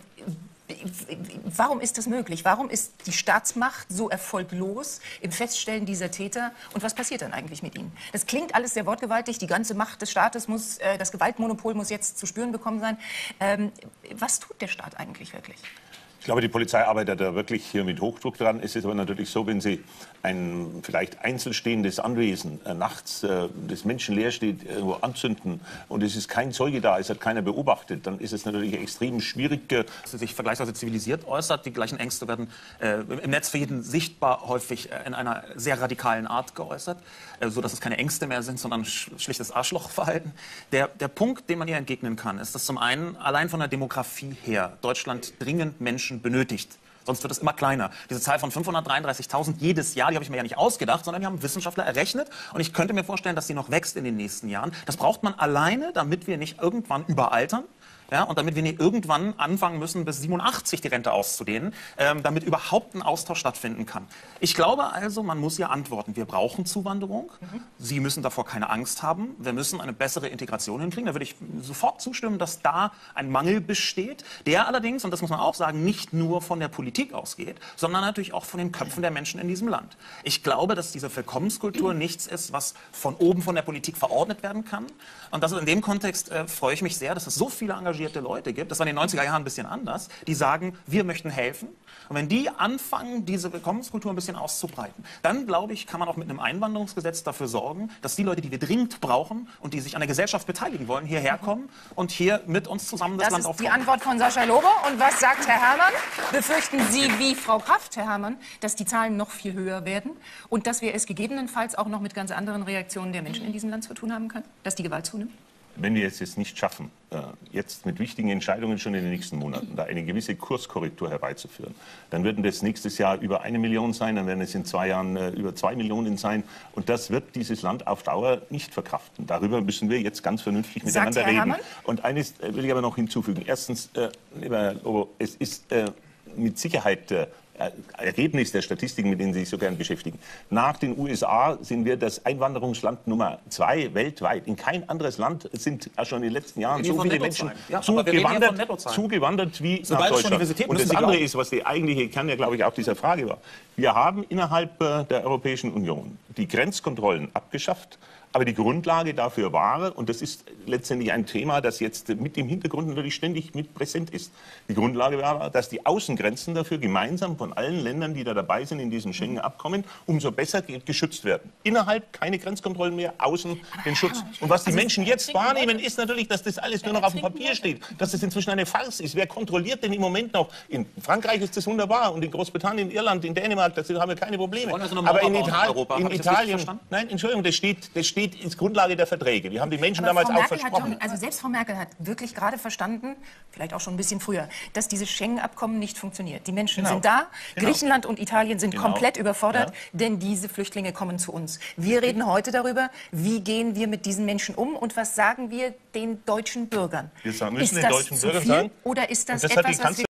Warum ist das möglich? Warum ist die Staatsmacht so erfolglos im Feststellen dieser Täter? Und was passiert dann eigentlich mit ihnen? Das klingt alles sehr wortgewaltig. Die ganze Macht des Staates muss, äh, das Gewaltmonopol muss jetzt zu spüren bekommen sein. Ähm, was tut der Staat eigentlich wirklich? Ich glaube, die Polizei arbeitet da wirklich hier mit Hochdruck dran. Es ist aber natürlich so, wenn Sie ein vielleicht einzelstehendes Anwesen äh, nachts, äh, das menschenleer steht, irgendwo anzünden und es ist kein Zeuge da, es hat keiner beobachtet, dann ist es natürlich extrem schwierig. Äh Dass sie sich vergleichsweise zivilisiert äußert. Die gleichen Ängste werden äh, im Netz für jeden sichtbar häufig äh, in einer sehr radikalen Art geäußert, äh, sodass es keine Ängste mehr sind, sondern sch schlichtes Arschlochverhalten. Der, der Punkt, den man ihr entgegnen kann, ist, dass zum einen allein von der Demografie her Deutschland dringend Menschen benötigt. Sonst wird es immer kleiner. Diese Zahl von fünfhundertdreiunddreißigtausend jedes Jahr, die habe ich mir ja nicht ausgedacht, sondern die haben Wissenschaftler errechnet. Und ich könnte mir vorstellen, dass sie noch wächst in den nächsten Jahren. Das braucht man alleine, damit wir nicht irgendwann überaltern. Ja, und damit wir nicht irgendwann anfangen müssen, bis siebenundachtzig die Rente auszudehnen, ähm, damit überhaupt ein Austausch stattfinden kann. Ich glaube also, man muss ja antworten. Wir brauchen Zuwanderung. Mhm. Sie müssen davor keine Angst haben. Wir müssen eine bessere Integration hinkriegen. Da würde ich sofort zustimmen, dass da ein Mangel besteht, der allerdings, und das muss man auch sagen, nicht nur von der Politik ausgeht, sondern natürlich auch von den Köpfen der Menschen in diesem Land. Ich glaube, dass diese Willkommenskultur nichts ist, was von oben von der Politik verordnet werden kann. Und das ist in dem Kontext äh, freue ich mich sehr, dass es so viele engagierte Leute gibt, das war in den neunziger Jahren ein bisschen anders, die sagen, wir möchten helfen. Und wenn die anfangen, diese Willkommenskultur ein bisschen auszubreiten, dann, glaube ich, kann man auch mit einem Einwanderungsgesetz dafür sorgen, dass die Leute, die wir dringend brauchen und die sich an der Gesellschaft beteiligen wollen, hierher kommen und hier mit uns zusammen das, das Land aufbauen. Das ist die Antwort von Sascha Lobo. Und was sagt Herr Herrmann? Befürchten Sie, wie Frau Kraft, Herr Herrmann, dass die Zahlen noch viel höher werden und dass wir es gegebenenfalls auch noch mit ganz anderen Reaktionen der Menschen in diesem Land zu tun haben können? Dass die Gewalt zunimmt? Wenn wir es jetzt nicht schaffen, jetzt mit wichtigen Entscheidungen schon in den nächsten Monaten da eine gewisse Kurskorrektur herbeizuführen, dann würden das nächstes Jahr über eine Million sein, dann werden es in zwei Jahren über zwei Millionen sein. Und das wird dieses Land auf Dauer nicht verkraften. Darüber müssen wir jetzt ganz vernünftig miteinander reden. Herrmann? Und eines will ich aber noch hinzufügen. Erstens, äh, lieber Herr Lobo, es ist äh, mit Sicherheit äh, Ergebnis der Statistiken, mit denen Sie sich so gern beschäftigen. Nach den U S A sind wir das Einwanderungsland Nummer zwei weltweit. In kein anderes Land sind schon in den letzten Jahren so viele Menschen ja, zugewandert, zugewandert wie nach Deutschland. Und das andere ist, was die eigentliche Kern ja, glaube ich, auch dieser Frage war. Wir haben innerhalb äh, der Europäischen Union die Grenzkontrollen abgeschafft. Aber die Grundlage dafür war, und das ist letztendlich ein Thema, das jetzt mit im Hintergrund natürlich ständig mit präsent ist, die Grundlage war, dass die Außengrenzen dafür gemeinsam von allen Ländern, die da dabei sind in diesem Schengen-Abkommen, umso besser geschützt werden. Innerhalb keine Grenzkontrollen mehr, außen den Schutz. Und was die Menschen jetzt wahrnehmen, ist natürlich, dass das alles nur noch auf dem Papier steht, dass das inzwischen eine Farce ist. Wer kontrolliert denn im Moment noch? In Frankreich ist das wunderbar und in Großbritannien, in Irland, in Dänemark, da haben wir keine Probleme. Aber in, Ital in Italien, nein, Entschuldigung, das steht, das steht ins Grundlage der Verträge. Wir haben die Menschen Aber damals Frau auch Merkel versprochen. Hat doch, also selbst Frau Merkel hat wirklich gerade verstanden, vielleicht auch schon ein bisschen früher, dass dieses Schengen-Abkommen nicht funktioniert. Die Menschen Genau. sind da, Genau. Griechenland und Italien sind Genau. komplett überfordert, Ja. denn diese Flüchtlinge kommen zu uns. Wir reden heute darüber, wie gehen wir mit diesen Menschen um und was sagen wir den deutschen Bürgern. Wir müssen ist den das deutschen zu Bürgern viel sagen, oder ist das, und das hat die etwas, was wir